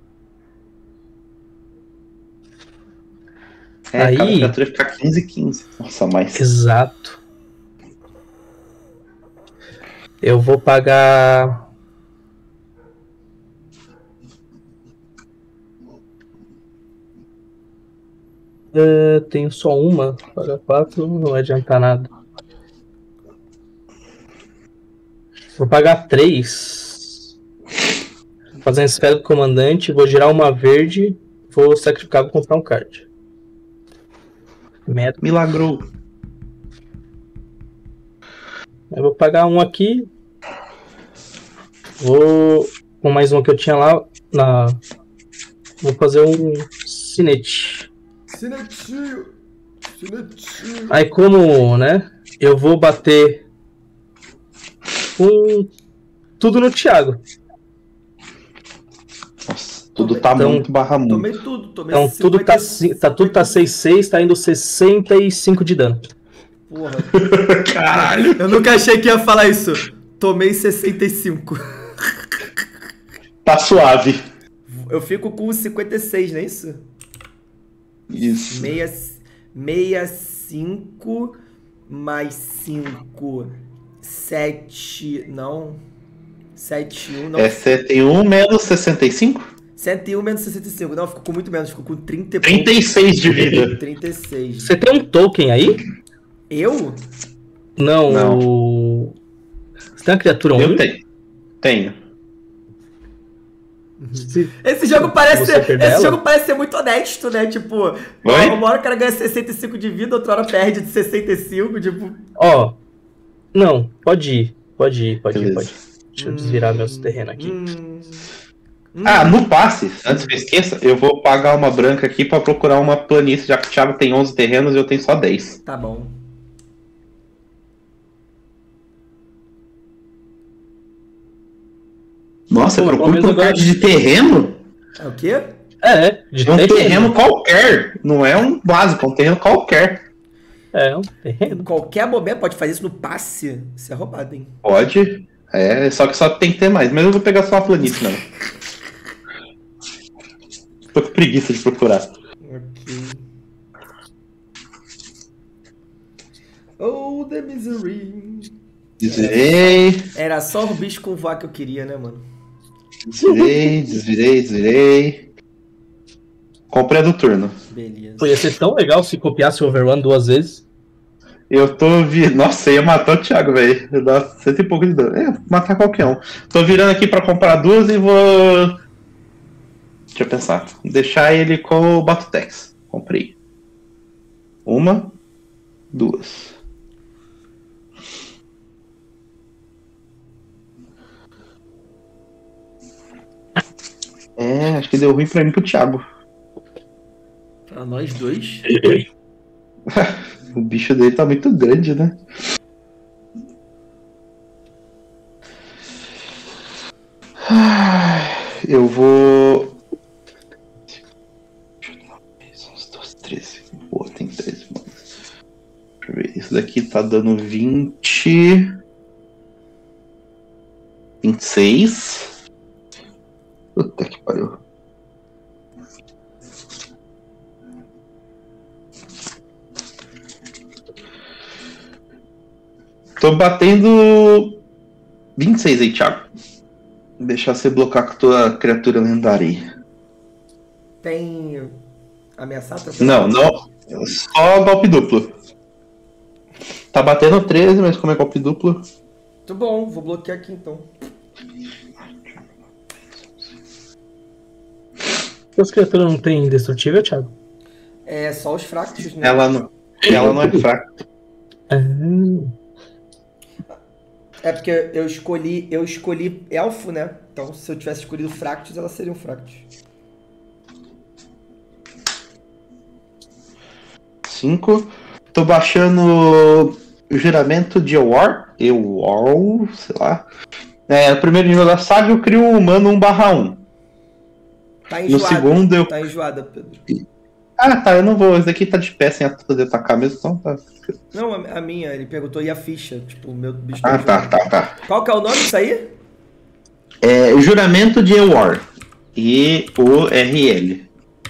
É, Aí- cada criatura fica quinze, quinze. Nossa, mais. Exato. Eu vou pagar. É, tenho só uma. Pagar quatro não vai adiantar nada. Vou pagar três. Fazer uma esfera do comandante. Vou girar uma verde. Vou sacrificar, vou comprar um card. Merda. Milagrou. Eu vou pagar um aqui. Vou. Com mais um que eu tinha lá. Na... Vou fazer um cinete. Cinetinho. Cinetinho. Aí como, né? Eu vou bater com tudo no Thiago. Nossa, tudo tá Então, muito barra muito. Tomei tudo, tomei Então tudo tá, cinquenta, ci- tá, tudo tá seis seis, tá indo sessenta e cinco de dano. Porra. Caralho. Eu nunca achei que ia falar isso. Tomei sessenta e cinco. Tá suave. Eu fico com cinquenta e seis, não é isso? Isso. Meia, meia cinco mais cinco. sete. Não. sete um. Não. É setenta e um menos sessenta e cinco? cento e um menos sessenta e cinco. Não, eu fico com muito menos. Fico com trinta e trinta e seis de vida. trinta e seis. Você tem um token aí? Eu? Não. Não. o- Você tem uma criatura Eu única? tenho. Tenho. Se- Esse jogo parece Você ser, perder esse ela? jogo parece ser muito honesto, né? Tipo, Oi? uma hora o cara ganha sessenta e cinco de vida, outra hora perde de sessenta e cinco, tipo... Ó. Não, pode ir. Pode ir, pode ir, Beleza. pode ir. Deixa eu desvirar meus terrenos aqui. Hum, hum. Ah, no passe, antes que eu esqueça, eu vou pagar uma branca aqui pra procurar uma planície, já que o Thiago tem onze terrenos e eu tenho só dez. Tá bom. Nossa, Pô, eu pelo procuro menos um agora- card de terreno? É o quê? É, de É um terreno. terreno qualquer. Não é um básico, é um terreno qualquer. É, um Em terreno. qualquer momento pode fazer isso no passe. Isso é roubado, hein? Pode. É, só que só tem que ter mais. Mas eu vou pegar só a planície, não. Tô com preguiça de procurar. Ok. Oh, the misery. Desvirei, Era só o bicho com voar que eu queria, né, mano? desvirei, desvirei, desvirei. Comprei a do turno. Beleza. Pô, ia ser tão legal se copiasse o Overrun duas vezes. Eu tô virando. Nossa, ia matar o Thiago, velho. Dá cento e pouco de dano. É, matar qualquer um. Tô virando aqui pra comprar duas e vou. Deixa eu pensar. Deixar ele com o Batutex. Comprei. Uma, duas. É, acho que deu ruim pra mim e pro Thiago. Pra nós dois. O bicho dele tá muito grande, né? Ai, eu vou. onze, doze, treze. Boa, tem treze, mano. Deixa eu ver. Isso daqui tá dando vinte. vinte e seis. Puta que pariu. Tô batendo vinte e seis aí, Thiago. Deixar você bloquear com a tua criatura lendária aí. Tem. Ameaçar? Não, não. Só golpe duplo. Tá batendo treze, mas como é golpe duplo. Muito bom, vou bloquear aqui então. As criaturas não têm indestrutível, Thiago? É só os fractos, né? Ela não, ela não é fraca. Ah, É porque eu escolhi, eu escolhi elfo, né? Então se eu tivesse escolhido fractos, elas seriam fractos. cinco. Tô baixando o juramento de War. Ewar, sei lá. É, no primeiro nível da saga eu crio um humano um barra um. Tá No enjoada. segundo eu. Tá enjoada, Pedro. Ah, tá, eu não vou. Esse daqui tá de pé sem poder atacar mesmo, então tá. Não, a, a minha, ele perguntou e a ficha. Tipo, o meu bicho Ah, tá, jogando. tá, tá. Qual que é o nome disso aí? É o Juramento de Ewar. E o R L.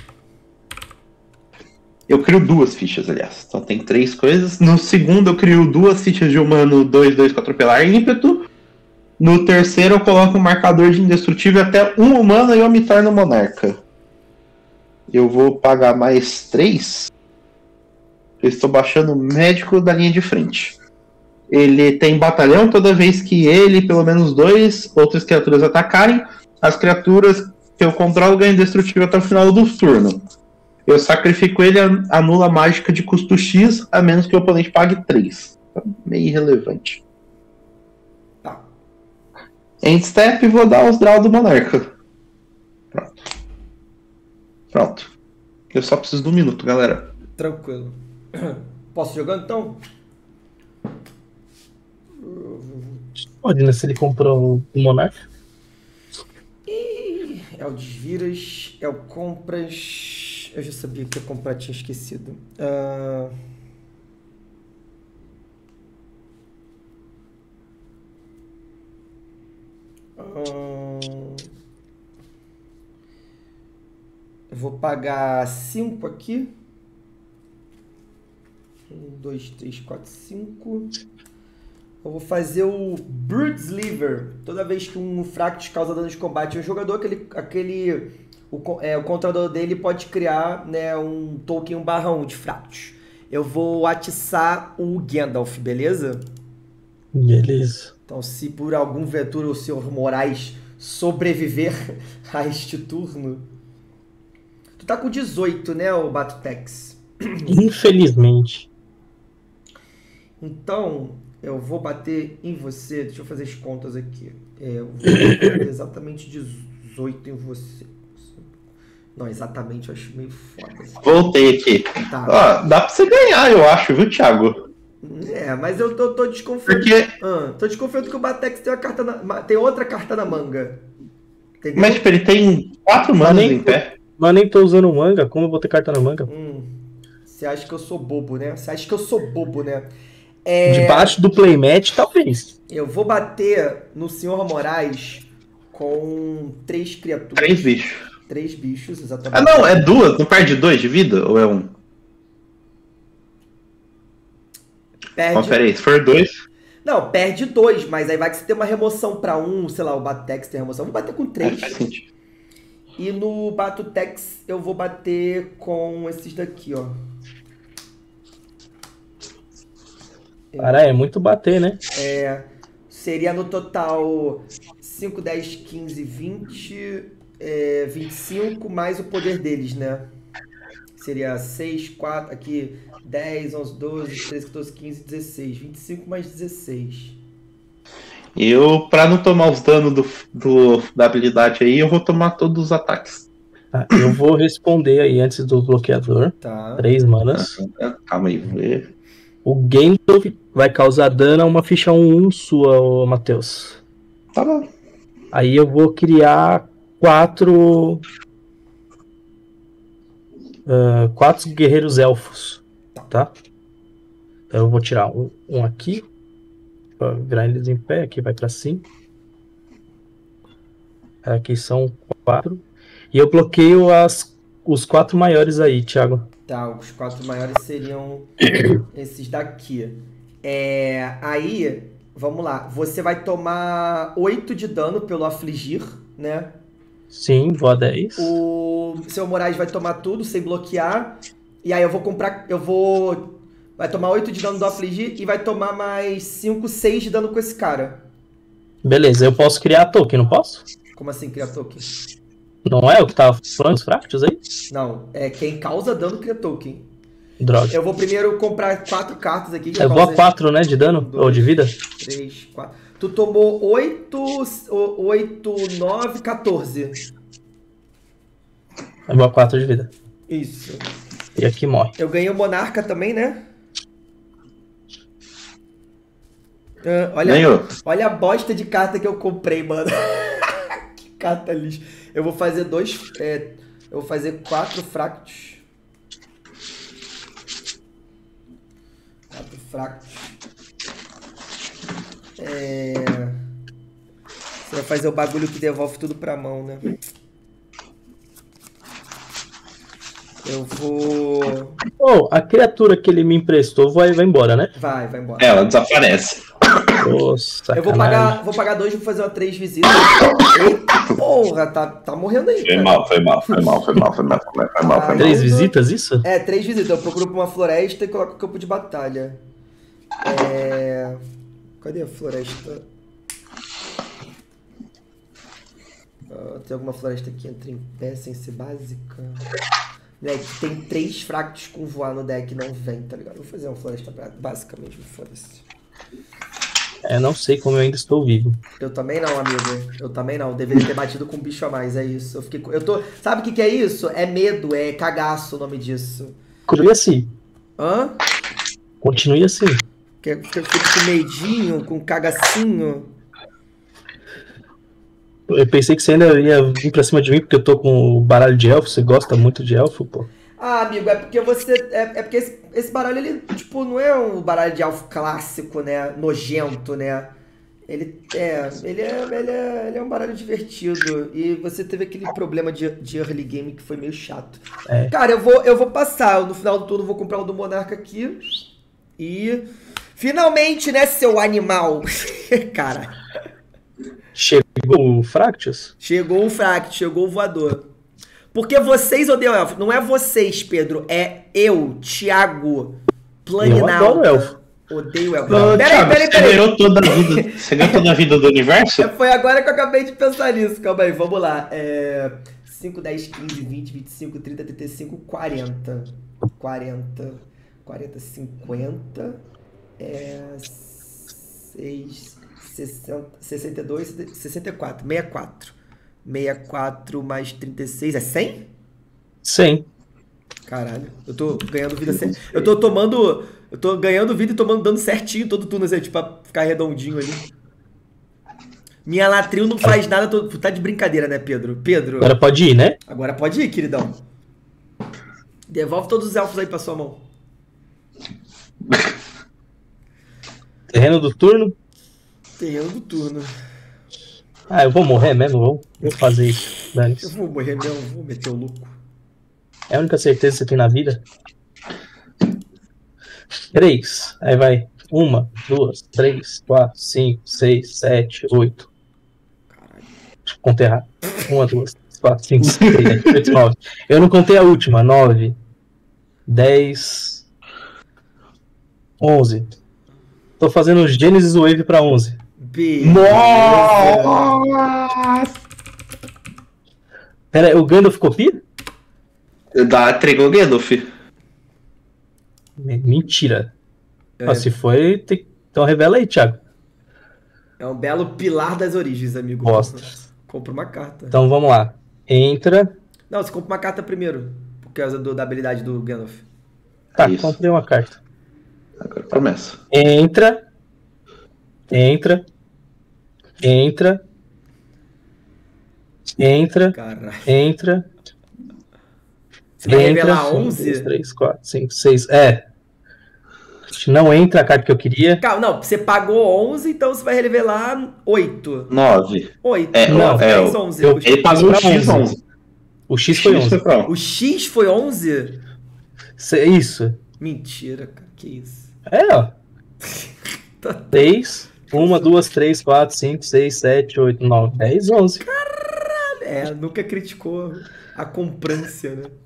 Eu crio duas fichas, aliás. Então tem três coisas. No segundo eu crio duas fichas de humano dois dois com atropelar e ímpeto. No terceiro eu coloco um marcador de indestrutível até um humano e eu me torno monarca. Eu vou pagar mais três. Eu estou baixando o médico da linha de frente. Ele tem batalhão toda vez que ele e pelo menos dois outras criaturas atacarem. As criaturas que eu controlo ganham indestrutível até o final do turno. Eu sacrifico ele, anula a mágica de custo X, a menos que o oponente pague três. Tá meio irrelevante. Tá. End step, vou dar os draw do monarca. Pronto. Pronto. Eu só preciso de um minuto, galera. Tranquilo. Posso jogar então? Pode, né? Se ele comprou o Monarca. Ih, é o Desviras, é o Compras. Eu já sabia que ia comprar, tinha esquecido. Ah, hum, eu vou pagar cinco aqui. um, dois, três, quatro, cinco. Eu vou fazer o Broodsliver. Toda vez que um Fractus causa dano de combate, um jogador, aquele, aquele o, é, o controlador dele pode criar, né, um token um barra um de Fractus. Eu vou atiçar o Gandalf, beleza? Beleza. Então, se por algum ventura o senhor Moraes sobreviver a este turno... Tu tá com dezoito, né, o Batutex? Infelizmente. Então, eu vou bater em você. Deixa eu fazer as contas aqui. É, eu vou bater exatamente dezoito em você. Não, exatamente, eu acho meio foda. Voltei aqui. Tá. Ó, dá pra você ganhar, eu acho, viu, Thiago? É, mas eu tô, tô desconfiando. Porque... Ah, tô desconfiando que o Batex tem, uma carta na... tem outra carta na manga. Entendeu? Mas, tipo, ele tem quatro manas nem- em pé. Mas nem tô usando manga, como eu vou ter carta na manga? Hum, você acha que eu sou bobo, né? Você acha que eu sou bobo, né? É, Debaixo do playmat, talvez. eu vou bater no senhor Moraes com três criaturas. Três bichos. Três bichos, exatamente. Ah, não, é duas? Não perde dois de vida? Ou é um? Perde... Confere aí, se for dois... Não, perde dois, mas aí vai que você tem uma remoção pra um, sei lá, o Batex tem remoção. Eu vou bater com É, três. faz sentido. E no Batutex eu vou bater com esses daqui, ó. Caralho, é muito bater, né? É, seria no total cinco, dez, quinze, vinte, é, vinte e cinco, mais o poder deles, né? Seria seis, quatro, aqui, dez, onze, doze, treze, quatorze, quinze, dezesseis. vinte e cinco mais dezesseis. Eu, pra não tomar os danos do, do- da habilidade aí, eu vou tomar todos os ataques. Tá, eu vou responder aí antes do bloqueador. Tá. Três manas. Calma aí, vou ver. O Gandalf vai causar dano a uma ficha um um sua, ô, Matheus. Tá bom. Aí eu vou criar quatro. ah, quatro guerreiros elfos. Tá? Então eu vou tirar um, um aqui. Pra virar eles em pé. Aqui vai pra cima. Aqui são quatro. E eu bloqueio as, os quatro maiores aí, Thiago. Tá, os quatro maiores seriam esses daqui. É, aí, vamos lá. Você vai tomar oito de dano pelo afligir, né? Sim, vou a dez. O seu Moraes vai tomar tudo sem bloquear. E aí eu vou comprar. Eu vou. Vai tomar oito de dano do afligir e vai tomar mais cinco, seis de dano com esse cara. Beleza, eu posso criar token, não posso? Como assim, cria token? Não é o que tava falando os Fractus aí? Não, é quem causa dano cria token. Droga. Eu vou primeiro comprar quatro cartas aqui. Que Eu vou a quatro, né, de dano? Um, Ou de vida? três, quatro. Tu tomou oito, oito, nove, quatorze. Eu vou a quatro de vida. Isso. E aqui morre. Eu ganhei o Monarca também, né? Ah, olha, Ganhou. olha a bosta de carta que eu comprei, mano. Que carta lixo. Eu vou fazer dois. É, eu vou fazer quatro Fractus. fracos. É... Você vai fazer o bagulho que devolve tudo pra mão, né? Eu vou... Oh, a criatura que ele me emprestou vai, vai embora, né? Vai, vai embora. Ela desaparece. Nossa, Eu vou pagar, vou pagar dois e vou fazer uma três visitas. Eita porra, tá, tá morrendo aí, Foi cara. mal, foi mal, foi mal, foi mal, foi mal, foi mal, foi mal. Foi mal. Três visitas, isso? É, três visitas. Eu procuro pra uma floresta e coloco o campo de batalha. É... Cadê a floresta? Ah, tem alguma floresta que entra em pé sem ser básica? Né, que tem três fractos com voar no deck, não vem, tá ligado? Vou fazer uma floresta básica mesmo, foda-se. É, não sei como eu ainda estou vivo. Eu também não, amigo. Eu também não. Deveria ter batido com um bicho a mais, é isso. Eu fiquei. com- Eu tô. Sabe o que que é isso? É medo, é cagaço o nome disso. Continue assim. Hã? Continue assim. Que eu fico com medinho, com cagacinho. Eu pensei que você ainda ia vir pra cima de mim porque eu tô com o baralho de elfo. Você gosta muito de elfo, pô. Ah, amigo, é porque você. É, é porque esse, esse baralho, ele, tipo, não é um baralho de alvo clássico, né? Nojento, né? Ele é. Ele é, ele é, ele é um baralho divertido. E você teve aquele problema de, de early game que foi meio chato. É. Cara, eu vou, eu vou passar. No final do turno eu vou comprar o do Monarca aqui. E. Finalmente, né, seu animal? Cara. Chegou o Fractus? Chegou o Fract, chegou o voador. Porque vocês odeiam elfo. Não é vocês, Pedro. É eu, Thiago, Planinalta. Eu adoro elfo. Odeio elfo. Ô, Peraí, Thiago, peraí, você peraí. ganhou toda a vida. Você ganhou toda a vida do universo? É, Foi agora que eu acabei de pensar nisso. Calma aí, vamos lá. É... cinco, dez, quinze, vinte, vinte e cinco, trinta, trinta e cinco, quarenta. quarenta. quarenta, cinquenta. É... seis, sessenta, sessenta e dois, sessenta e quatro. sessenta e quatro. sessenta e quatro mais trinta e seis é cem? cem. Caralho, eu tô ganhando vida sem... Eu tô tomando... Eu tô ganhando vida e tomando dano certinho todo turno, assim, tipo, pra ficar redondinho ali. Minha Latril não faz nada, tô... tá de brincadeira, né, Pedro? Pedro, Agora pode ir, né? agora pode ir, queridão. Devolve todos os elfos aí pra sua mão. Terreno do turno. Terreno do turno. Ah, eu vou morrer mesmo, vou, vou fazer isso. Eu Dane-se. vou morrer mesmo, vou meter o louco. É a única certeza que você tem na vida. Três. Aí vai. Uma, duas, três, quatro, cinco, seis, sete, oito. Deixa eu contar errado. Uma, duas, três, quatro, cinco, seis, sete, oito, nove. Eu não contei a última. Nove, dez, onze. Tô fazendo o Genesis Wave pra onze. Beleza. Nossa! Pera, o Gandalf copia? Dá Trigger Gandalf. Mentira. É. Ah, se foi, tem... então revela aí, Thiago. É um belo pilar das origens, amigo. Bosta. Compra uma carta. Então vamos lá. Entra. Não, você compra uma carta primeiro. Por causa do- da habilidade do Gandalf. Tá, Isso. comprei uma carta. Agora promessa. Entra. Entra. Entra. Entra. Caralho. Entra. Você vai entra. revelar um, onze? dois, três, quatro, cinco, seis. É. Não entra a carta que eu queria. Calma, não, você pagou onze, então você vai revelar oito. nove. oito. É, Não, é, dez, o- onze. eu- Ele pagou o X onze. O X foi onze. pra O X foi onze? Cê- Isso. Mentira, cara. Que isso? É, ó. seis. Uma, duas, três, quatro, cinco, seis, sete, oito, nove, dez, onze. É, nunca criticou a comprância, né?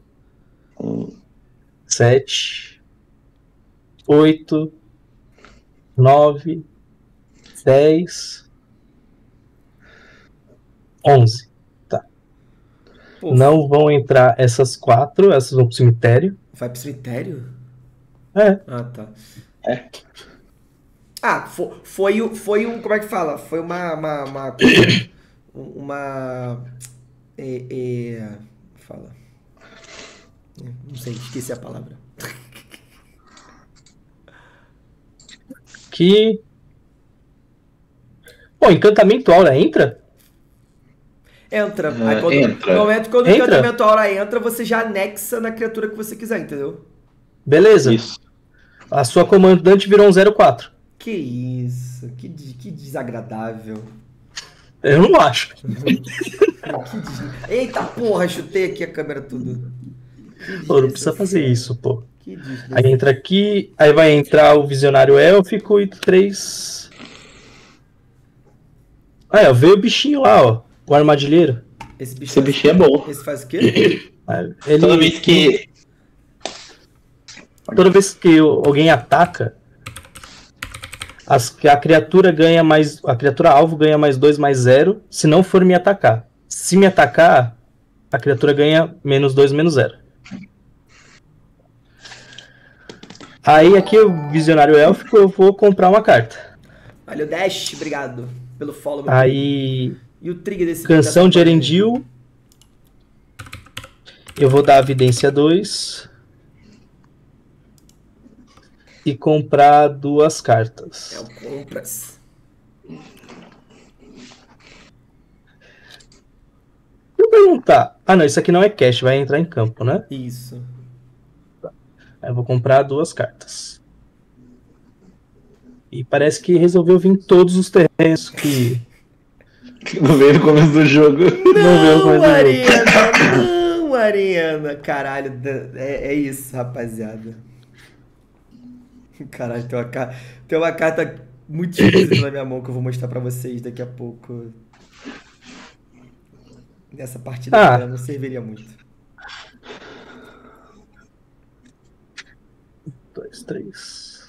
sete, oito, nove, dez, onze. Tá. Pô, Não vão entrar essas quatro, essas vão pro cemitério. vai pro cemitério? É. Ah, tá. É. Ah, foi, foi, o- foi um. Como é que fala? Foi uma. Uma. Uma. coisa- uma é, é, fala. É, Não sei, esqueci a palavra. Que. Pô, encantamento aura entra? Entra. Ah, Aí quando, entra. No momento quando o Entra? encantamento aura entra, você já anexa na criatura que você quiser, entendeu? Beleza. Isso. A sua comandante virou um zero quatro. Que isso, que, de- que desagradável. Eu não acho. Que des- Eita porra, chutei aqui a câmera tudo. Que Pô, não precisa fazer desnecessário. isso, pô. Que des- Aí entra aqui, aí vai entrar o Visionário Élfico e três. Ah, é, veio o bichinho lá, ó. O armadilheiro. Esse bicho, Esse faz- bichinho é bom. esse faz o quê? Ah, Ele, Toda vez que. toda vez que alguém ataca, as- a criatura ganha mais. A criatura alvo ganha mais dois mais zero, se não for me atacar. Se me atacar, a criatura ganha menos dois, menos zero. Aí aqui o Visionário Élfico eu vou comprar uma carta. Olha o Dash, obrigado pelo follow. meu querido. Aí, E o trigger desse Canção dessa de Erendil. Eu vou dar a Vidência dois. E comprar duas cartas. É o compras. Deixa eu perguntar. Ah, não, isso aqui não é cash, vai entrar em campo, né? Isso. Aí eu vou comprar duas cartas. E parece que resolveu vir todos os terrenos que Não veio no começo do jogo. não veio Não, com esse jogo. Arena, não, Arena. Caralho, da- é, é isso, rapaziada. Caralho, tem uma, ca- tem uma carta muito esquisita na minha mão que eu vou mostrar pra vocês daqui a pouco. Nessa partida Ah. ela não serviria muito. Dois, três.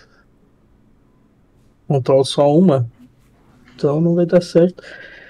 Controlo só uma. Então não vai dar certo.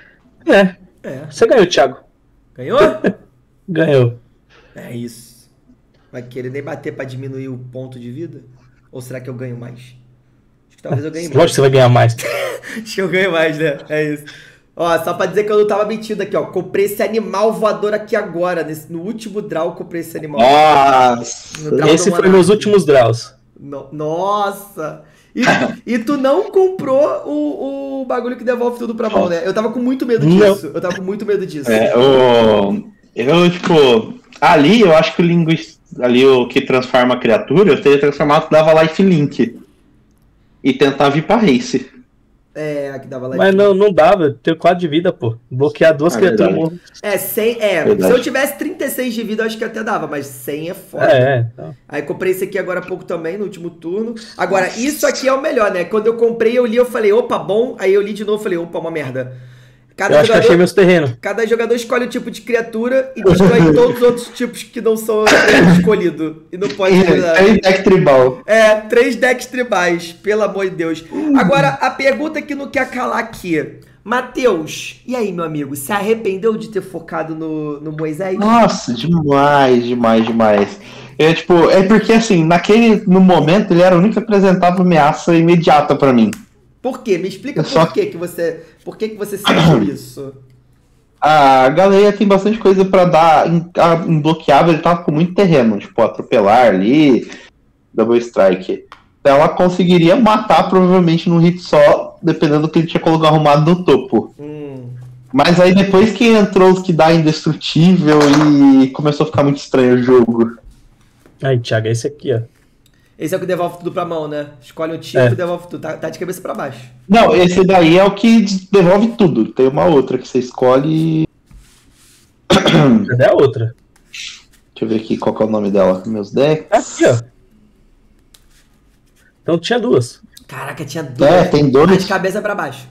É, É. você ganhou, Thiago. Ganhou? Ganhou. É isso. Vai querer nem bater pra diminuir o ponto de vida? Ou será que eu ganho mais? Acho que talvez eu ganhe Lógico mais. que você vai ganhar mais. Acho que eu ganho mais, né? É isso. Ó, só pra dizer que eu não tava mentindo aqui, ó. Comprei esse animal voador aqui agora. Nesse, no último draw eu comprei esse animal. Nossa! No draw Esse do foi Monark. meus últimos draws. No- Nossa! E, e tu não comprou o, o bagulho que devolve tudo pra mão, né? Eu tava com muito medo Não. disso. Eu tava com muito medo disso. É, o... Eu, tipo, ali eu acho que o linguista, ali o que transforma a criatura, eu teria transformado, dava life link. E tentava ir pra race. É, que dava lá. Mas não, não dava, eu tenho quatro de vida, pô. Bloquear duas Ah, criaturas. verdade. morro. É, cem. É, Verdade. se eu tivesse trinta e seis de vida, eu acho que até dava, mas cem é foda. É, então. Aí comprei esse aqui agora há pouco também, no último turno. Agora, isso aqui é o melhor, né? Quando eu comprei, eu li, eu falei, opa, bom. Aí eu li de novo, falei, opa, uma merda. Cada Eu acho que jogador, achei meus terrenos. cada jogador escolhe o tipo de criatura e destrói todos os outros tipos que não são escolhidos. E não pode mudar. É deck tribal. É, três decks tribais, pelo amor de Deus. Agora, a pergunta que não quer calar aqui. Matheus, e aí, meu amigo? Se arrependeu de ter focado no, no Moisés? Nossa, demais, demais, demais. É tipo, é porque assim, naquele, no momento, ele era o único que apresentava ameaça imediata pra mim. Por quê? Me explica Eu por só- que que você, por que que você sentiu isso. A Galeia tem bastante coisa pra dar em- a- imbloqueável, ele tava com muito terreno, tipo, atropelar ali, double strike. Então ela conseguiria matar provavelmente num hit só, dependendo do que ele tinha colocado arrumado no topo. Hum, Mas aí depois que entrou os que dá indestrutível e começou a ficar muito estranho o jogo. Aí, Thiago, é esse aqui, ó. esse é o que devolve tudo pra mão, né? Escolhe um tipo É. e devolve tudo. Tá, tá de cabeça pra baixo. Não, esse daí é o que devolve tudo. Tem uma outra que você escolhe. Cadê a outra? Deixa eu ver aqui qual que é o nome dela. Meus decks. É aqui, ó. Então tinha duas. Caraca, tinha dois. É, tem dois. Tá de cabeça pra baixo.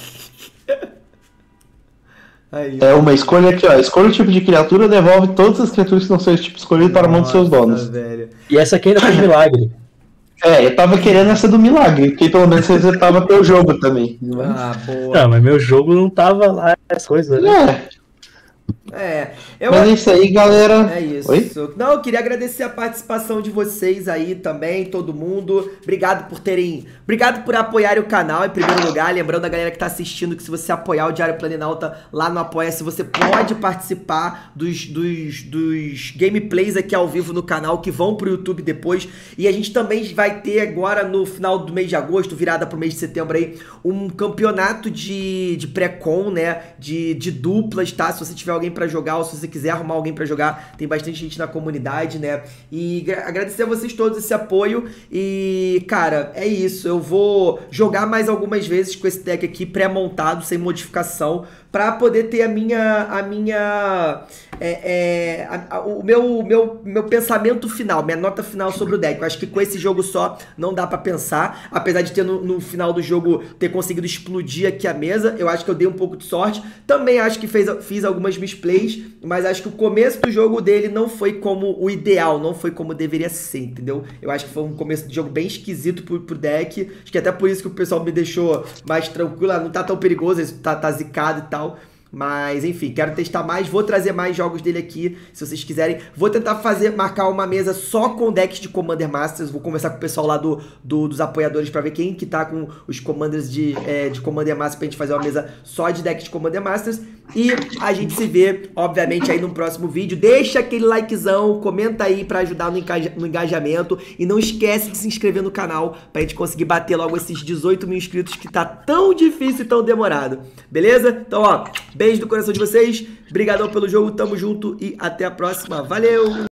Aí. É uma escolha aqui, ó. Escolha o tipo de criatura, devolve todas as criaturas que não são esse tipo escolhido para a mão dos seus Nossa, donos. velho. E essa aqui ainda foi um milagre. É, eu tava querendo essa do milagre, porque pelo menos você tava teu jogo também. Ah, boa. Não, mas meu jogo não tava lá essas coisas, né? É, É, eu mas é isso aí, galera. É isso. Oi? Não, eu queria agradecer a participação de vocês aí também, todo mundo. Obrigado por terem. Obrigado por apoiarem o canal em primeiro lugar. Lembrando a galera que tá assistindo que se você apoiar o Diário Planinauta lá no Apoia-se, você pode participar dos, dos, dos gameplays aqui ao vivo no canal que vão pro YouTube depois. E a gente também vai ter agora no final do mês de agosto, virada pro mês de setembro aí, um campeonato de, de pré-con, né? De, de duplas, tá? Se você tiver alguém pra jogar, ou se você quiser arrumar alguém pra jogar, tem bastante gente na comunidade, né? E agradecer a vocês todos esse apoio. E, cara, é isso. Eu vou jogar mais algumas vezes com esse deck aqui pré-montado, sem modificação, pra poder ter a minha... A minha é, é, a, a, o meu, meu, meu pensamento final, minha nota final sobre o deck. Eu acho que com esse jogo só não dá pra pensar. Apesar de ter no, no final do jogo ter conseguido explodir aqui a mesa, eu acho que eu dei um pouco de sorte. Também acho que fez, fiz algumas misplays, mas acho que o começo do jogo dele não foi como o ideal, não foi como deveria ser, entendeu? Eu acho que foi um começo de jogo bem esquisito pro, pro deck. Acho que até por isso que o pessoal me deixou mais tranquilo. Ah, não tá tão perigoso, tá, tá zicado e tal. Mas, enfim, quero testar mais, vou trazer mais jogos dele aqui, se vocês quiserem. Vou tentar fazer, marcar uma mesa só com decks de Commander Masters. Vou conversar com o pessoal lá do, do, dos apoiadores pra ver quem que tá com os Commanders de, é, de Commander Masters, pra gente fazer uma mesa só de decks de Commander Masters. E a gente se vê, obviamente, aí no próximo vídeo. Deixa aquele likezão, comenta aí pra ajudar no, engaja, no engajamento. E não esquece de se inscrever no canal pra gente conseguir bater logo esses dezoito mil inscritos que tá tão difícil e tão demorado. Beleza? Então, ó, beijo do coração de vocês. Obrigadão pelo jogo, tamo junto e até a próxima. Valeu!